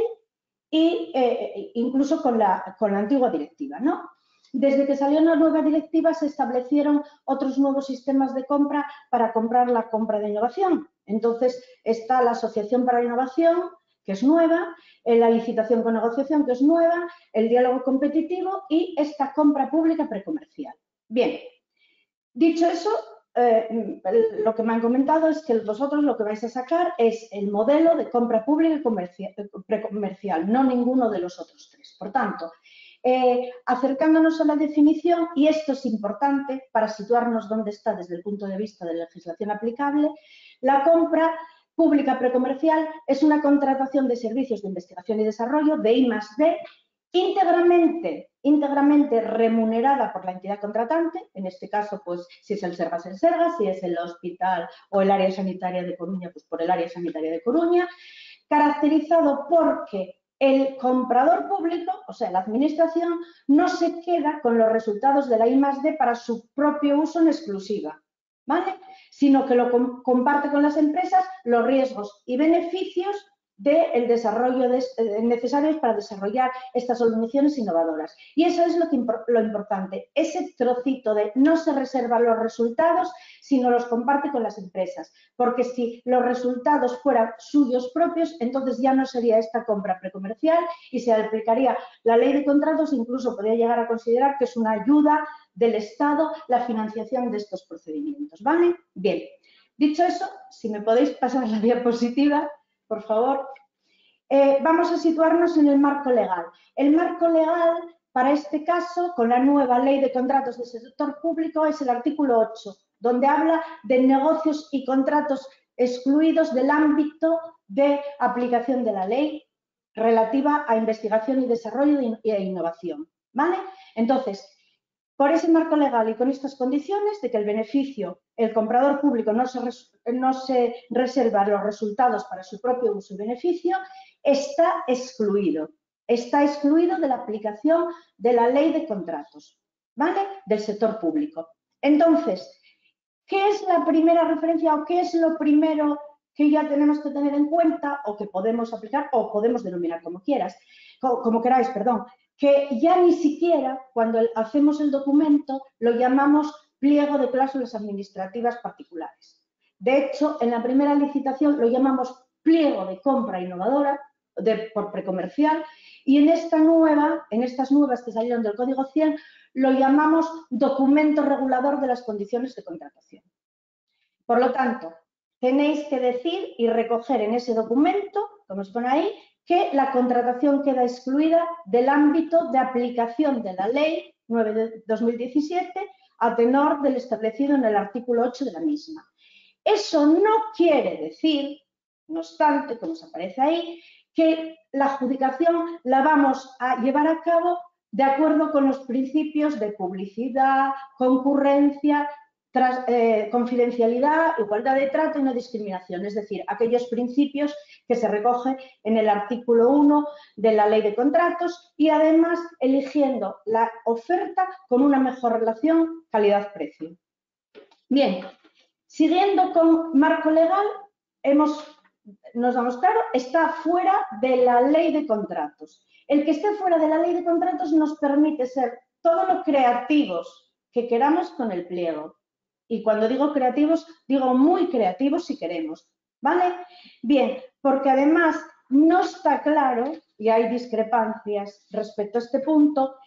e incluso con la antigua directiva, ¿no? Desde que salió la nueva directiva se establecieron otros nuevos sistemas de compra para comprar la compra de innovación. Entonces está la Asociación para la Innovación, que es nueva, la licitación con negociación, que es nueva, el diálogo competitivo y esta compra pública precomercial. Bien, dicho eso, lo que me han comentado es que vosotros lo que vais a sacar es el modelo de compra pública precomercial, no ninguno de los otros tres. Por tanto, acercándonos a la definición, y esto es importante para situarnos dónde está desde el punto de vista de la legislación aplicable, la compra pública precomercial es una contratación de servicios de investigación y desarrollo de I+D íntegramente remunerada por la entidad contratante, en este caso, pues si es el Sergas, si es el hospital o el área sanitaria de Coruña, pues por el área sanitaria de Coruña, caracterizado porque el comprador público, o sea, la administración, no se queda con los resultados de la I+D para su propio uso en exclusiva, ¿vale? Sino que lo comparte con las empresas los riesgos y beneficios del desarrollo necesarios para desarrollar estas soluciones innovadoras. Y eso es lo importante, ese trocito de no se reservan los resultados, sino los comparte con las empresas, porque si los resultados fueran suyos propios, entonces ya no sería esta compra precomercial y se aplicaría la ley de contratos, incluso podría llegar a considerar que es una ayuda del Estado la financiación de estos procedimientos, ¿vale? Bien, dicho eso, si me podéis pasar la diapositiva, por favor. Vamos a situarnos en el marco legal. El marco legal, para este caso, con la nueva ley de contratos del sector público, es el artículo 8, donde habla de negocios y contratos excluidos del ámbito de aplicación de la ley relativa a investigación y desarrollo e innovación, ¿vale? Entonces, por ese marco legal y con estas condiciones de que el beneficio, el comprador público no se reserva los resultados para su propio uso y beneficio, está excluido de la aplicación de la ley de contratos. ¿vale? Del sector público. Entonces, ¿qué es la primera referencia o qué es lo primero que ya tenemos que tener en cuenta o que podemos aplicar o podemos denominar como queráis, perdón? Que ya ni siquiera cuando hacemos el documento lo llamamos pliego de cláusulas administrativas particulares. De hecho, en la primera licitación lo llamamos pliego de compra innovadora por precomercial y en estas nuevas que salieron del Código 100 lo llamamos documento regulador de las condiciones de contratación. Por lo tanto, tenéis que decir y recoger en ese documento, como os pone ahí, que la contratación queda excluida del ámbito de aplicación de la Ley 9 de 2017 a tenor del establecido en el artículo 8 de la misma. Eso no quiere decir, no obstante, como os aparece ahí, que la adjudicación la vamos a llevar a cabo de acuerdo con los principios de publicidad, concurrencia, confidencialidad, igualdad de trato y no discriminación, es decir, aquellos principios que se recogen en el artículo 1 de la Ley de Contratos y además eligiendo la oferta con una mejor relación calidad-precio. Bien, siguiendo con marco legal, nos damos claro, está fuera de la Ley de Contratos. El que esté fuera de la Ley de Contratos nos permite ser todo lo creativos que queramos con el pliego. Y cuando digo creativos, digo muy creativos si queremos, ¿vale? Bien, porque además no está claro, y hay discrepancias respecto a este punto,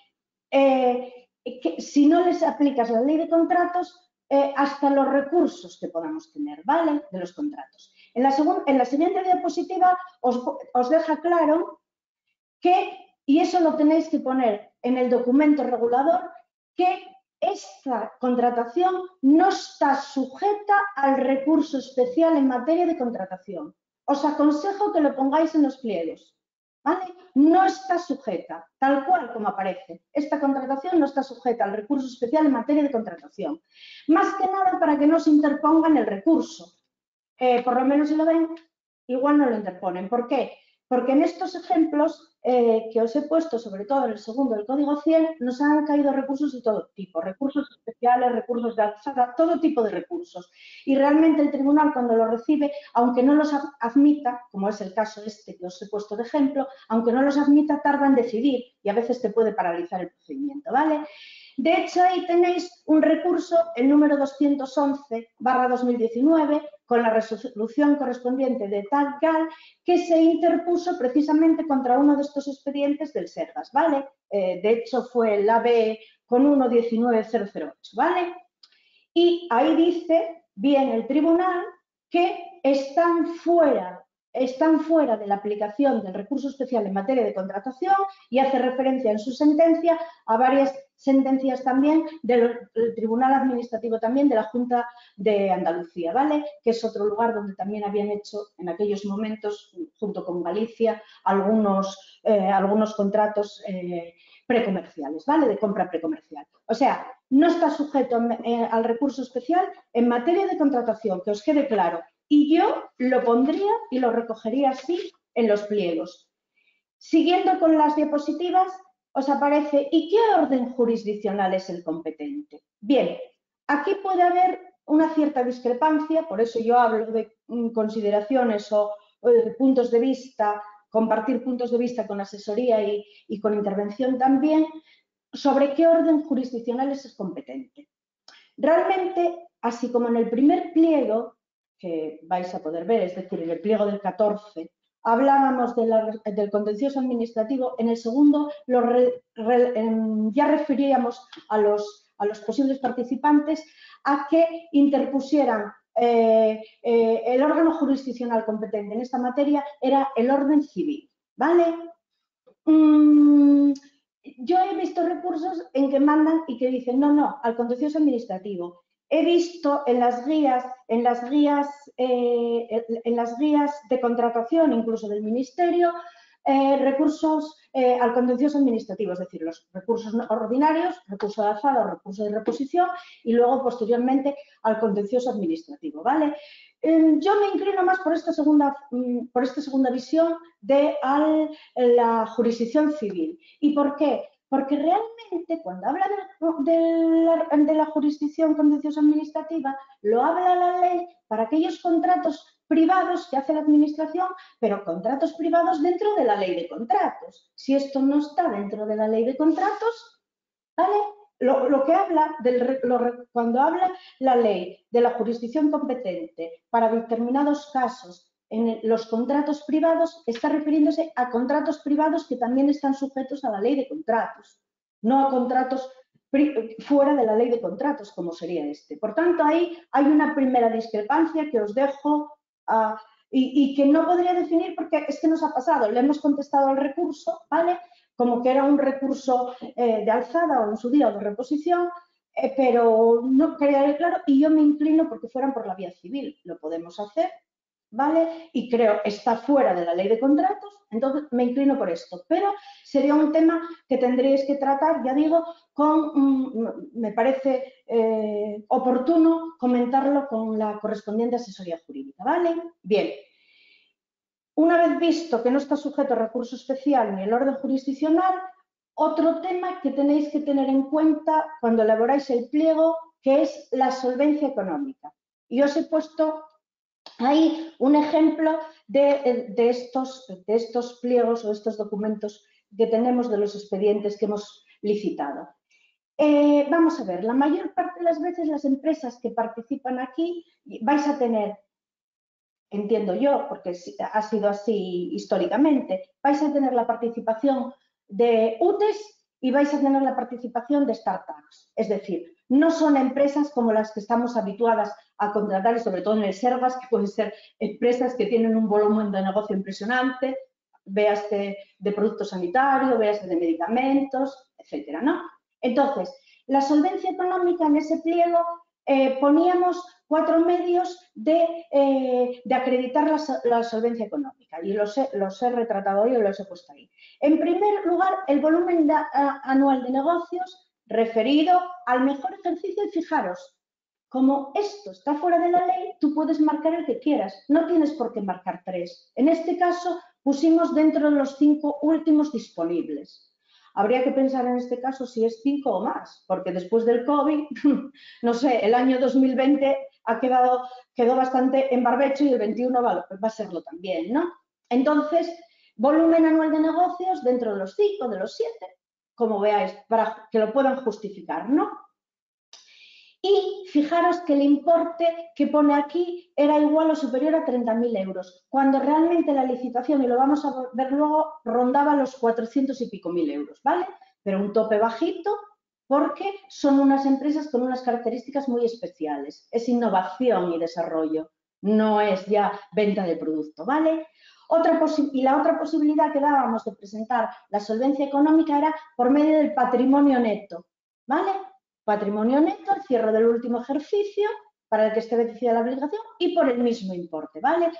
que si no les aplicas la Ley de Contratos, hasta los recursos que podamos tener, ¿vale? De los contratos. En la siguiente diapositiva os deja claro que, y eso lo tenéis que poner en el documento regulador, que esta contratación no está sujeta al recurso especial en materia de contratación. Os aconsejo que lo pongáis en los pliegos, ¿vale? No está sujeta, tal cual como aparece. Esta contratación no está sujeta al recurso especial en materia de contratación. Más que nada para que no se interpongan el recurso. Por lo menos si lo ven, igual no lo interponen. ¿Por qué? Porque en estos ejemplos que os he puesto, sobre todo en el segundo del Código 100, nos han caído recursos de todo tipo, recursos especiales, recursos de alzada, todo tipo de recursos. Y realmente el tribunal cuando los recibe, aunque no los admita, como es el caso este que os he puesto de ejemplo, aunque no los admita, tarda en decidir y a veces te puede paralizar el procedimiento, ¿vale? De hecho, ahí tenéis un recurso, el número 211/2019, con la resolución correspondiente de TAG-GAL, que se interpuso precisamente contra uno de estos expedientes del Sergas, ¿vale? De hecho, fue el AB con 1.19.008, ¿vale? Y ahí dice, bien, el tribunal, que están fuera de la aplicación del recurso especial en materia de contratación y hace referencia en su sentencia a varias sentencias también del Tribunal Administrativo también de la Junta de Andalucía, ¿vale? Que es otro lugar donde también habían hecho en aquellos momentos, junto con Galicia, algunos contratos precomerciales, ¿vale? De compra precomercial. O sea, no está sujeto al recurso especial en materia de contratación, que os quede claro. Y yo lo pondría y lo recogería así en los pliegos. Siguiendo con las diapositivas, os aparece ¿y qué orden jurisdiccional es el competente? Bien, aquí puede haber una cierta discrepancia, por eso yo hablo de consideraciones o puntos de vista, compartir puntos de vista con asesoría y con intervención también, sobre qué orden jurisdiccional es el competente. Realmente, así como en el primer pliego, que vais a poder ver, es decir, en el pliego del 14, hablábamos del contencioso administrativo, en el segundo ya referíamos a los posibles participantes a que interpusieran el órgano jurisdiccional competente en esta materia era el orden civil, ¿vale? Yo he visto recursos en que mandan y que dicen no, al contencioso administrativo. He visto en las guías de contratación, incluso del Ministerio, recursos al contencioso administrativo, es decir, los recursos ordinarios, recurso de alzada o recurso de reposición y luego posteriormente al contencioso administrativo, ¿vale? Yo me inclino más por esta segunda visión de la jurisdicción civil. ¿Y por qué? Porque realmente cuando habla de la jurisdicción contencioso administrativa, lo habla la ley para aquellos contratos privados que hace la administración, pero contratos privados dentro de la ley de contratos. Si esto no está dentro de la ley de contratos, ¿vale? Lo que habla, cuando habla la ley de la jurisdicción competente para determinados casos en los contratos privados, está refiriéndose a contratos privados que también están sujetos a la ley de contratos, no a contratos fuera de la ley de contratos, como sería este. Por tanto, ahí hay una primera discrepancia que os dejo y que no podría definir porque es que nos ha pasado. Le hemos contestado al recurso, ¿vale?, como que era un recurso de alzada o en su día o de reposición, pero no quería claro, y yo me inclino porque fueran por la vía civil. Lo podemos hacer, ¿vale? Y creo está fuera de la ley de contratos, entonces me inclino por esto. Pero sería un tema que tendréis que tratar, ya digo, me parece oportuno comentarlo con la correspondiente asesoría jurídica, ¿vale? Bien. Una vez visto que no está sujeto a recurso especial ni el orden jurisdiccional, otro tema que tenéis que tener en cuenta cuando elaboráis el pliego, que es la solvencia económica. Y os he puesto ahí un ejemplo de estos pliegos o estos documentos que tenemos de los expedientes que hemos licitado. Vamos a ver, la mayor parte de las veces las empresas que participan aquí vais a tener, entiendo yo, porque ha sido así históricamente, vais a tener la participación de UTEs y vais a tener la participación de startups. Es decir, no son empresas como las que estamos habituadas a contratar, y sobre todo en el Sergas, que pueden ser empresas que tienen un volumen de negocio impresionante, véase de productos sanitarios, véase de medicamentos, etcétera, ¿no? Entonces, la solvencia económica en ese pliego poníamos 4 medios de acreditar la solvencia económica y los he retratado hoy o los he puesto ahí. En primer lugar, el volumen anual de negocios referido al mejor ejercicio y fijaros, como esto está fuera de la ley, tú puedes marcar el que quieras, no tienes por qué marcar 3. En este caso pusimos dentro de los 5 últimos disponibles. Habría que pensar en este caso si es 5 o más, porque después del COVID, no sé, el año 2020 quedó bastante en barbecho y el 21 va a serlo también, ¿no? Entonces, volumen anual de negocios dentro de los 5, de los 7, como veáis, para que lo puedan justificar, ¿no? Y fijaros que el importe que pone aquí era igual o superior a 30.000 euros, cuando realmente la licitación, y lo vamos a ver luego, rondaba los 400 y pico mil euros, ¿vale? Pero un tope bajito porque son unas empresas con unas características muy especiales. Es innovación y desarrollo, no es ya venta de producto, ¿vale? Y la otra posibilidad que dábamos de presentar la solvencia económica era por medio del patrimonio neto, ¿vale? Patrimonio neto al cierre del último ejercicio para el que esté beneficiada la obligación y por el mismo importe, ¿vale?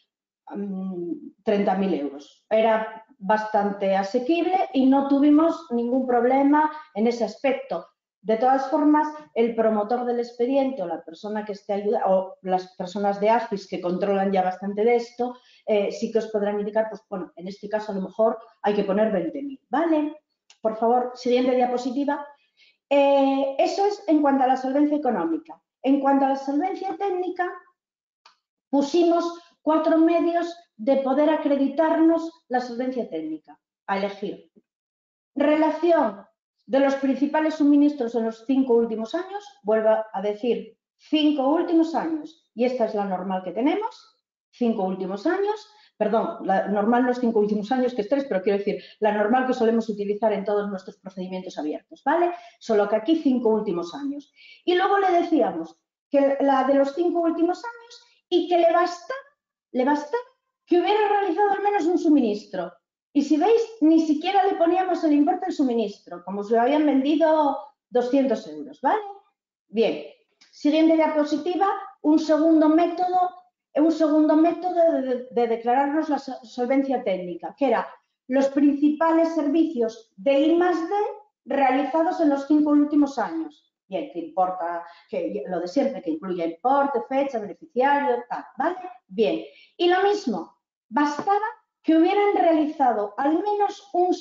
30.000 euros. Era bastante asequible y no tuvimos ningún problema en ese aspecto. De todas formas, el promotor del expediente o la persona que esté ayudando, o las personas de AFIS que controlan ya bastante de esto, sí que os podrán indicar, pues bueno, en este caso a lo mejor hay que poner 20.000, ¿vale? Por favor, siguiente diapositiva. Eso es en cuanto a la solvencia económica. En cuanto a la solvencia técnica, pusimos 4 medios de poder acreditarnos la solvencia técnica, a elegir. Relación de los principales suministros en los 5 últimos años, vuelvo a decir, 5 últimos años, y esta es la normal que tenemos, 5 últimos años. Perdón, la normal no es 5 últimos años, que es 3, pero quiero decir, la normal que solemos utilizar en todos nuestros procedimientos abiertos, ¿vale? Solo que aquí 5 últimos años. Y luego le decíamos que la de los 5 últimos años y que le basta que hubiera realizado al menos un suministro. Y si veis, ni siquiera le poníamos el importe del suministro, como si lo habían vendido 200 euros, ¿vale? Bien, siguiente diapositiva, un segundo método de declararnos la solvencia técnica, que era los principales servicios de I+D realizados en los 5 últimos años. Bien, que importa, que lo de siempre, que incluye importe, fecha, beneficiario, tal, ¿vale? Bien, y lo mismo, bastaba que hubieran realizado al menos un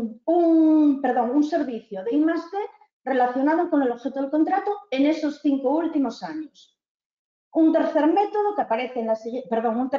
servicio de I+D relacionado con el objeto del contrato en esos 5 últimos años. Un tercer método que aparece en la siguiente,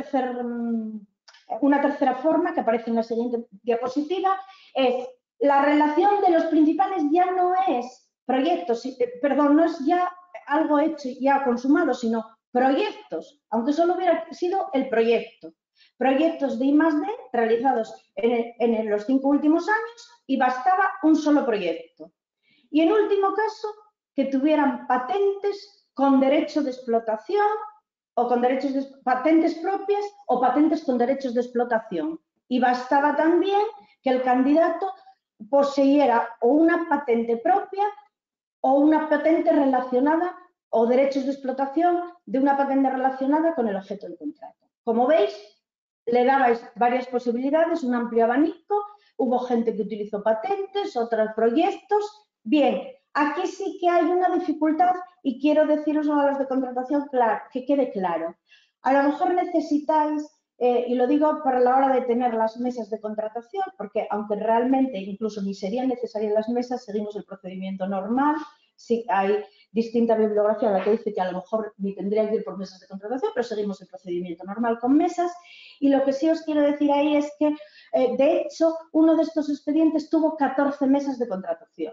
una tercera forma que aparece en la siguiente diapositiva es la relación de los principales ya no es proyectos, no es ya algo hecho ya consumado, sino proyectos, aunque solo hubiera sido el proyecto. Proyectos de I+D realizados en los 5 últimos años y bastaba un solo proyecto. Y en último caso, que tuvieran patentes con derecho de explotación o con patentes propias o patentes con derechos de explotación. Y bastaba también que el candidato poseyera o una patente propia o una patente relacionada o derechos de explotación de una patente relacionada con el objeto del contrato. Como veis, le dabais varias posibilidades, un amplio abanico, hubo gente que utilizó patentes, otros proyectos. Bien, aquí sí que hay una dificultad y quiero deciros a los de contratación que quede claro. A lo mejor necesitáis, y lo digo para la hora de tener las mesas de contratación, porque aunque realmente incluso ni serían necesarias las mesas, seguimos el procedimiento normal. Sí, hay distinta bibliografía la que dice que a lo mejor ni tendría que ir por mesas de contratación, pero seguimos el procedimiento normal con mesas. Y lo que sí os quiero decir ahí es que, de hecho, uno de estos expedientes tuvo 14 mesas de contratación.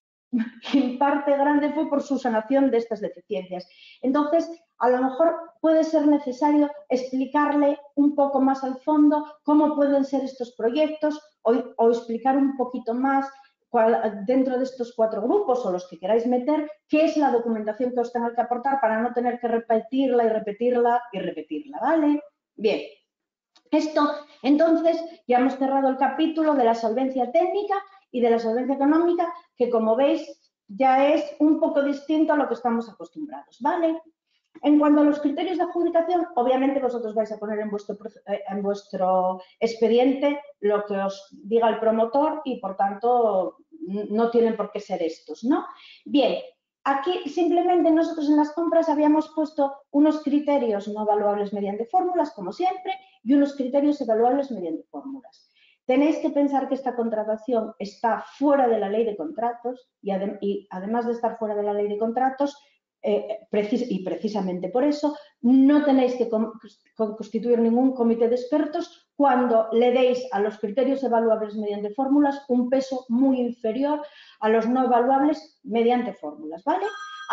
En parte grande fue por su sanación de estas deficiencias. Entonces, a lo mejor puede ser necesario explicarle un poco más al fondo cómo pueden ser estos proyectos o explicar un poquito más dentro de estos 4 grupos o los que queráis meter, qué es la documentación que os tenga que aportar para no tener que repetirla y repetirla y repetirla, ¿vale? Bien. Esto, entonces, ya hemos cerrado el capítulo de la solvencia técnica y de la solvencia económica, que como veis ya es un poco distinto a lo que estamos acostumbrados, ¿vale? En cuanto a los criterios de adjudicación, obviamente vosotros vais a poner en vuestro expediente lo que os diga el promotor y, por tanto, no tienen por qué ser estos, ¿no? Bien, aquí simplemente nosotros en las compras habíamos puesto unos criterios no evaluables mediante fórmulas, como siempre, y unos criterios evaluables mediante fórmulas. Tenéis que pensar que esta contratación está fuera de la ley de contratos y además de estar fuera de la ley de contratos, y precisamente por eso no tenéis que constituir ningún comité de expertos cuando le deis a los criterios evaluables mediante fórmulas un peso muy inferior a los no evaluables mediante fórmulas, ¿vale?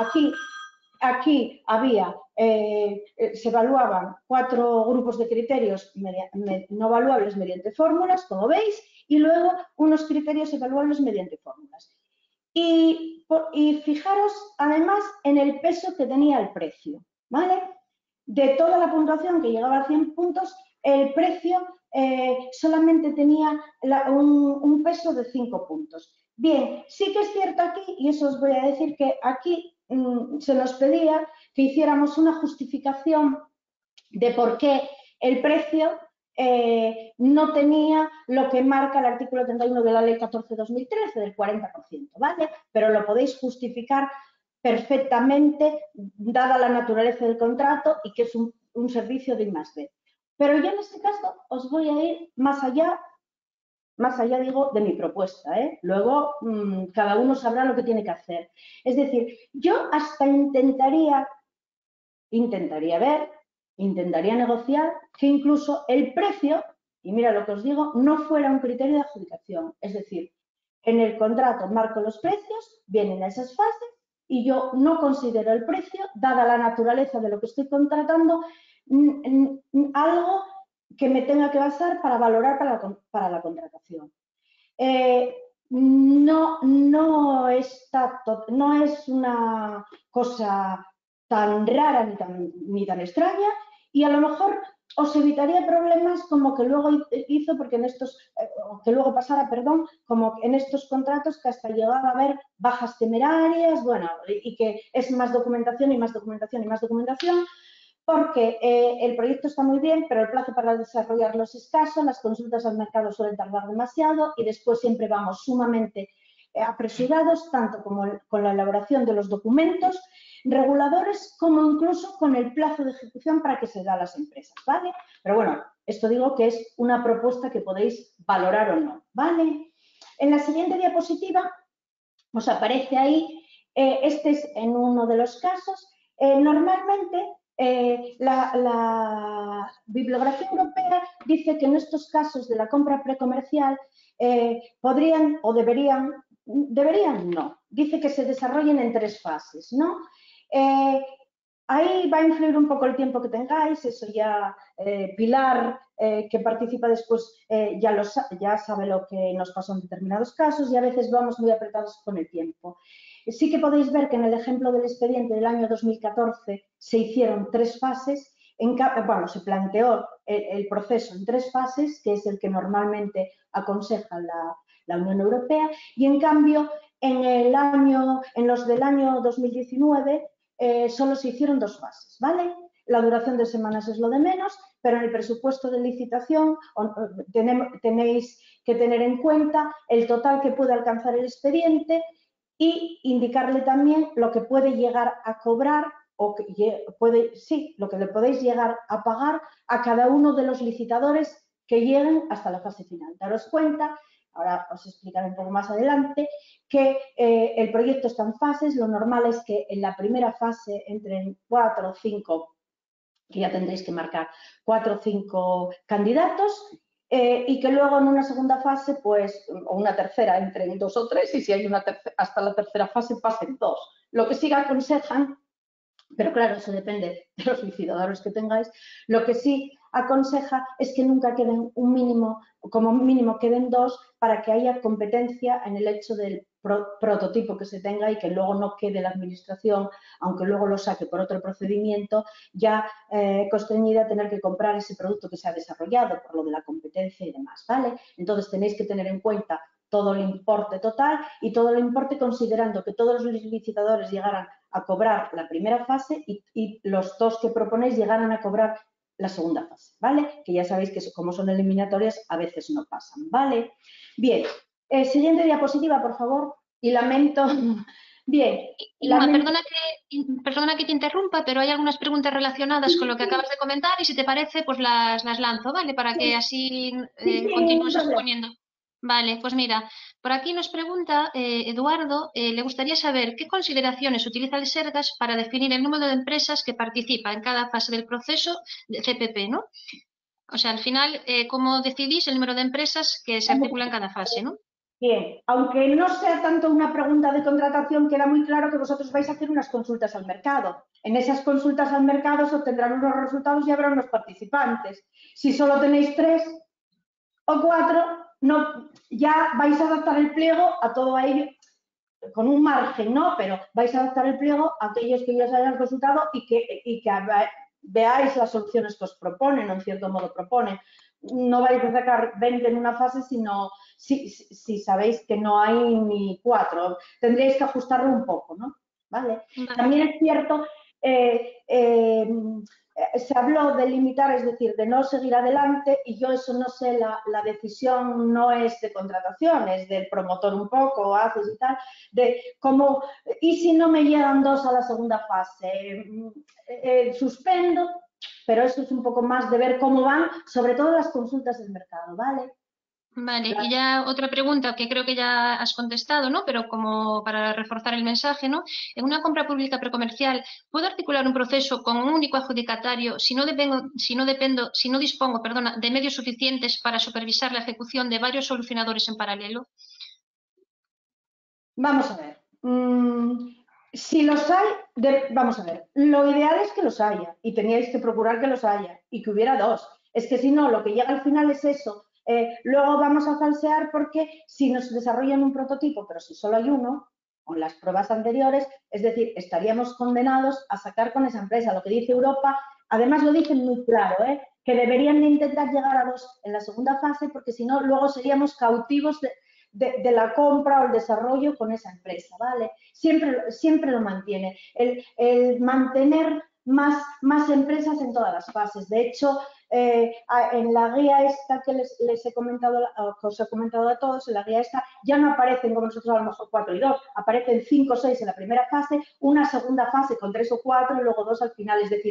Aquí había, se evaluaban 4 grupos de criterios no evaluables mediante fórmulas, como veis, y luego unos criterios evaluables mediante fórmulas. Y fijaros, además, en el peso que tenía el precio, ¿vale? De toda la puntuación que llegaba a 100 puntos, el precio solamente tenía un peso de 5 puntos. Bien, sí que es cierto aquí, y eso os voy a decir, que aquí se nos pedía que hiciéramos una justificación de por qué el precio no tenía lo que marca el artículo 31 de la Ley 14/2013 del 40%, ¿vale? Pero lo podéis justificar perfectamente dada la naturaleza del contrato y que es un servicio de I+D. Pero yo en este caso os voy a ir más allá digo, de mi propuesta, ¿eh? Luego cada uno sabrá lo que tiene que hacer. Es decir, yo hasta intentaría negociar que incluso el precio, y mira lo que os digo, no fuera un criterio de adjudicación. Es decir, en el contrato marco los precios, vienen a esas fases y yo no considero el precio, dada la naturaleza de lo que estoy contratando, algo que me tenga que basar para valorar para la contratación. No es una cosa tan rara ni tan extraña y a lo mejor os evitaría problemas como que luego pasara, como en estos contratos que hasta llegaba a haber bajas temerarias, bueno, y que es más documentación y más documentación y más documentación, porque el proyecto está muy bien, pero el plazo para desarrollarlo es escaso, las consultas al mercado suelen tardar demasiado y después siempre vamos sumamente apresurados, tanto con la elaboración de los documentos reguladores como incluso con el plazo de ejecución para que se da a las empresas, ¿vale? Pero bueno, Esto digo que es una propuesta que podéis valorar o no, ¿vale? En la siguiente diapositiva os aparece ahí, este es en uno de los casos, normalmente la bibliografía europea dice que en estos casos de la compra precomercial podrían o deberían no, dice que se desarrollen en 3 fases, ¿no? Ahí va a influir un poco el tiempo que tengáis, eso ya Pilar, que participa después, ya sabe lo que nos pasó en determinados casos y a veces vamos muy apretados con el tiempo. Sí que podéis ver que en el ejemplo del expediente del año 2014 se hicieron 3 fases, bueno, se planteó el proceso en 3 fases, que es el que normalmente aconseja la Unión Europea, y en cambio en los del año 2019 solo se hicieron 2 fases, ¿vale? La duración de semanas es lo de menos, pero en el presupuesto de licitación tenéis que tener en cuenta el total que puede alcanzar el expediente y indicarle también lo que puede llegar a cobrar o lo que le podéis llegar a pagar a cada uno de los licitadores que lleguen hasta la fase final. Daros cuenta, ahora os explicaré un poco más adelante, que el proyecto está en fases. Lo normal es que en la primera fase entren 4 o 5, que ya tendréis que marcar 4 o 5 candidatos, y que luego en una segunda fase, pues, o una tercera, entren 2 o 3, y si hay una hasta la tercera fase pasen 2. Lo que sí que aconsejan, pero claro, eso depende de los licitadores que tengáis, lo que sí aconseja es que nunca queden un mínimo, como mínimo queden 2, para que haya competencia en el hecho del prototipo que se tenga y que luego no quede la administración, aunque luego lo saque por otro procedimiento, ya constreñida a tener que comprar ese producto que se ha desarrollado por lo de la competencia y demás, ¿vale? Entonces tenéis que tener en cuenta todo el importe total y todo el importe considerando que todos los licitadores llegaran a cobrar la primera fase y los 2 que proponéis llegaran a cobrar la segunda fase, ¿vale? Que ya sabéis que como son eliminatorias a veces no pasan, ¿vale? Bien, siguiente diapositiva, por favor, y lamento... Bien. Inma, perdona que te interrumpa, pero hay algunas preguntas relacionadas con lo que acabas de comentar y si te parece, pues las lanzo, ¿vale? Para que así continúes exponiendo. Vale, pues mira, por aquí nos pregunta Eduardo, le gustaría saber qué consideraciones utiliza el Sergas para definir el número de empresas que participa en cada fase del proceso de CPP, ¿no? O sea, al final, ¿cómo decidís el número de empresas que se articula en cada fase, ¿no? Bien, aunque no sea tanto una pregunta de contratación, queda muy claro que vosotros vais a hacer unas consultas al mercado. En esas consultas al mercado se obtendrán unos resultados y habrá unos participantes. Si solo tenéis 3 o 4, no, ya vais a adaptar el pliego a todo ello, con un margen, ¿no? Pero vais a adaptar el pliego a aquellos que ya os hayan consultado y que veáis las soluciones que os proponen, o en cierto modo proponen. No vais a sacar 20 en una fase, sino si sabéis que no hay ni 4. Tendréis que ajustarlo un poco, ¿no? ¿Vale? También es cierto, se habló de limitar, es decir, de no seguir adelante, y yo eso no sé, la decisión no es de contratación, es del promotor un poco, haces y tal, de cómo, y si no me llegan 2 a la segunda fase, suspendo, pero eso es un poco más de ver cómo van, sobre todo las consultas del mercado, ¿vale? Vale, y ya otra pregunta que creo que ya has contestado, ¿no? Pero como para reforzar el mensaje, ¿no? En una compra pública precomercial, ¿puedo articular un proceso con un único adjudicatario si no dispongo, de medios suficientes para supervisar la ejecución de varios solucionadores en paralelo? Vamos a ver. Si los hay, vamos a ver, lo ideal es que los haya y teníais que procurar que los haya y que hubiera 2. Es que si no, lo que llega al final es eso. Luego vamos a falsear porque si nos desarrollan un prototipo, pero si solo hay uno, con las pruebas anteriores, es decir, estaríamos condenados a sacar con esa empresa. Lo que dice Europa, además lo dicen muy claro, que deberían de intentar llegar a 2 en la segunda fase porque si no, luego seríamos cautivos de la compra o el desarrollo con esa empresa, ¿vale? Siempre lo mantiene. El mantener más empresas en todas las fases. De hecho, en la guía esta que les he comentado, que os he comentado a todos, en la guía esta ya no aparecen como nosotros a lo mejor 4 y 2, aparecen 5 o 6 en la primera fase, una segunda fase con 3 o 4 y luego 2 al final. Es decir,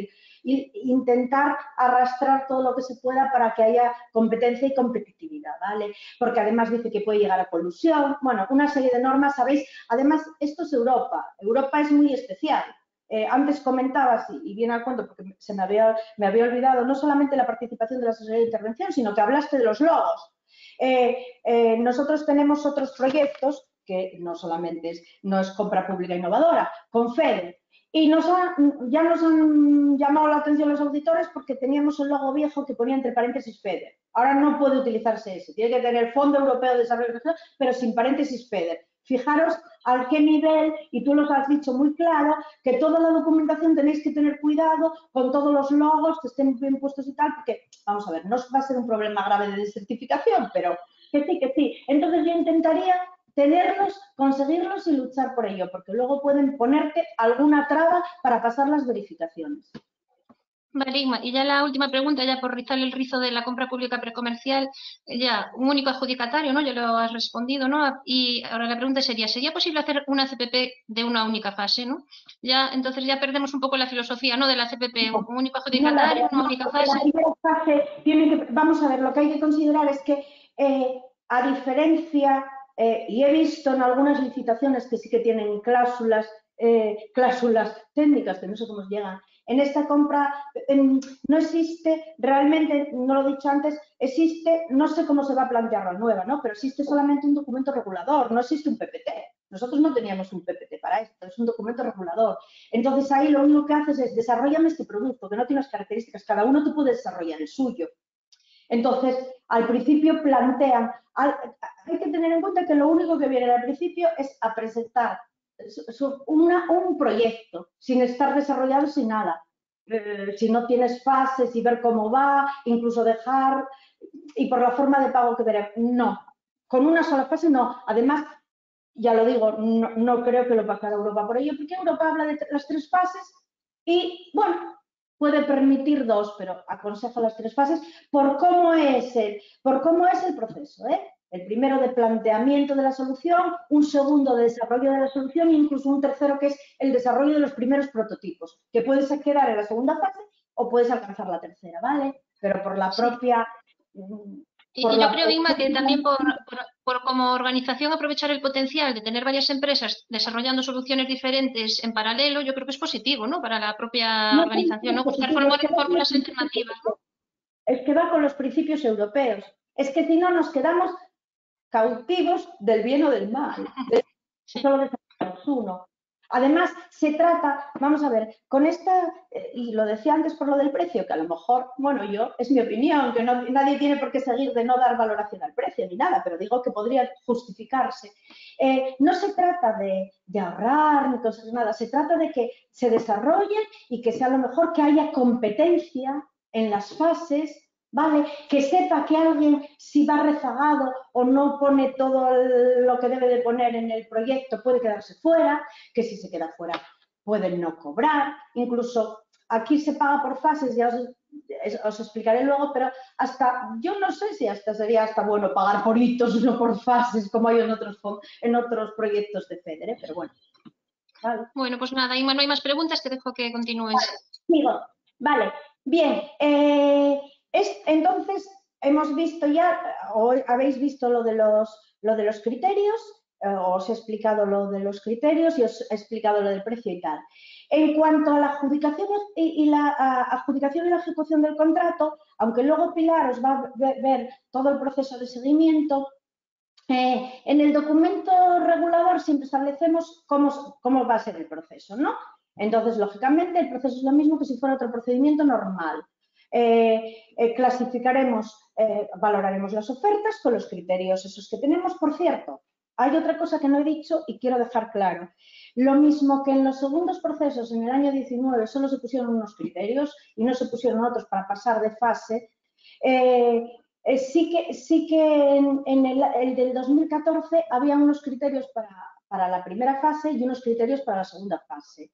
e intentar arrastrar todo lo que se pueda para que haya competencia y competitividad, ¿vale? Porque además dice que puede llegar a colusión, bueno, una serie de normas, ¿sabéis? Además, esto es Europa. Europa es muy especial. Antes comentabas, y viene al cuento porque me había olvidado, no solamente la participación de la asesoría de intervención, sino que hablaste de los logos. Nosotros tenemos otros proyectos que no solamente no es compra pública innovadora, con FEDER. Y ya nos han llamado la atención los auditores porque teníamos un logo viejo que ponía entre paréntesis FEDER. Ahora no puede utilizarse ese, tiene que tener Fondo Europeo de Desarrollo Regional, pero sin paréntesis FEDER. Fijaros al qué nivel, y tú los has dicho muy claro, que toda la documentación tenéis que tener cuidado con todos los logos que estén bien puestos y tal, porque, vamos a ver, no va a ser un problema grave de desertificación, pero que sí, que sí. Entonces yo intentaría tenerlos, conseguirlos y luchar por ello, porque luego pueden ponerte alguna traba para pasar las verificaciones. Vale, Inma, y ya la última pregunta, ya por rizar el rizo de la compra pública precomercial, ya un único adjudicatario, ¿no? Ya lo has respondido, ¿no? Y ahora la pregunta ¿sería posible hacer una CPP de una única fase, ¿no? Ya, entonces ya perdemos un poco la filosofía, ¿no? De la CPP, un único adjudicatario, una única fase. La primera fase vamos a ver, lo que hay que considerar es que a diferencia, y he visto en algunas licitaciones que sí que tienen cláusulas técnicas, que no sé cómo llegan. En esta compra no existe, realmente, no lo he dicho antes, existe, no sé cómo se va a plantear la nueva, ¿no? Pero existe solamente un documento regulador, no existe un PPT. Nosotros no teníamos un PPT para esto, es un documento regulador. Entonces ahí lo único que haces es desarrollame este producto, que no tiene las características, cada uno te puede desarrollar el suyo. Entonces, al principio plantean, hay que tener en cuenta que lo único que viene al principio es a presentar un proyecto, sin estar desarrollado, sin nada. Si no tienes fases y ver cómo va, incluso dejar, y por la forma de pago que veremos, no. Con una sola fase no. Además, ya lo digo, no creo que lo pasara Europa por ello, porque Europa habla de las 3 fases y, bueno, puede permitir 2, pero aconsejo las 3 fases por cómo es el proceso, ¿eh? El primero de planteamiento de la solución, un segundo de desarrollo de la solución e incluso un tercero que es el desarrollo de los primeros prototipos, que puedes quedar en la segunda fase o puedes alcanzar la tercera, ¿vale? Pero por la propia... Y yo creo, Inma, que también por como organización aprovechar el potencial de tener varias empresas desarrollando soluciones diferentes en paralelo, yo creo que es positivo, ¿no? Para la propia organización, ¿no? Buscar fórmulas alternativas, ¿no? Es que va con los principios europeos. Es que si no nos quedamos cautivos del bien o del mal. Sí. Solo desarrollamos uno. Además, se trata, vamos a ver, con esta, y lo decía antes por lo del precio, que a lo mejor, bueno, es mi opinión, que nadie tiene por qué seguir de no dar valoración al precio ni nada, pero digo que podría justificarse. No se trata de ahorrar ni cosas nada, se trata de que se desarrollen y que sea a lo mejor que haya competencia en las fases, ¿vale? Que sepa que alguien, si va rezagado o no pone todo lo que debe de poner en el proyecto, puede quedarse fuera, que si se queda fuera pueden no cobrar. Incluso aquí se paga por fases, ya os explicaré luego, pero yo no sé si sería hasta bueno pagar por hitos, no por fases, como hay en otros proyectos de FEDER, pero bueno. Vale. Bueno, pues nada, Inma, no hay más preguntas, te dejo que continúes. Sigo. Vale, bien. Entonces, hemos visto ya, o habéis visto lo de los criterios, os he explicado lo de los criterios y os he explicado lo del precio y tal. En cuanto a la adjudicación y la ejecución del contrato, aunque luego Pilar os va a ver todo el proceso de seguimiento, en el documento regulador siempre establecemos cómo va a ser el proceso, ¿no? Entonces, lógicamente, el proceso es lo mismo que si fuera otro procedimiento normal. Valoraremos las ofertas con los criterios esos que tenemos. Por cierto, hay otra cosa que no he dicho y quiero dejar claro. Lo mismo que en los segundos procesos en el año 19 solo se pusieron unos criterios y no se pusieron otros para pasar de fase, sí que en el del 2014 había unos criterios para la primera fase y unos criterios para la segunda fase.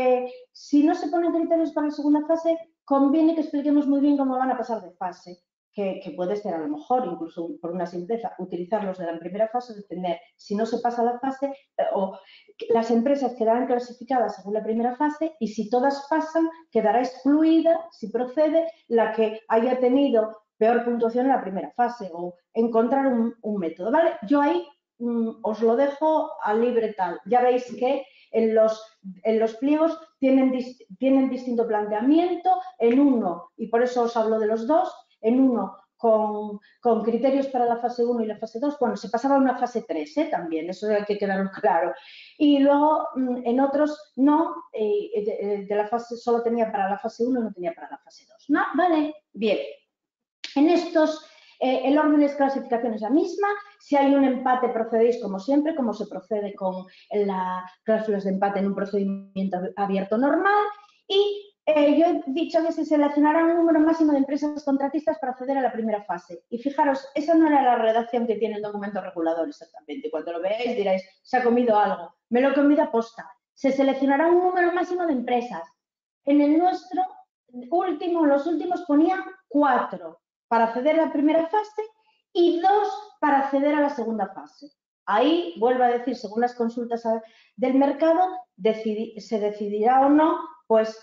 Si no se ponen criterios para la segunda fase, conviene que expliquemos muy bien cómo van a pasar de fase. que puede ser a lo mejor, incluso por una simpleza, utilizarlos de la primera fase, depender si no se pasa la fase, o las empresas quedarán clasificadas según la primera fase y si todas pasan, quedará excluida, si procede, la que haya tenido peor puntuación en la primera fase o encontrar un método, ¿vale? Yo ahí os lo dejo a libre tal. Ya veis que en los pliegos tienen distinto planteamiento, en uno, y por eso os hablo de los dos, en uno con criterios para la fase 1 y la fase 2, bueno, se pasaba a una fase 3 también, eso hay que quedarlo claro. Y luego en otros no, de la fase solo tenía para la fase 1 y no tenía para la fase 2. ¿No? Vale, bien. En estos, el orden de clasificación es la misma. Si hay un empate, procedéis como siempre, como se procede con las cláusulas de empate en un procedimiento abierto normal. Y yo he dicho que se seleccionará un número máximo de empresas contratistas para acceder a la primera fase. Y fijaros, esa no era la redacción que tiene el documento regulador exactamente. Cuando lo veáis diréis, se ha comido algo. Me lo he comido a posta. Se seleccionará un número máximo de empresas. En el nuestro, los últimos ponían 4 para acceder a la primera fase y 2 para acceder a la segunda fase. Ahí, vuelvo a decir, según las consultas del mercado, se decidirá o no, pues,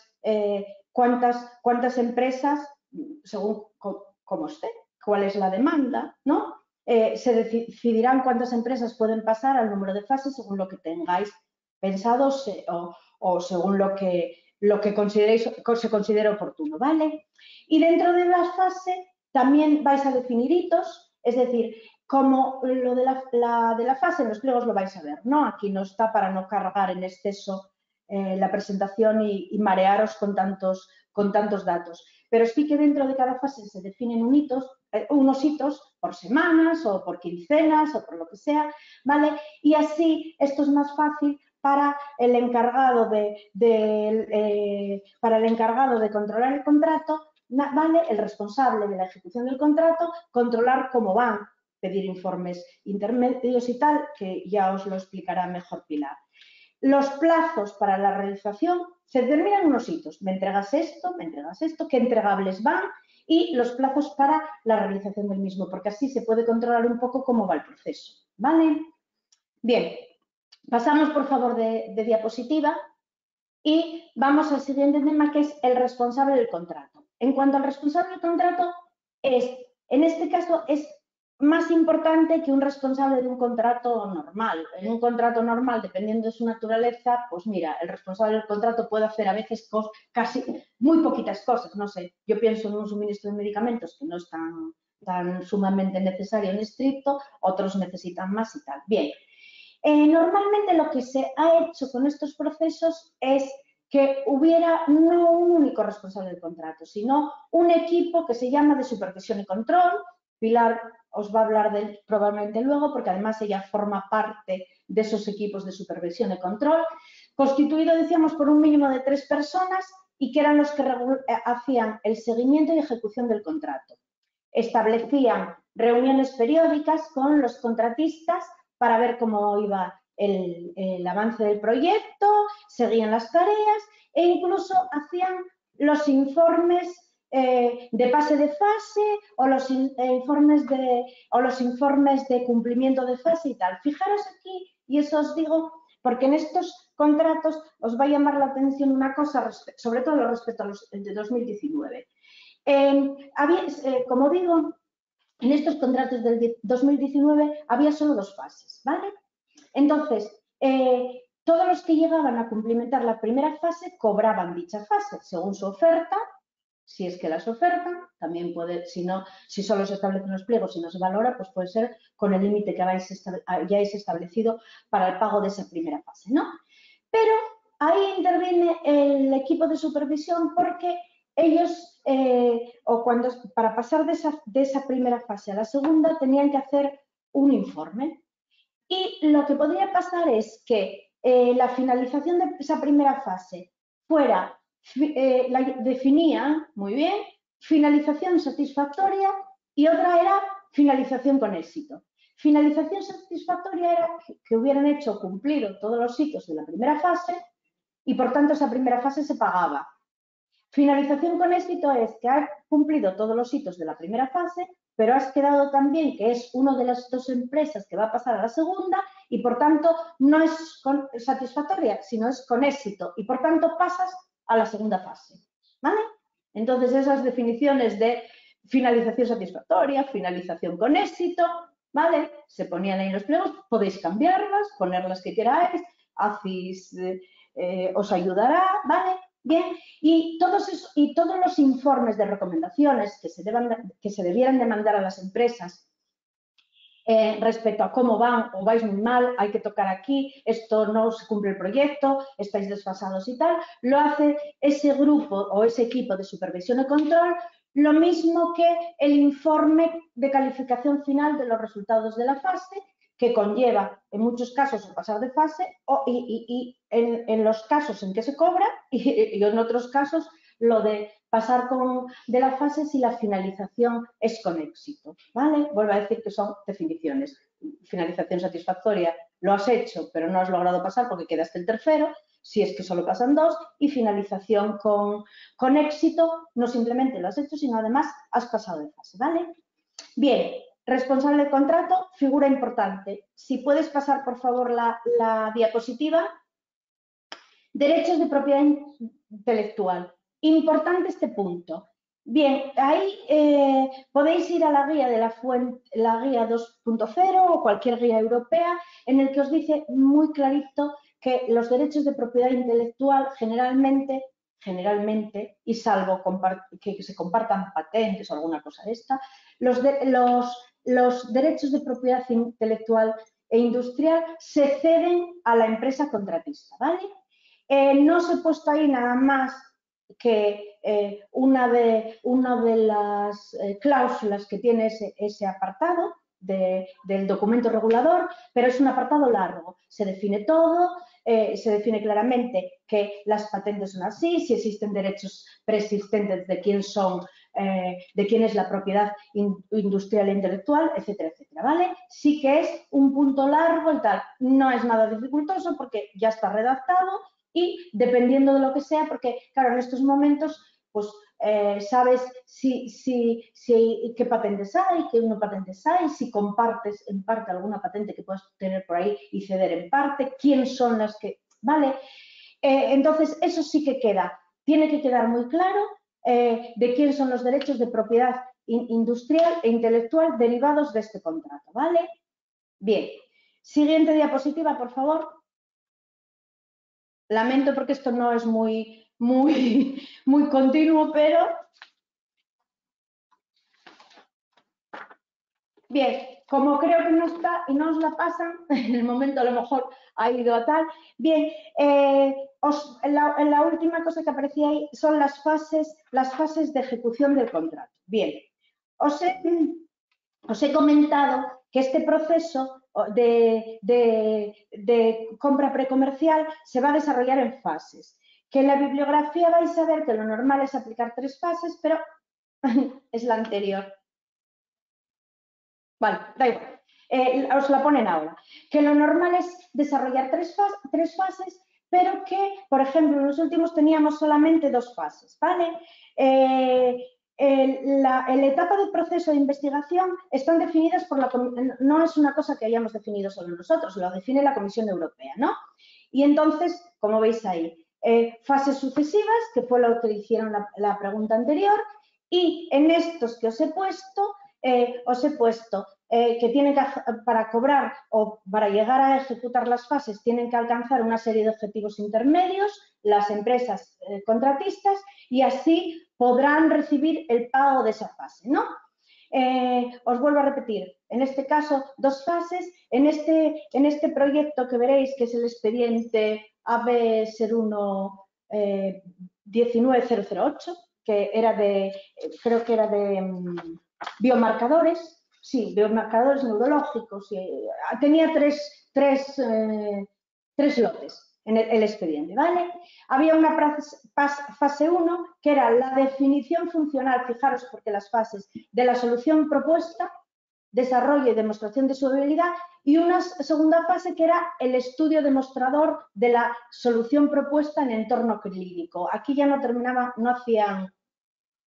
cuántas empresas, según cómo esté, cuál es la demanda, ¿no? Se decidirán cuántas empresas pueden pasar al número de fases según lo que tengáis pensado o según lo que consideréis, se considere oportuno, ¿vale? Y dentro de la fase también vais a definir hitos, es decir, como lo de la fase en los pliegos lo vais a ver, ¿no? Aquí no está para no cargar en exceso la presentación y marearos con tantos datos. Pero sí que dentro de cada fase se definen unos hitos por semanas o por quincenas o por lo que sea, ¿vale? Y así esto es más fácil para el encargado de controlar el contrato, ¿vale? El responsable de la ejecución del contrato, controlar cómo van, pedir informes intermedios y tal, que ya os lo explicará mejor Pilar. Los plazos para la realización se determinan unos hitos. Me entregas esto, qué entregables van y los plazos para la realización del mismo, porque así se puede controlar un poco cómo va el proceso, ¿vale? Bien, pasamos por favor de diapositiva y vamos al siguiente tema, que es el responsable del contrato. En cuanto al responsable del contrato, en este caso es más importante que un responsable de un contrato normal. En un contrato normal, dependiendo de su naturaleza, pues mira, el responsable del contrato puede hacer a veces casi muy poquitas cosas. No sé, yo pienso en un suministro de medicamentos que no es tan sumamente necesario ni estricto, otros necesitan más y tal. Bien, normalmente lo que se ha hecho con estos procesos es que hubiera no un único responsable del contrato, sino un equipo que se llama de supervisión y control. Pilar os va a hablar de él probablemente luego, porque además ella forma parte de esos equipos de supervisión y control, constituido, decíamos, por un mínimo de 3 personas y que eran los que hacían el seguimiento y ejecución del contrato. Establecían reuniones periódicas con los contratistas para ver cómo iba el avance del proyecto, seguían las tareas e incluso hacían los informes de pase de fase o los informes de cumplimiento de fase y tal. Fijaros aquí, y eso os digo, porque en estos contratos os va a llamar la atención una cosa, sobre todo respecto a los de 2019. Como digo, en estos contratos del 2019 había solo 2 fases, ¿vale? Entonces, todos los que llegaban a cumplimentar la primera fase cobraban dicha fase según su oferta. Si es que las ofertan, también puede, si solo se establecen los pliegos y no se valora, pues puede ser con el límite que hayáis establecido para el pago de esa primera fase, ¿no? Pero ahí interviene el equipo de supervisión porque ellos, para pasar de esa primera fase a la segunda, tenían que hacer un informe. Y lo que podría pasar es que la finalización de esa primera fase fuera, la definían muy bien, finalización satisfactoria y otra era finalización con éxito. Finalización satisfactoria era que hubieran hecho cumplir todos los hitos de la primera fase y por tanto esa primera fase se pagaba. Finalización con éxito es que cumplido todos los hitos de la primera fase, pero has quedado también que es una de las 2 empresas que va a pasar a la segunda y, por tanto, no es satisfactoria, sino es con éxito y, por tanto, pasas a la segunda fase, ¿vale? Entonces, esas definiciones de finalización satisfactoria, finalización con éxito, ¿vale? Se ponían ahí en los pliegos, podéis cambiarlas, poner las que queráis, os ayudará, ¿vale? Bien, y todos los informes de recomendaciones que se debieran de mandar a las empresas respecto a cómo van o vais muy mal, hay que tocar aquí, esto no se cumple el proyecto, estáis desfasados y tal, lo hace ese grupo o ese equipo de supervisión y control, lo mismo que el informe de calificación final de los resultados de la fase, que conlleva en muchos casos el pasar de fase y en los casos en que se cobra y en otros casos lo de pasar de la fase si la finalización es con éxito, ¿vale? Vuelvo a decir que son definiciones. Finalización satisfactoria, lo has hecho, pero no has logrado pasar porque quedaste el tercero, si es que solo pasan 2, y finalización con éxito, no simplemente lo has hecho, sino además has pasado de fase, ¿vale? Bien, responsable de contrato, figura importante. Si puedes pasar, por favor, la diapositiva. Derechos de propiedad intelectual. Importante este punto. Bien, ahí podéis ir a la guía de la guía 2.0 o cualquier guía europea en el que os dice muy clarito que los derechos de propiedad intelectual generalmente, y salvo que se compartan patentes o alguna cosa de esta, los derechos de propiedad intelectual e industrial se ceden a la empresa contratista, ¿vale? No os he puesto ahí nada más que una de las cláusulas que tiene ese apartado del documento regulador, pero es un apartado largo. Se define todo, se define claramente que las patentes son así, si existen derechos preexistentes de quién son, de quién es la propiedad industrial e intelectual, etcétera, etcétera, ¿vale? Sí que es un punto largo y tal. No es nada dificultoso porque ya está redactado y dependiendo de lo que sea, porque claro, en estos momentos pues sabes qué patentes hay, qué no patentes hay, si compartes en parte alguna patente que puedas tener por ahí y ceder en parte, quién son las que, ¿vale? Entonces, eso sí que tiene que quedar muy claro de quién son los derechos de propiedad industrial e intelectual derivados de este contrato, ¿vale? Bien, siguiente diapositiva, por favor. Lamento porque esto no es muy continuo, pero... Bien, como creo que no está y no os la pasan, en el momento a lo mejor ha ido a tal. Bien, la última cosa que aparecía ahí son las fases de ejecución del contrato. Bien, os he comentado que este proceso de compra precomercial se va a desarrollar en fases. Que en la bibliografía vais a ver que lo normal es aplicar 3 fases, pero es la anterior. Vale, da igual. Os la ponen ahora. Que lo normal es desarrollar 3 fases, pero que, por ejemplo, en los últimos teníamos solamente 2 fases, ¿vale? La etapa del proceso de investigación están definidas por no es una cosa que hayamos definido solo nosotros, lo define la Comisión Europea, ¿no? Y entonces, como veis ahí, fases sucesivas, que fue lo que hicieron la pregunta anterior, y en estos que os he puesto que tienen que, para cobrar o para llegar a ejecutar las fases, tienen que alcanzar una serie de objetivos intermedios, las empresas contratistas, y así podrán recibir el pago de esa fase, ¿no? Os vuelvo a repetir, en este caso 2 fases, en este proyecto que veréis que es el expediente AB01 19008, que era creo que era de biomarcadores, sí, biomarcadores neurológicos, tenía tres lotes en el expediente, ¿vale? Había una fase 1 que era la definición funcional, fijaros porque las fases de la solución propuesta, desarrollo y demostración de su habilidad, y una segunda fase que era el estudio demostrador de la solución propuesta en entorno clínico. Aquí ya no terminaba, no hacían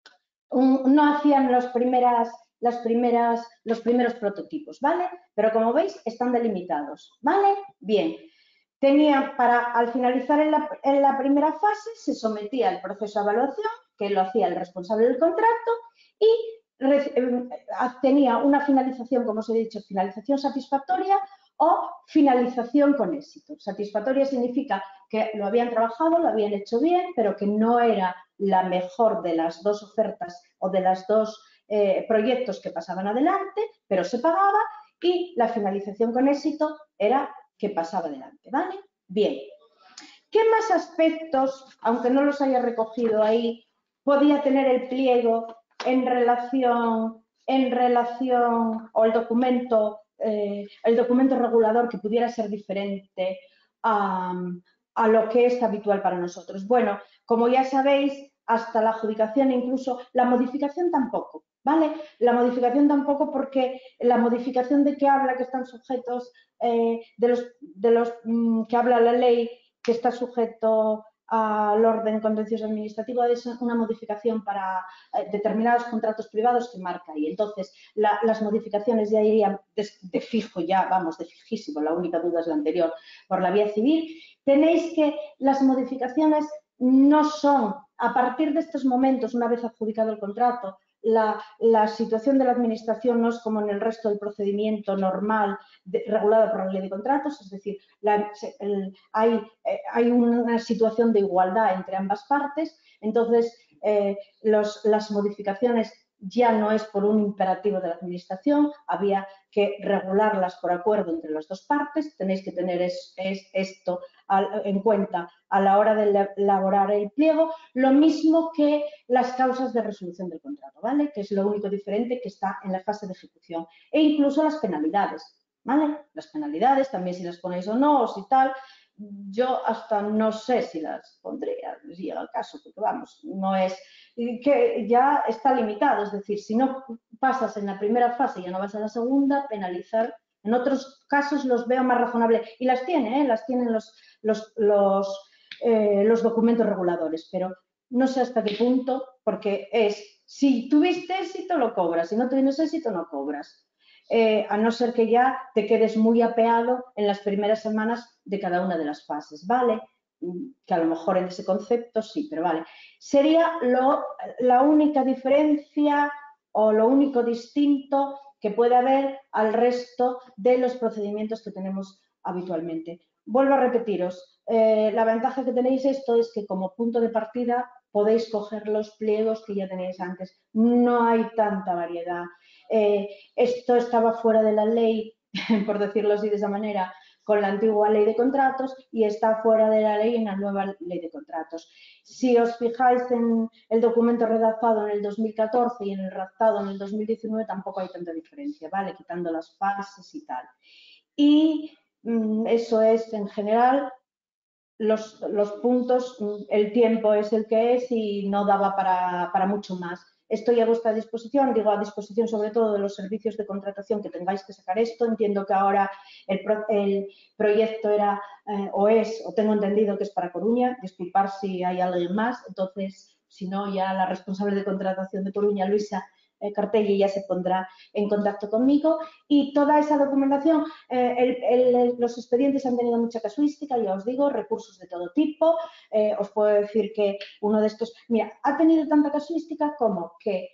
no hacían los primeros prototipos, ¿vale? Pero como veis, están delimitados, ¿vale? Bien. Al finalizar en la primera fase, se sometía al proceso de evaluación, que lo hacía el responsable del contrato, y tenía una finalización, como os he dicho, finalización satisfactoria o finalización con éxito. Satisfactoria significa que lo habían trabajado, lo habían hecho bien, pero que no era la mejor de las dos ofertas o de los dos proyectos que pasaban adelante, pero se pagaba, y la finalización con éxito era que pasaba adelante, ¿vale? Bien. ¿Qué más aspectos, aunque no los haya recogido ahí, podía tener el pliego en relación o el documento regulador que pudiera ser diferente a lo que es habitual para nosotros? Bueno, como ya sabéis, hasta la adjudicación, incluso la modificación tampoco, ¿vale? La modificación tampoco, porque la modificación de que habla que están sujetos, de los que habla la ley, que está sujeto al orden contencioso administrativo, es una modificación para determinados contratos privados que marca ahí. Entonces, las modificaciones ya irían de fijo, ya vamos, de fijísimo, la única duda es la anterior, por la vía civil. Tenéis que las modificaciones no son, a partir de estos momentos, una vez adjudicado el contrato, la situación de la administración no es como en el resto del procedimiento normal regulado por la ley de contratos, es decir, hay una situación de igualdad entre ambas partes. Entonces las modificaciones ya no es por un imperativo de la administración, había que regularlas por acuerdo entre las dos partes. Tenéis que tener esto en cuenta a la hora de elaborar el pliego, lo mismo que las causas de resolución del contrato, ¿vale? Que es lo único diferente que está en la fase de ejecución, e incluso las penalidades, ¿vale? Las penalidades también, si las ponéis o no, o si tal. Yo hasta no sé si las pondría, si llega el caso, porque vamos, no es que ya está limitado, es decir, si no pasas en la primera fase y ya no vas a la segunda, penalizar. En otros casos los veo más razonable, y las tienen los documentos reguladores, pero no sé hasta qué punto, porque si tuviste éxito lo cobras, si no tuviste éxito no cobras. A no ser que ya te quedes muy apeado en las primeras semanas de cada una de las fases, ¿vale? Que a lo mejor en ese concepto sí, pero vale. Sería la única diferencia o lo único distinto que puede haber al resto de los procedimientos que tenemos habitualmente. Vuelvo a repetiros, la ventaja que tenéis esto es que como punto de partida podéis coger los pliegos que ya tenéis antes. No hay tanta variedad. Esto estaba fuera de la ley, por decirlo así de esa manera, con la antigua ley de contratos, y está fuera de la ley en la nueva ley de contratos. Si os fijáis en el documento redactado en el 2014 y en el redactado en el 2019, tampoco hay tanta diferencia, ¿vale? Quitando las fases y tal. Y eso es, en general, los puntos, el tiempo es el que es y no daba para mucho más. Estoy a vuestra disposición, digo a disposición sobre todo de los servicios de contratación que tengáis que sacar esto. Entiendo que ahora el proyecto era o tengo entendido que es para Coruña, disculpar si hay alguien más, entonces si no, ya la responsable de contratación de Coruña, Luisa Cartelli, ya se pondrá en contacto conmigo. Y toda esa documentación, los expedientes han tenido mucha casuística, ya os digo, recursos de todo tipo. Os puedo decir que uno de estos, mira, ha tenido tanta casuística como que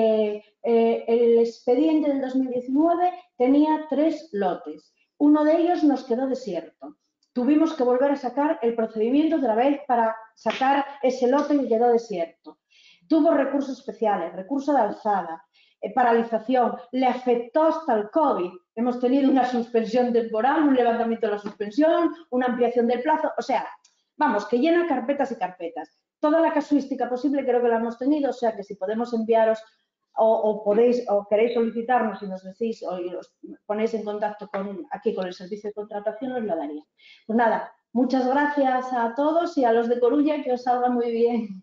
el expediente del 2019 tenía 3 lotes. Uno de ellos nos quedó desierto. Tuvimos que volver a sacar el procedimiento otra vez para sacar ese lote que quedó desierto. Tuvo recursos especiales, recurso de alzada, paralización, le afectó hasta el COVID. Hemos tenido una suspensión temporal, un levantamiento de la suspensión, una ampliación del plazo, o sea, vamos, que llena carpetas y carpetas. Toda la casuística posible creo que la hemos tenido, o sea que si podemos enviaros o queréis solicitarnos y nos decís o os ponéis en contacto aquí con el servicio de contratación, os lo daría. Pues nada, muchas gracias a todos y a los de Coruña, que os salga muy bien.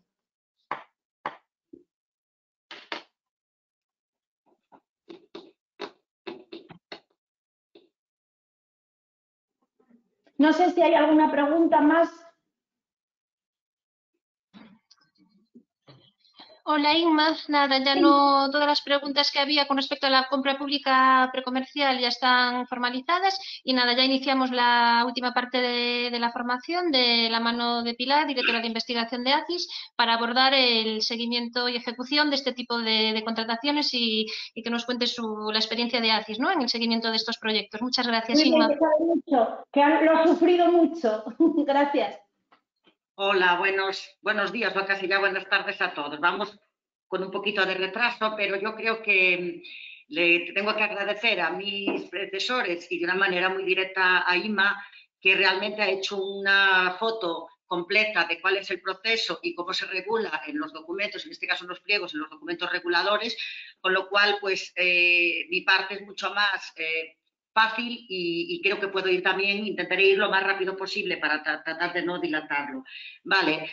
No sé si hay alguna pregunta más. Hola Inma, nada, ya no, todas las preguntas que había con respecto a la compra pública precomercial ya están formalizadas y nada, ya iniciamos la última parte de la formación de la mano de Pilar, directora de investigación de ACIS, para abordar el seguimiento y ejecución de este tipo de contrataciones y que nos cuente la experiencia de ACIS, ¿no?, en el seguimiento de estos proyectos. Muchas gracias, Muy bien, Inma. que sabe mucho, que lo ha sufrido mucho. Gracias. Hola, buenos días o casi ya buenas tardes a todos. Vamos con un poquito de retraso, pero yo creo que le tengo que agradecer a mis predecesores y de una manera muy directa a Inma, que realmente ha hecho una foto completa de cuál es el proceso y cómo se regula en los documentos, en este caso en los pliegos, en los documentos reguladores, con lo cual, pues, mi parte es mucho más fácil y creo que puedo ir también, intentaré ir lo más rápido posible para tratar de no dilatarlo. Vale,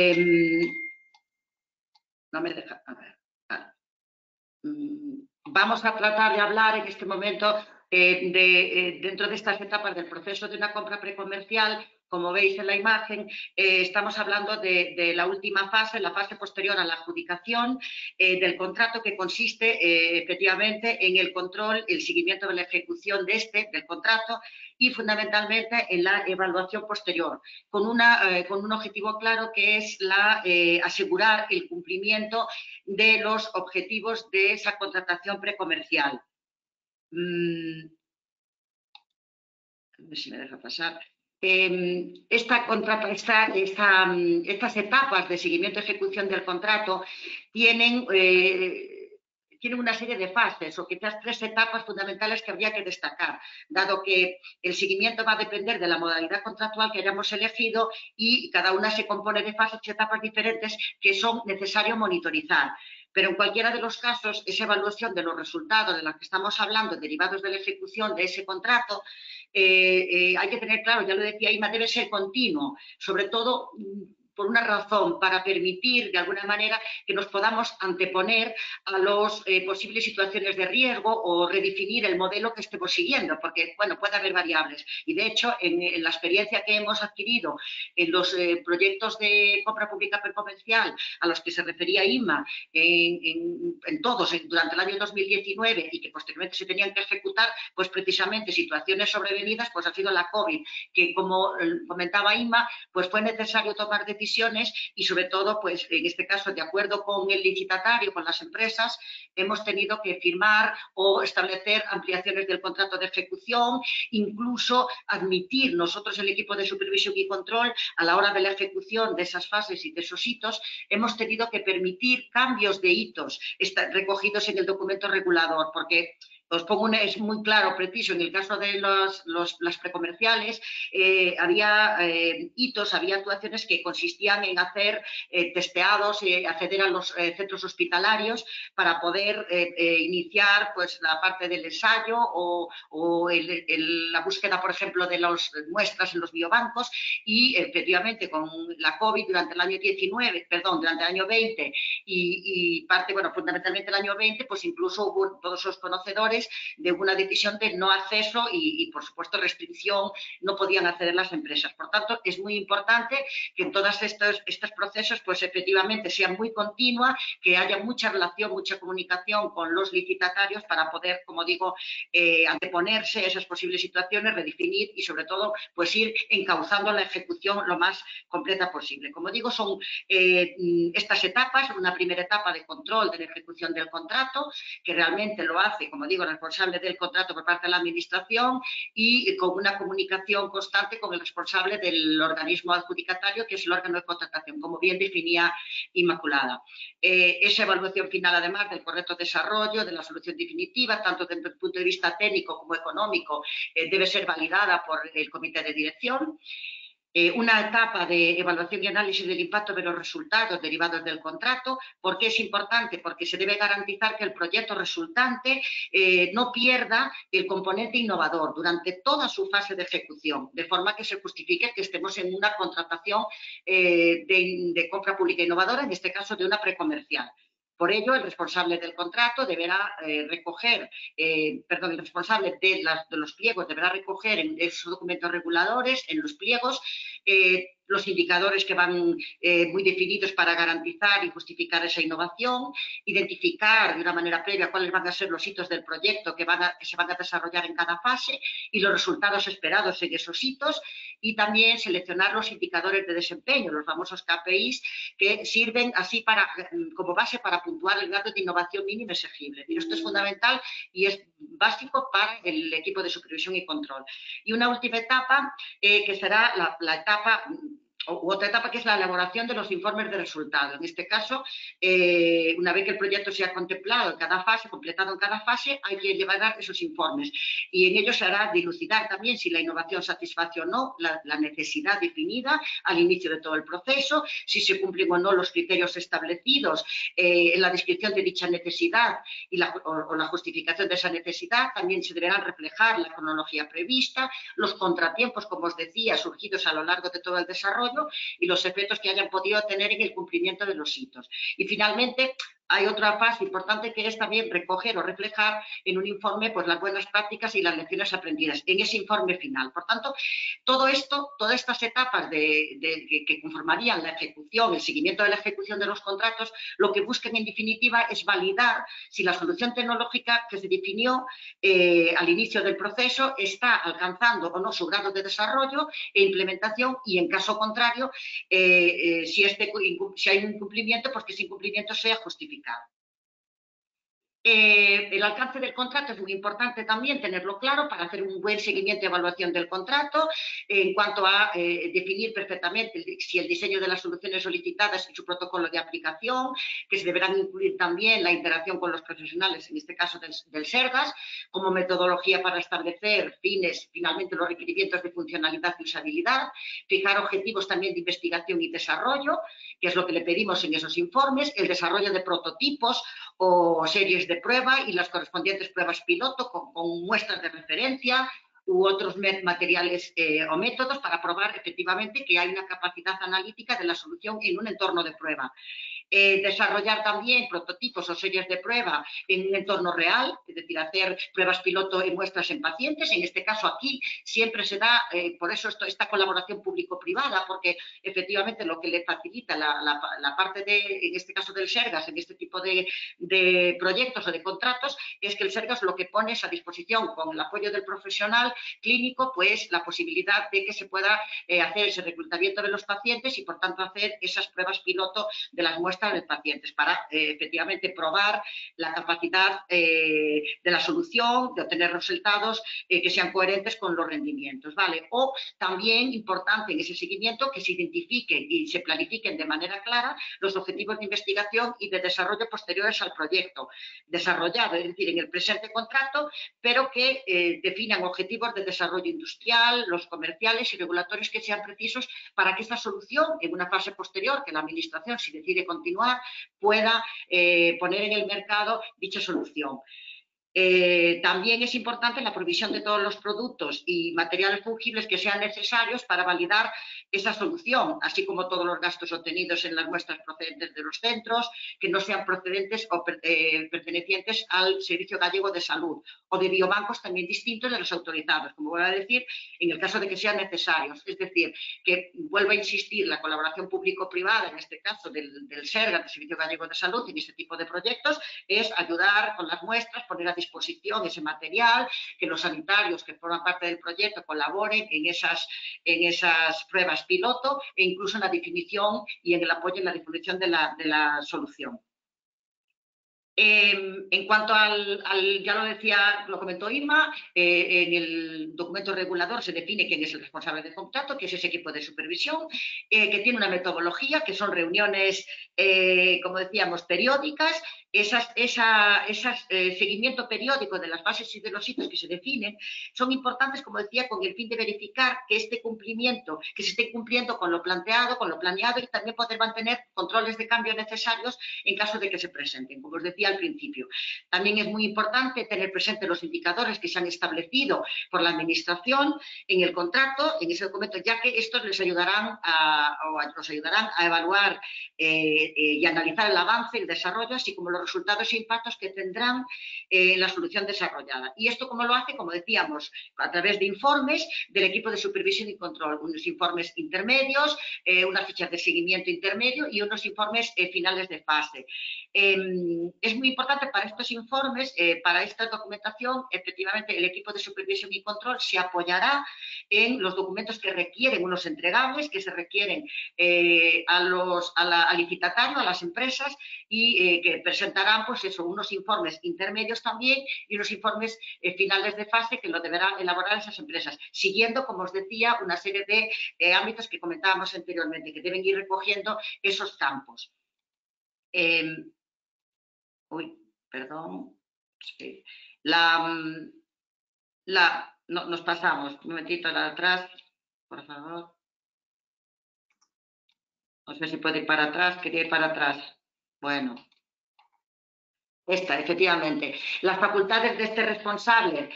no me deja, a ver, vale. Vamos a tratar de hablar en este momento dentro de estas etapas del proceso de una compra precomercial. Como veis en la imagen, estamos hablando de la última fase, la fase posterior a la adjudicación del contrato, que consiste efectivamente en el control, el seguimiento de la ejecución del contrato y fundamentalmente en la evaluación posterior, con un objetivo claro, que es asegurar el cumplimiento de los objetivos de esa contratación precomercial. A ver si me deja pasar. Estas etapas de seguimiento y ejecución del contrato tienen una serie de fases, o quizás 3 etapas fundamentales que habría que destacar, dado que el seguimiento va a depender de la modalidad contractual que hayamos elegido y cada una se compone de fases y etapas diferentes que son necesarios monitorizar. Pero en cualquiera de los casos, esa evaluación de los resultados de los que estamos hablando, derivados de la ejecución de ese contrato, hay que tener claro, ya lo decía Inma, debe ser continuo, sobre todo por una razón, para permitir de alguna manera que nos podamos anteponer a las posibles situaciones de riesgo o redefinir el modelo que estemos siguiendo, porque, bueno, puede haber variables. Y, de hecho, en la experiencia que hemos adquirido en los proyectos de compra pública precomercial a los que se refería Inma, en todos durante el año 2019 y que posteriormente se tenían que ejecutar, pues precisamente situaciones sobrevenidas, pues ha sido la COVID, que, como comentaba Inma, pues fue necesario tomar decisiones y, sobre todo, pues en este caso, de acuerdo con el licitatario, con las empresas, hemos tenido que firmar o establecer ampliaciones del contrato de ejecución, incluso admitir nosotros, el equipo de supervisión y control, a la hora de la ejecución de esas fases y de esos hitos, hemos tenido que permitir cambios de hitos recogidos en el documento regulador, porque os pongo es muy claro, preciso, en el caso de las precomerciales, había hitos, había actuaciones que consistían en hacer testeados y acceder a los centros hospitalarios para poder iniciar, pues, la parte del ensayo o la búsqueda, por ejemplo, de las muestras en los biobancos, y efectivamente con la COVID durante el año 20 y parte, bueno, fundamentalmente el año 20, pues incluso hubo todos los conocedores de una decisión de no acceso y, por supuesto, restricción, no podían acceder las empresas. Por tanto, es muy importante que en todos estos procesos, pues efectivamente sean muy continua, que haya mucha relación, mucha comunicación con los licitatarios para poder, como digo, anteponerse a esas posibles situaciones, redefinir y, sobre todo, pues ir encauzando la ejecución lo más completa posible. Como digo, son estas etapas: una primera etapa de control de la ejecución del contrato, que realmente lo hace, como digo, el responsable del contrato por parte de la administración, y con una comunicación constante con el responsable del organismo adjudicatario, que es el órgano de contratación, como bien definía Inmaculada. Esa evaluación final, además del correcto desarrollo de la solución definitiva, tanto desde el punto de vista técnico como económico, debe ser validada por el comité de dirección. Una etapa de evaluación y análisis del impacto de los resultados derivados del contrato. ¿Por qué es importante? Porque se debe garantizar que el proyecto resultante no pierda el componente innovador durante toda su fase de ejecución, de forma que se justifique que estemos en una contratación de compra pública innovadora, en este caso de una precomercial. Por ello, el responsable del contrato deberá el responsable de los pliegos deberá recoger en esos documentos reguladores, en los pliegos, los indicadores que van muy definidos para garantizar y justificar esa innovación, identificar de una manera previa cuáles van a ser los hitos del proyecto que se van a desarrollar en cada fase y los resultados esperados en esos hitos, y también seleccionar los indicadores de desempeño, los famosos KPIs, que sirven así como base para puntuar el grado de innovación mínimo exigible. Y esto es fundamental y es básico para el equipo de supervisión y control. Y una última etapa que será la etapa otra etapa, que es la elaboración de los informes de resultado. En este caso, una vez que el proyecto se ha contemplado en cada fase, completado en cada fase, hay que llevar esos informes. Y en ellos se hará dilucidar también si la innovación satisface o no la necesidad definida al inicio de todo el proceso, si se cumplen o no los criterios establecidos en la descripción de dicha necesidad o la justificación de esa necesidad. También se deberán reflejar la cronología prevista, los contratiempos, como os decía, surgidos a lo largo de todo el desarrollo, y los efectos que hayan podido tener en el cumplimiento de los hitos. Y finalmente, hay otra fase importante, que es también recoger o reflejar en un informe pues las buenas prácticas y las lecciones aprendidas en ese informe final. Por tanto, todo esto, todas estas etapas que conformarían la ejecución, el seguimiento de la ejecución de los contratos, lo que buscan en definitiva es validar si la solución tecnológica que se definió al inicio del proceso está alcanzando o no su grado de desarrollo e implementación, y en caso contrario, si hay un incumplimiento, pues que ese incumplimiento sea justificado. El alcance del contrato es muy importante también tenerlo claro para hacer un buen seguimiento y evaluación del contrato, en cuanto a definir perfectamente si el diseño de las soluciones solicitadas y su protocolo de aplicación, que se deberán incluir también la interacción con los profesionales, en este caso del SERGAS, como metodología para establecer finalmente los requerimientos de funcionalidad y usabilidad, fijar objetivos también de investigación y desarrollo, que es lo que le pedimos en esos informes, el desarrollo de prototipos o series de prueba y las correspondientes pruebas piloto con muestras de referencia u otros materiales o métodos para probar efectivamente que hay una capacidad analítica de la solución en un entorno de prueba. Desarrollar también prototipos o series de prueba en un entorno real, es decir, hacer pruebas piloto en muestras en pacientes. En este caso aquí siempre se da, por eso esta colaboración público-privada, porque efectivamente lo que le facilita la parte en este caso del SERGAS, en este tipo de proyectos o de contratos, es que el SERGAS lo que pone es a disposición, con el apoyo del profesional clínico, pues la posibilidad de que se pueda hacer ese reclutamiento de los pacientes y por tanto hacer esas pruebas piloto de las muestras de pacientes para efectivamente probar la capacidad de la solución, de obtener resultados que sean coherentes con los rendimientos, ¿vale? O también importante en ese seguimiento que se identifiquen y se planifiquen de manera clara los objetivos de investigación y de desarrollo posteriores al proyecto desarrollado, es decir, en el presente contrato, pero que definan objetivos de desarrollo industrial, los comerciales y regulatorios que sean precisos para que esta solución, en una fase posterior, que la Administración, si decide continuar, pueda poner en el mercado dicha solución. También es importante la provisión de todos los productos y materiales fungibles que sean necesarios para validar esa solución, así como todos los gastos obtenidos en las muestras procedentes de los centros, que no sean procedentes o pertenecientes al Servicio Gallego de Salud, o de biobancos también distintos de los autorizados, como voy a decir, en el caso de que sean necesarios. Es decir, que vuelvo a insistir, la colaboración público-privada, en este caso del SERGAS, del Servicio Gallego de Salud, en este tipo de proyectos, es ayudar con las muestras, poner a disposición ese material, que los sanitarios que forman parte del proyecto colaboren en esas pruebas piloto e incluso en la definición y en el apoyo en la definición de la solución. En cuanto ya lo decía, lo comentó Irma, en el documento regulador se define quién es el responsable del contrato, que es ese equipo de supervisión, que tiene una metodología, que son reuniones, como decíamos, periódicas, seguimiento periódico de las fases y de los hitos que se definen, son importantes, como decía, con el fin de verificar que se esté cumpliendo con lo planteado, con lo planeado, y también poder mantener controles de cambio necesarios en caso de que se presenten. Como os decía decía al principio. También es muy importante tener presente los indicadores que se han establecido por la Administración en el contrato, en ese documento, ya que estos les ayudarán nos ayudarán a evaluar y analizar el avance, el desarrollo, así como los resultados e impactos que tendrán en la solución desarrollada. Y esto, ¿cómo lo hace? Como decíamos, a través de informes del equipo de supervisión y control, unos informes intermedios, unas fichas de seguimiento intermedio y unos informes finales de fase. Es muy importante para estos informes, para esta documentación, efectivamente el equipo de supervisión y control se apoyará en los documentos que requieren, unos entregables que se requieren al licitatario, a las empresas, y que presentarán pues eso, unos informes intermedios también y unos informes finales de fase que lo deberán elaborar esas empresas, siguiendo, como os decía, una serie de ámbitos que comentábamos anteriormente, que deben ir recogiendo esos campos. Perdón. Sí. Nos pasamos, un momentito atrás, por favor. No sé si puede ir para atrás, quería ir para atrás. Bueno. Esta, efectivamente. Las facultades de este responsable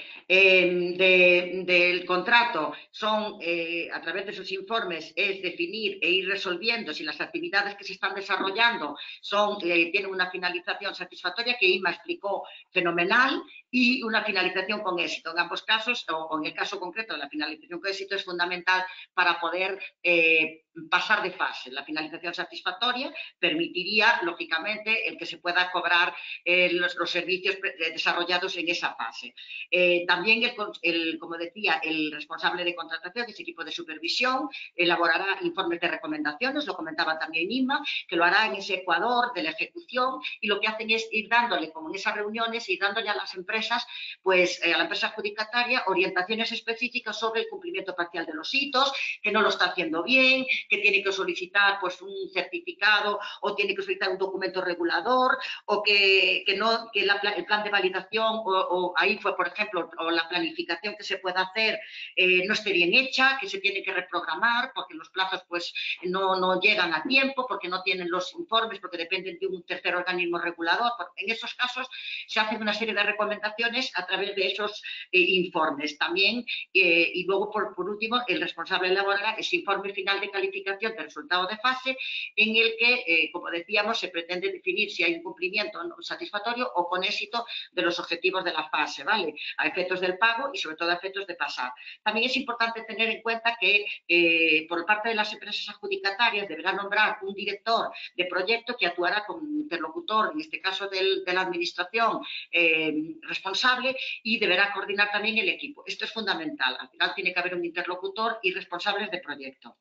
del contrato son, a través de sus informes, es definir e ir resolviendo si las actividades que se están desarrollando tienen una finalización satisfactoria, que Inma explicó fenomenal, y una finalización con éxito. En ambos casos, o en el caso concreto de la finalización con éxito, es fundamental para poder pasar de fase. La finalización satisfactoria permitiría, lógicamente, el que se pueda cobrar los servicios desarrollados en esa fase. También, como decía, el responsable de contratación, ese equipo de supervisión, elaborará informes de recomendaciones, lo comentaba también Inma, que lo hará en ese ecuador de la ejecución, y lo que hacen es ir dándole, como en esas reuniones, ir dándole a las empresas, pues a la empresa adjudicataria, orientaciones específicas sobre el cumplimiento parcial de los hitos, que no lo está haciendo bien, que tiene que solicitar pues un certificado o tiene que solicitar un documento regulador, o que el plan de validación o ahí fue, por ejemplo, o la planificación que se pueda hacer no esté bien hecha, que se tiene que reprogramar porque los plazos pues no llegan a tiempo, porque no tienen los informes, porque dependen de un tercer organismo regulador. En esos casos se hacen una serie de recomendaciones a través de esos informes también, y luego por último el responsable elaborará ese informe final de calificación de resultado de fase, en el que, como decíamos, se pretende definir si hay un cumplimiento satisfactorio o con éxito de los objetivos de la fase, ¿vale? A efectos del pago y sobre todo a efectos de pasar. También es importante tener en cuenta que por parte de las empresas adjudicatarias deberá nombrar un director de proyecto que actuará como interlocutor, en este caso de la administración responsable, y deberá coordinar también el equipo. Esto es fundamental. Al final tiene que haber un interlocutor y responsables de proyecto.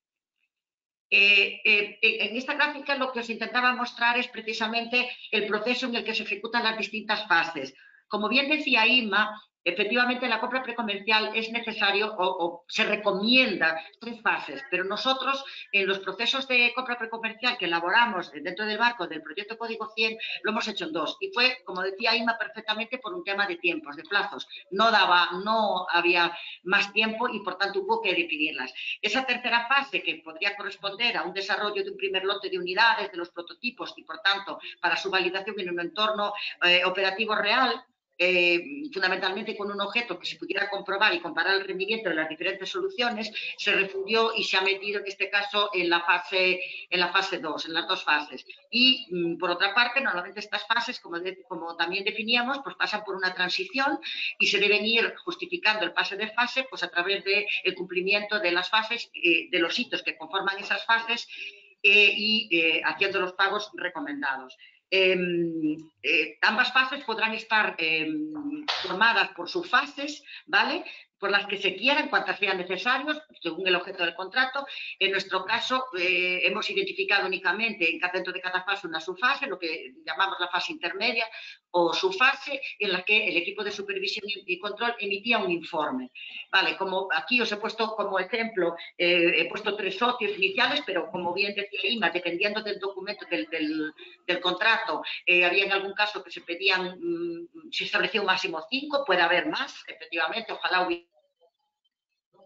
En esta gráfica lo que os intentaba mostrar es precisamente el proceso en el que se ejecutan las distintas fases. Como bien decía Inma, efectivamente en la compra precomercial es necesario o se recomienda 3 fases, pero nosotros en los procesos de compra precomercial que elaboramos dentro del marco del proyecto Código 100 lo hemos hecho en 2, y fue, como decía Inma, perfectamente por un tema de tiempos, de plazos. No había más tiempo y por tanto hubo que definirlas. Esa tercera fase, que podría corresponder a un desarrollo de un primer lote de unidades, de los prototipos, y por tanto para su validación en un entorno operativo real, fundamentalmente con un objeto que se pudiera comprobar y comparar el rendimiento de las diferentes soluciones, se refundió y se ha metido en este caso en la fase 2, en las 2 fases. Y por otra parte, normalmente estas fases, como también definíamos, pues pasan por una transición y se deben ir justificando el pase de fase pues a través del cumplimiento de las fases, de los hitos que conforman esas fases, y haciendo los pagos recomendados. Ambas fases podrán estar formadas por subfases, ¿vale?, por las que se quieran, cuantas sean necesarios, según el objeto del contrato. En nuestro caso, hemos identificado únicamente dentro de cada fase una subfase, lo que llamamos la fase intermedia o subfase, en la que el equipo de supervisión y control emitía un informe. Vale, como aquí os he puesto como ejemplo, he puesto 3 socios iniciales, pero como bien decía Inma, dependiendo del documento del contrato, había en algún caso que se pedían, se establecía un máximo 5, puede haber más, efectivamente, ojalá hubiera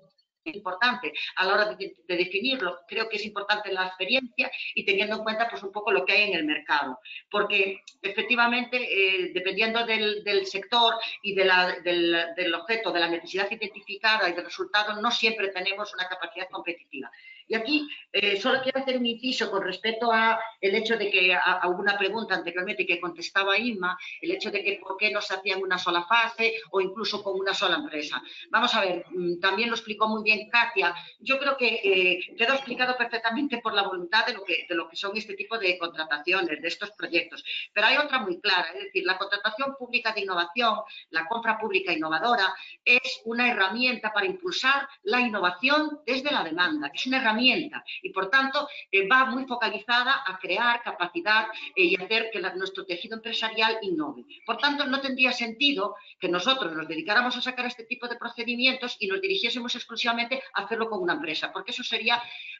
importante a la hora de definirlo. Creo que es importante la experiencia y teniendo en cuenta pues un poco lo que hay en el mercado, porque efectivamente dependiendo del sector y del objeto, de la necesidad identificada y del resultado, no siempre tenemos una capacidad competitiva. Y aquí solo quiero hacer un inciso con respecto a el hecho de que hubo una pregunta anteriormente que contestaba Inma, el hecho de que por qué no se hacía en una sola fase o incluso con una sola empresa. Vamos a ver, también lo explicó muy bien Katia. Yo creo que quedó explicado perfectamente por la voluntad de lo que son este tipo de contrataciones, de estos proyectos. Pero hay otra muy clara, es decir, la contratación pública de innovación, la compra pública innovadora, es una herramienta para impulsar la innovación desde la demanda. Es una herramienta y, por tanto, va muy focalizada a crear capacidad y hacer que nuestro tejido empresarial innove. Por tanto, no tendría sentido que nosotros nos dedicáramos a sacar este tipo de procedimientos y nos dirigiésemos exclusivamente a hacerlo con una empresa, porque eso sería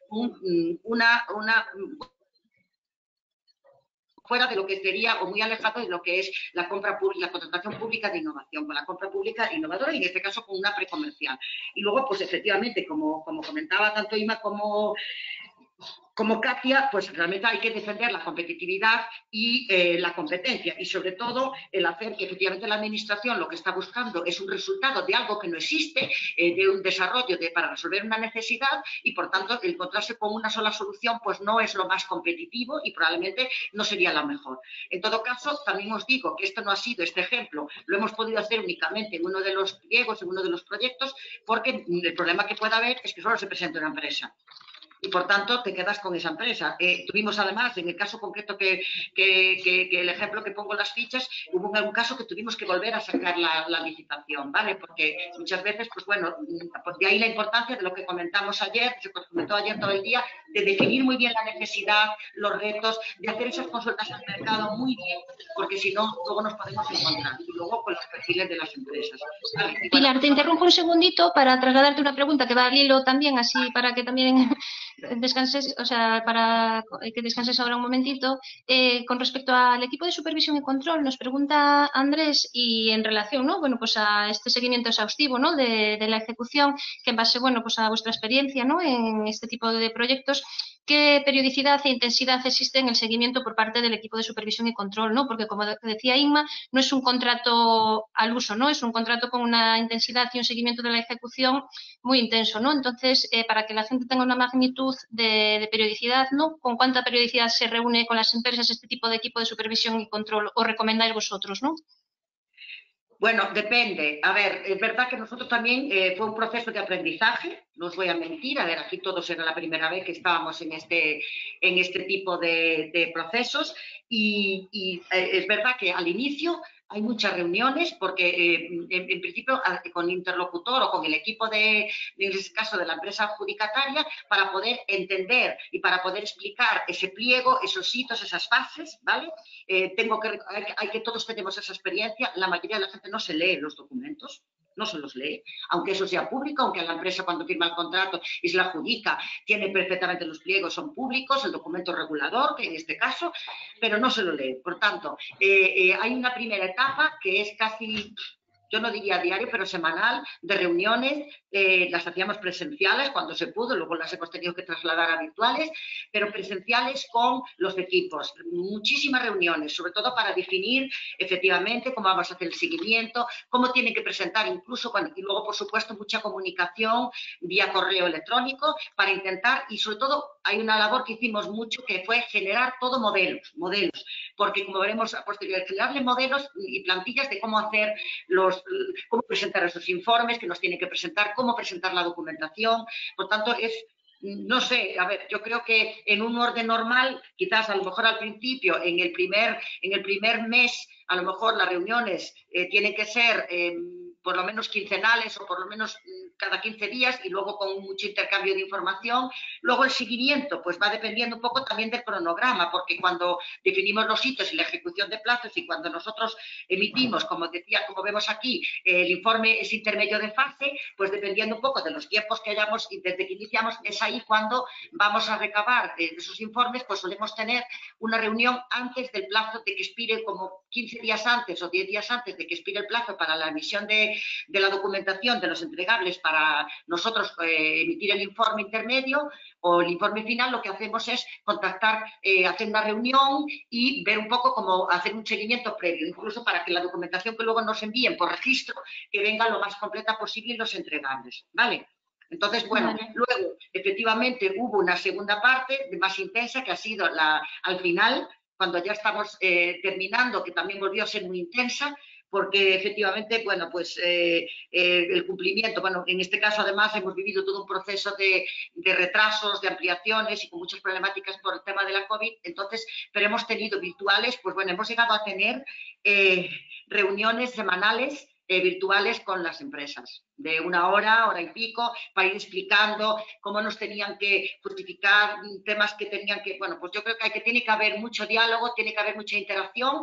fuera de lo que sería o muy alejado de lo que es la compra pública, la contratación pública de innovación, con la compra pública innovadora y en este caso con una precomercial. Y luego, pues efectivamente, como comentaba tanto Inma como Katia, pues realmente hay que defender la competitividad y la competencia y sobre todo el hacer que efectivamente la administración lo que está buscando es un resultado de algo que no existe, de un desarrollo para resolver una necesidad y por tanto encontrarse con una sola solución pues no es lo más competitivo y probablemente no sería la mejor. En todo caso, también os digo que esto no ha sido, este ejemplo lo hemos podido hacer únicamente en uno de los pliegos, en uno de los proyectos, porque el problema que puede haber es que solo se presenta una empresa. Y, por tanto, te quedas con esa empresa. Tuvimos, además, en el caso concreto que el ejemplo que pongo en las fichas, hubo un caso que tuvimos que volver a sacar la licitación, ¿vale? Porque muchas veces, pues bueno, de ahí la importancia de lo que comentamos ayer, se comentó ayer todo el día, de definir muy bien la necesidad, los retos, de hacer esas consultas al mercado muy bien, porque si no, luego nos podemos encontrar. Y luego con los perfiles de las empresas. ¿Vale? Y Pilar, bueno, te interrumpo un segundito para trasladarte una pregunta que va al hilo también, así para que también descanses, o sea, para que descanses ahora un momentito. Con respecto al equipo de supervisión y control, nos pregunta Andrés y en relación, ¿no? Bueno, pues a este seguimiento exhaustivo, ¿no? De la ejecución, que en base, bueno, pues a vuestra experiencia, ¿no? En este tipo de proyectos, ¿qué periodicidad e intensidad existe en el seguimiento por parte del equipo de supervisión y control, ¿no? Porque, como decía Inma, no es un contrato al uso, ¿no? Es un contrato con una intensidad y un seguimiento de la ejecución muy intenso, ¿no? Entonces, para que la gente tenga una magnitud de periodicidad, ¿no? ¿Con cuánta periodicidad se reúne con las empresas este tipo de equipo de supervisión y control? ¿O recomendáis vosotros, no? Bueno, depende. A ver, es verdad que nosotros también fue un proceso de aprendizaje, no os voy a mentir. A ver, aquí todos era la primera vez que estábamos en este tipo de procesos y es verdad que al inicio hay muchas reuniones porque en principio con interlocutor o con el equipo en este caso de la empresa adjudicataria para poder entender y para poder explicar ese pliego, esos hitos, esas fases, ¿vale? Hay que todos tenemos esa experiencia, la mayoría de la gente no se lee los documentos, no se los lee, aunque eso sea público, aunque la empresa cuando firma el contrato y se la adjudica tiene perfectamente los pliegos, son públicos, el documento regulador, que en este caso, pero no se lo lee. Por tanto, hay una primera etapa que es casi, yo no diría diario, pero semanal, de reuniones, las hacíamos presenciales cuando se pudo, luego las hemos tenido que trasladar a virtuales, pero presenciales con los equipos. Muchísimas reuniones, sobre todo para definir efectivamente cómo vamos a hacer el seguimiento, cómo tienen que presentar incluso, bueno, y luego, por supuesto, mucha comunicación vía correo electrónico para intentar, y sobre todo hay una labor que hicimos mucho que fue generar todo modelos, porque como veremos a posteriori, generarle modelos y plantillas de cómo hacer cómo presentar esos informes que nos tienen que presentar, cómo presentar la documentación. Por tanto, no sé, a ver, yo creo que en un orden normal, quizás a lo mejor al principio, en el primer mes, a lo mejor las reuniones tienen que ser por lo menos quincenales o por lo menos cada 15 días y luego con mucho intercambio de información. Luego el seguimiento pues va dependiendo un poco también del cronograma, porque cuando definimos los hitos y la ejecución de plazos y cuando nosotros emitimos, como vemos aquí, el informe es intermedio de fase, pues dependiendo un poco de los tiempos que hayamos y desde que iniciamos, es ahí cuando vamos a recabar esos informes, pues solemos tener una reunión antes del plazo de que expire como 15 días antes o 10 días antes de que expire el plazo para la emisión de la documentación de los entregables para nosotros emitir el informe intermedio o el informe final, lo que hacemos es contactar, hacer una reunión y ver un poco cómo hacer un seguimiento previo, incluso para que la documentación que luego nos envíen por registro, que venga lo más completa posible y los entregables, ¿vale? Entonces, bueno, luego, efectivamente, hubo una segunda parte más intensa que ha sido al final, cuando ya estamos terminando, que también volvió a ser muy intensa, porque efectivamente, bueno, pues el cumplimiento, bueno, en este caso además hemos vivido todo un proceso de retrasos, de ampliaciones y con muchas problemáticas por el tema de la COVID, entonces, pero hemos tenido virtuales, pues bueno, hemos llegado a tener reuniones semanales virtuales con las empresas, de una hora y pico, para ir explicando cómo nos tenían que justificar temas que tenían que, bueno, pues yo creo que tiene que haber mucho diálogo, tiene que haber mucha interacción.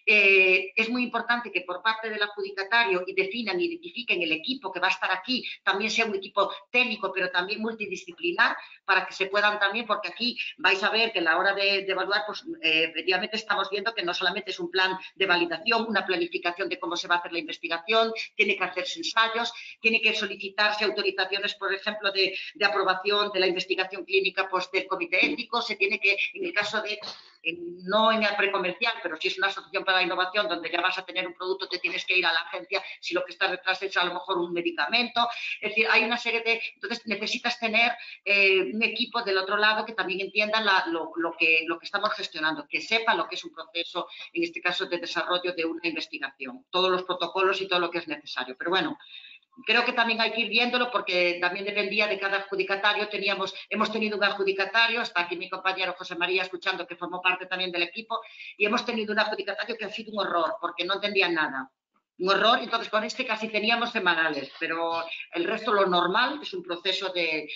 Es muy importante que por parte del adjudicatario definan, identifiquen el equipo que va a estar aquí, también sea un equipo técnico, pero también multidisciplinar, para que se puedan también, porque aquí vais a ver que a la hora de evaluar, pues efectivamente estamos viendo que no solamente es un plan de validación, una planificación de cómo se va a hacer la investigación, tiene que hacerse ensayos, tiene que solicitarse autorizaciones, por ejemplo, de aprobación de la investigación clínica pues, del comité ético, se tiene que, en el caso de, no en el precomercial, pero si es una asociación para la innovación donde ya vas a tener un producto, te tienes que ir a la agencia si lo que está detrás es a lo mejor un medicamento, es decir, hay una serie de, entonces necesitas tener un equipo del otro lado que también entienda lo que estamos gestionando, que sepa lo que es un proceso, en este caso de desarrollo de una investigación, todos los protocolos y todo lo que es necesario, pero bueno, creo que también hay que ir viéndolo porque también dependía de cada adjudicatario. Hemos tenido un adjudicatario, está aquí mi compañero José María escuchando, que formó parte también del equipo, y hemos tenido un adjudicatario que ha sido un horror porque no entendían nada. Un horror, entonces con este casi teníamos semanales, pero el resto lo normal es un proceso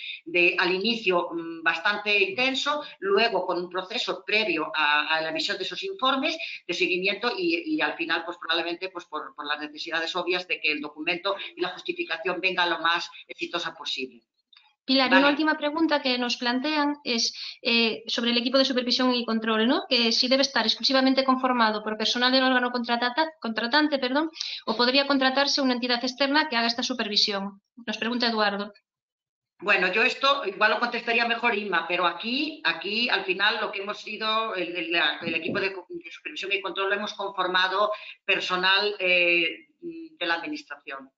al inicio bastante intenso, luego con un proceso previo a la emisión de esos informes de seguimiento y al final pues probablemente pues por las necesidades obvias de que el documento y la justificación venga lo más exitosa posible. Pilar, una última pregunta que nos plantean es sobre el equipo de supervisión y control, ¿no? Que si debe estar exclusivamente conformado por personal del órgano contratante, o podría contratarse una entidad externa que haga esta supervisión. Nos pregunta Eduardo. Bueno, yo esto igual lo contestaría mejor Inma, pero aquí al final lo que hemos sido, el equipo de supervisión y control lo hemos conformado personal de la administración.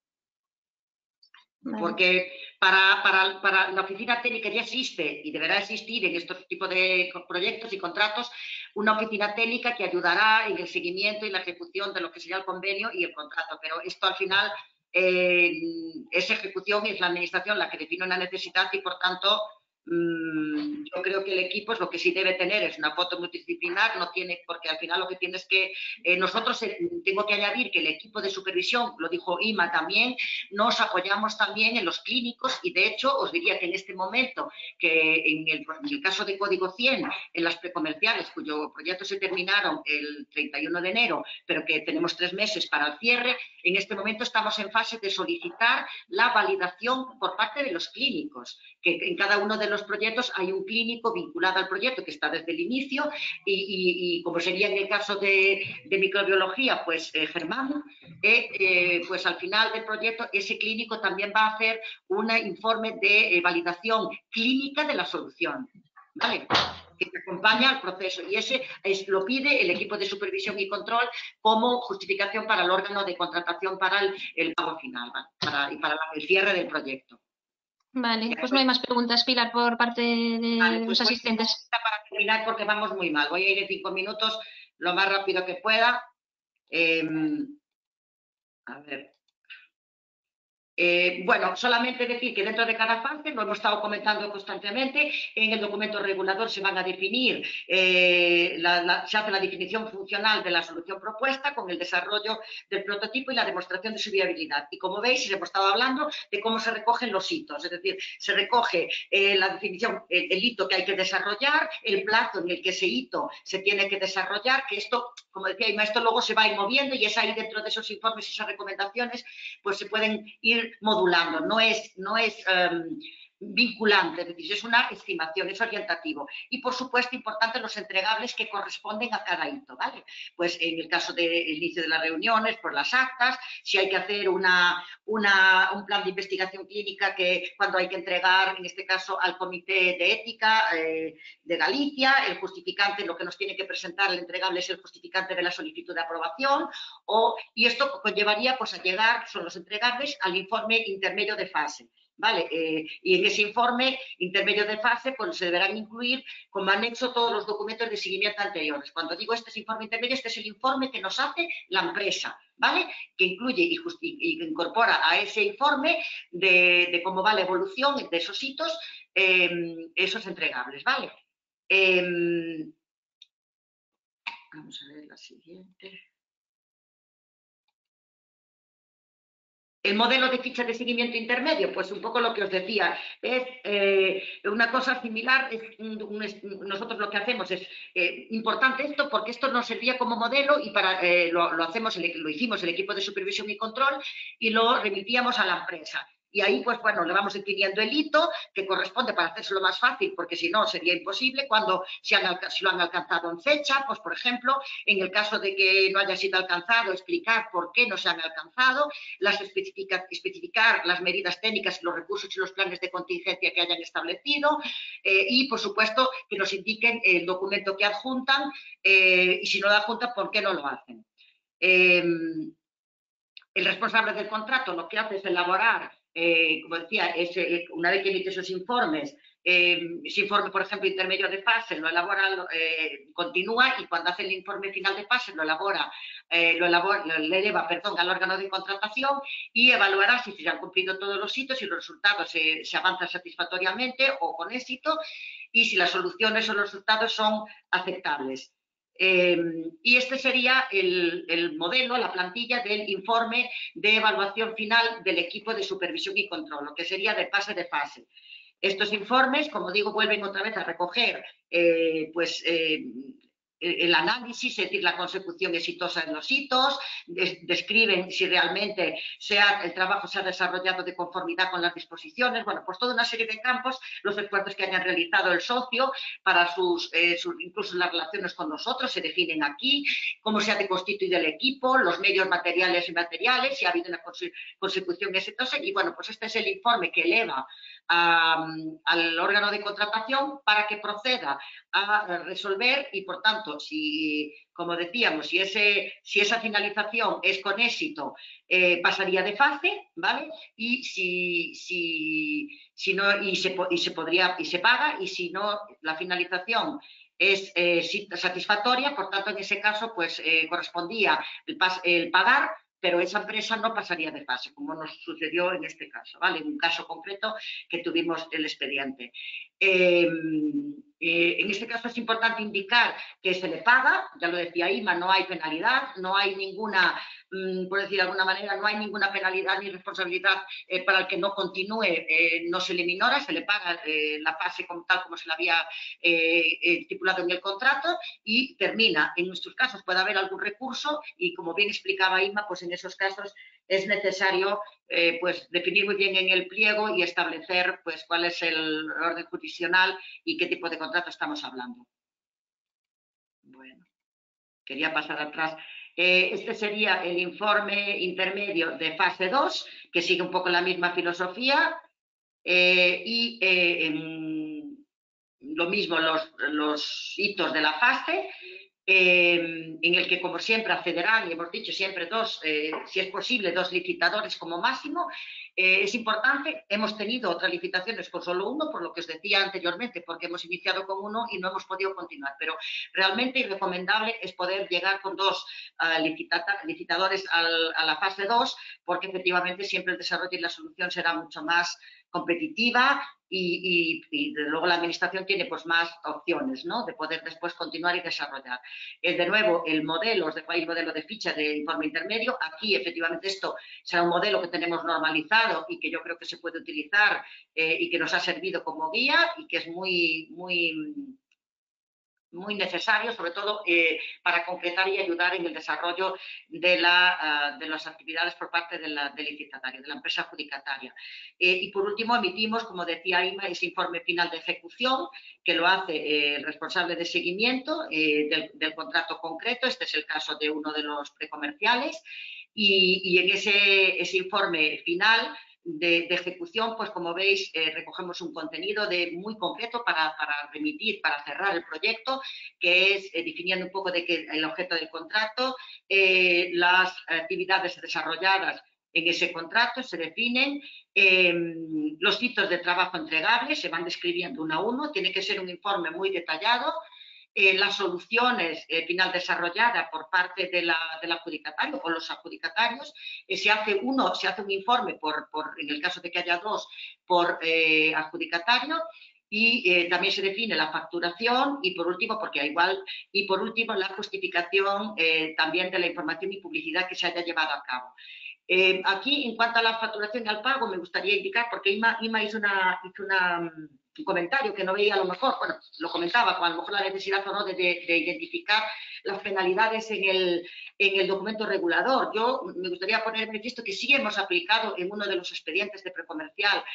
Porque para la oficina técnica ya existe y deberá existir en estos tipos de proyectos y contratos una oficina técnica que ayudará en el seguimiento y la ejecución de lo que sería el convenio y el contrato. Pero esto al final es ejecución y es la administración la que define una necesidad y por tanto yo creo que el equipo es lo que sí debe tener, es una foto multidisciplinar, no tiene, porque al final lo que tiene es que nosotros tengo que añadir que el equipo de supervisión, lo dijo Ima también, nos apoyamos también en los clínicos y de hecho os diría que en este momento, que en el caso de Código 100, en las precomerciales cuyos proyectos se terminaron el 31 de enero, pero que tenemos 3 meses para el cierre, en este momento estamos en fase de solicitar la validación por parte de los clínicos, que en cada uno de los proyectos hay un clínico vinculado al proyecto que está desde el inicio y como sería en el caso de microbiología, pues Germán, pues al final del proyecto ese clínico también va a hacer un informe de validación clínica de la solución, ¿vale? Que acompaña al proceso y ese lo pide el equipo de supervisión y control como justificación para el órgano de contratación para el pago final, ¿vale? Para el cierre del proyecto. Vale, pues no hay más preguntas, Pilar, por parte de los asistentes. Para terminar, porque vamos muy mal. Voy a ir en 5 minutos lo más rápido que pueda. A ver. Bueno, solamente decir que dentro de cada fase, lo hemos estado comentando constantemente, en el documento regulador se van a definir, se hace la definición funcional de la solución propuesta con el desarrollo del prototipo y la demostración de su viabilidad. Y como veis, hemos estado hablando de cómo se recogen los hitos, es decir, se recoge la definición, el hito que hay que desarrollar, el plazo en el que ese hito se tiene que desarrollar, que esto, como decía Ima, esto luego se va a ir moviendo y es ahí dentro de esos informes y esas recomendaciones, pues se pueden ir modulando, no es vinculante, es decir, es una estimación, es orientativo. Y, por supuesto, importante los entregables que corresponden a cada hito, ¿vale? Pues en el caso del inicio de las reuniones, por las actas, si hay que hacer un plan de investigación clínica que cuando hay que entregar, en este caso, al Comité de Ética de Galicia, el justificante, lo que nos tiene que presentar el entregable es el justificante de la solicitud de aprobación, y esto conllevaría pues, a llegar, son los entregables, al informe intermedio de fase. ¿Vale? Y en ese informe intermedio de fase pues, se deberán incluir como anexo todos los documentos de seguimiento anteriores. Cuando digo este es informe intermedio, este es el informe que nos hace la empresa, ¿vale? Que incluye y que incorpora a ese informe de cómo va la evolución de esos hitos, esos entregables, ¿vale? Vamos a ver la siguiente. El modelo de ficha de seguimiento intermedio, pues un poco lo que os decía, es una cosa similar, nosotros lo que hacemos es importante esto porque esto nos servía como modelo y lo hicimos el equipo de supervisión y control y lo remitíamos a la empresa. Y ahí, pues bueno, le vamos definiendo el hito que corresponde para hacérselo más fácil, porque si no sería imposible cuando si lo han alcanzado en fecha, pues por ejemplo, en el caso de que no haya sido alcanzado, explicar por qué no se han alcanzado, especificar las medidas técnicas, los recursos y los planes de contingencia que hayan establecido y, por supuesto, que nos indiquen el documento que adjuntan y si no lo adjuntan, por qué no lo hacen. El responsable del contrato lo que hace es elaborar como decía, una vez que emite esos informes, ese informe, por ejemplo, intermedio de fase, lo elabora, continúa y cuando hace el informe final de fase lo eleva al órgano de contratación y evaluará si se han cumplido todos los hitos y los resultados se avanzan satisfactoriamente o con éxito y si las soluciones o los resultados son aceptables. Y este sería el modelo, la plantilla del informe de evaluación final del equipo de supervisión y control, lo que sería de fase de fase. Estos informes, como digo, vuelven otra vez a recoger el análisis, es decir, la consecución exitosa de los hitos, describen si realmente el trabajo se ha desarrollado de conformidad con las disposiciones, bueno, pues toda una serie de campos, los esfuerzos que hayan realizado el socio para incluso las relaciones con nosotros se definen aquí, cómo se ha constituido el equipo, los medios materiales y inmateriales, si ha habido una consecución exitosa y bueno, pues este es el informe que eleva al órgano de contratación para que proceda a resolver y, por tanto, si, como decíamos, si esa finalización es con éxito, pasaría de fase, ¿vale? Y si no, y se paga, y si no, la finalización es satisfactoria, por tanto, en ese caso, pues correspondía el pagar, pero esa empresa no pasaría de fase, como nos sucedió en este caso, ¿vale? En un caso concreto que tuvimos el expediente. En este caso es importante indicar que se le paga, ya lo decía Ima, no hay penalidad, no hay ninguna, por decir de alguna manera, no hay ninguna penalidad ni responsabilidad para el que no continúe, no se le minora, se le paga la fase tal como se la había estipulado en el contrato y termina. En nuestros casos puede haber algún recurso y, como bien explicaba Ima, pues en esos casos es necesario pues definir muy bien en el pliego y establecer pues cuál es el orden jurisdiccional y qué tipo de contrato estamos hablando. Bueno, quería pasar atrás. Este sería el informe intermedio de fase 2, que sigue un poco la misma filosofía lo mismo los hitos de la fase, en el que, como siempre, accederán, y hemos dicho siempre si es posible, 2 licitadores como máximo. Es importante, hemos tenido otras licitaciones con solo uno, por lo que os decía anteriormente, porque hemos iniciado con uno y no hemos podido continuar, pero realmente irrecomendable es poder llegar con 2 licitadores a la fase 2, porque efectivamente siempre el desarrollo y la solución será mucho más competitiva y luego la administración tiene pues más opciones, ¿no?, de poder después continuar y desarrollar. De nuevo, el modelo de ficha de informe intermedio. Aquí efectivamente esto será un modelo que tenemos normalizado y que yo creo que se puede utilizar y que nos ha servido como guía y que es muy muy necesario, sobre todo para concretar y ayudar en el desarrollo de las actividades por parte del licitatario, de la empresa adjudicataria. Y por último, emitimos, como decía Inma, ese informe final de ejecución que lo hace el responsable de seguimiento del contrato concreto. Este es el caso de uno de los precomerciales. Y en ese informe final de ejecución, pues como veis, recogemos un contenido muy concreto para remitir, para cerrar el proyecto, que es definiendo un poco de qué el objeto del contrato, las actividades desarrolladas en ese contrato se definen, los hitos de trabajo entregables se van describiendo uno a uno, tiene que ser un informe muy detallado. Las soluciones final desarrolladas por parte del adjudicatario o los adjudicatarios, se hace un informe, en el caso de que haya dos, por adjudicatario, y también se define la facturación y por último, la justificación también de la información y publicidad que se haya llevado a cabo. Aquí, en cuanto a la facturación y al pago, me gustaría indicar, porque Inma hizo un comentario que no veía a lo mejor, bueno, lo comentaba, con a lo mejor la necesidad o no de identificar las penalidades en el documento regulador. Yo me gustaría poner en manifiesto que sí hemos aplicado en uno de los expedientes de precomercial,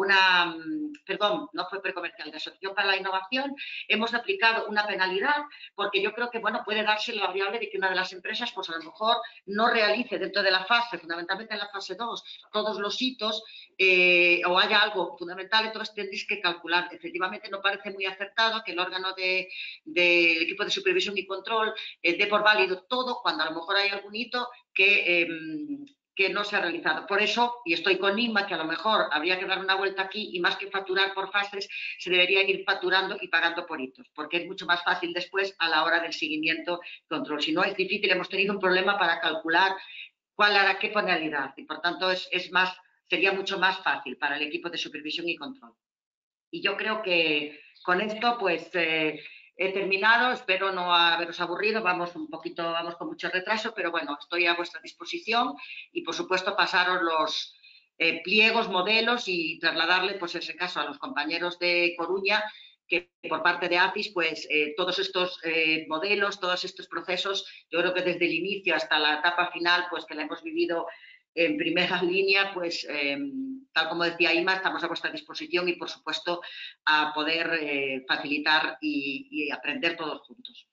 perdón, no fue precomercial, de Asociación para la Innovación, hemos aplicado una penalidad porque yo creo que, bueno, puede darse la variable de que una de las empresas, pues a lo mejor no realice dentro de la fase, fundamentalmente en la fase 2, todos los hitos o haya algo fundamental, entonces tendréis que calcular. Efectivamente, no parece muy acertado que el órgano del equipo de supervisión y control dé por válido todo cuando a lo mejor hay algún hito que no se ha realizado. Por eso, y estoy con Inma, que a lo mejor habría que dar una vuelta aquí y más que facturar por fases, se debería ir facturando y pagando por hitos, porque es mucho más fácil después a la hora del seguimiento y control. Si no, es difícil, hemos tenido un problema para calcular cuál hará qué penalidad y, por tanto, sería mucho más fácil para el equipo de supervisión y control. Y yo creo que con esto, pues, he terminado. Espero no haberos aburrido. Vamos con mucho retraso, pero bueno, estoy a vuestra disposición y, por supuesto, pasaros los pliegos, modelos y trasladarle, pues, en ese caso, a los compañeros de Coruña, que por parte de ACIS, pues, todos estos modelos, todos estos procesos, yo creo que desde el inicio hasta la etapa final, pues, que la hemos vivido en primera línea, pues, tal como decía Inma, estamos a vuestra disposición y, por supuesto, a poder facilitar y aprender todos juntos.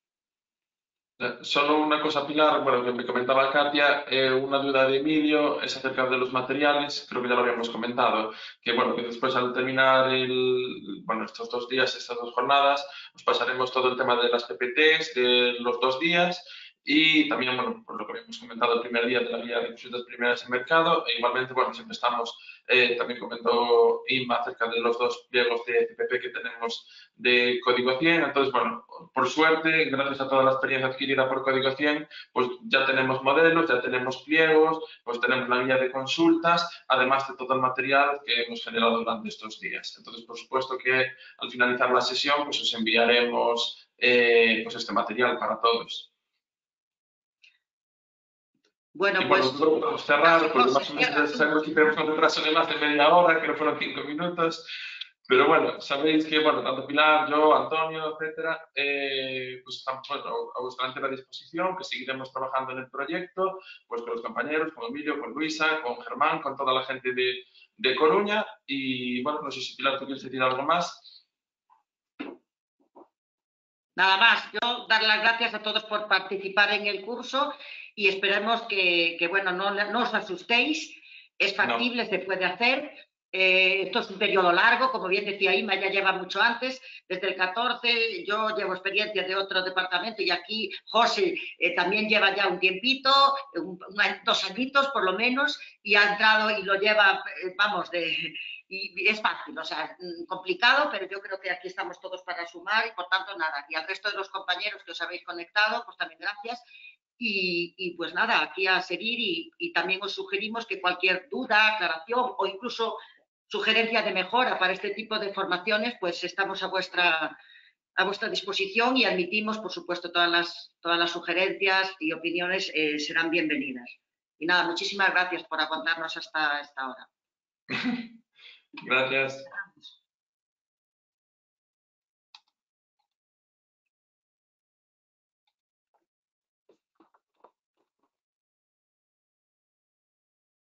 Solo una cosa, Pilar, bueno, que me comentaba Katia, una duda de Emilio es acerca de los materiales, creo que ya lo habíamos comentado, que bueno, que después al terminar estos 2 días, estas 2 jornadas, os pasaremos todo el tema de las PPTs de los 2 días y también, bueno, por lo que habíamos comentado el primer día de la guía de consultas primeras en mercado, e igualmente, bueno, siempre estamos, también comentó Inma acerca de los 2 pliegos de CPP que tenemos de Código 100, entonces, bueno, por suerte, gracias a toda la experiencia adquirida por Código 100, pues ya tenemos modelos, ya tenemos pliegos, pues tenemos la guía de consultas, además de todo el material que hemos generado durante estos días. Entonces, por supuesto que al finalizar la sesión, pues os enviaremos pues este material para todos. Bueno, y pues... bueno, podemos cerrar, porque más o menos sabemos que tenemos un retraso de más de media hora, que no fueron 5 minutos. Pero bueno, sabéis que, bueno, tanto Pilar, yo, Antonio, etcétera, pues estamos a vuestra entera disposición, que seguiremos trabajando en el proyecto, pues con los compañeros, con Emilio, con Luisa, con Germán, con toda la gente de Coruña. Y bueno, no sé si Pilar, tú quieres decir algo más. Nada más, yo dar las gracias a todos por participar en el curso y esperemos que bueno, no os asustéis, es factible, se puede hacer. Esto es un periodo largo, como bien decía Inma, ya lleva mucho antes, desde el 14, yo llevo experiencia de otro departamento y aquí José también lleva ya un tiempito, 2 añitos por lo menos, y ha entrado y lo lleva, y es fácil, o sea, complicado, pero yo creo que aquí estamos todos para sumar y por tanto nada, y al resto de los compañeros que os habéis conectado, pues también gracias. Y pues nada, aquí a seguir y también os sugerimos que cualquier duda, aclaración o incluso sugerencia de mejora para este tipo de formaciones, pues estamos a vuestra disposición y admitimos, por supuesto, todas las sugerencias y opiniones serán bienvenidas. Y nada, muchísimas gracias por aguantarnos hasta esta hora. Gracias.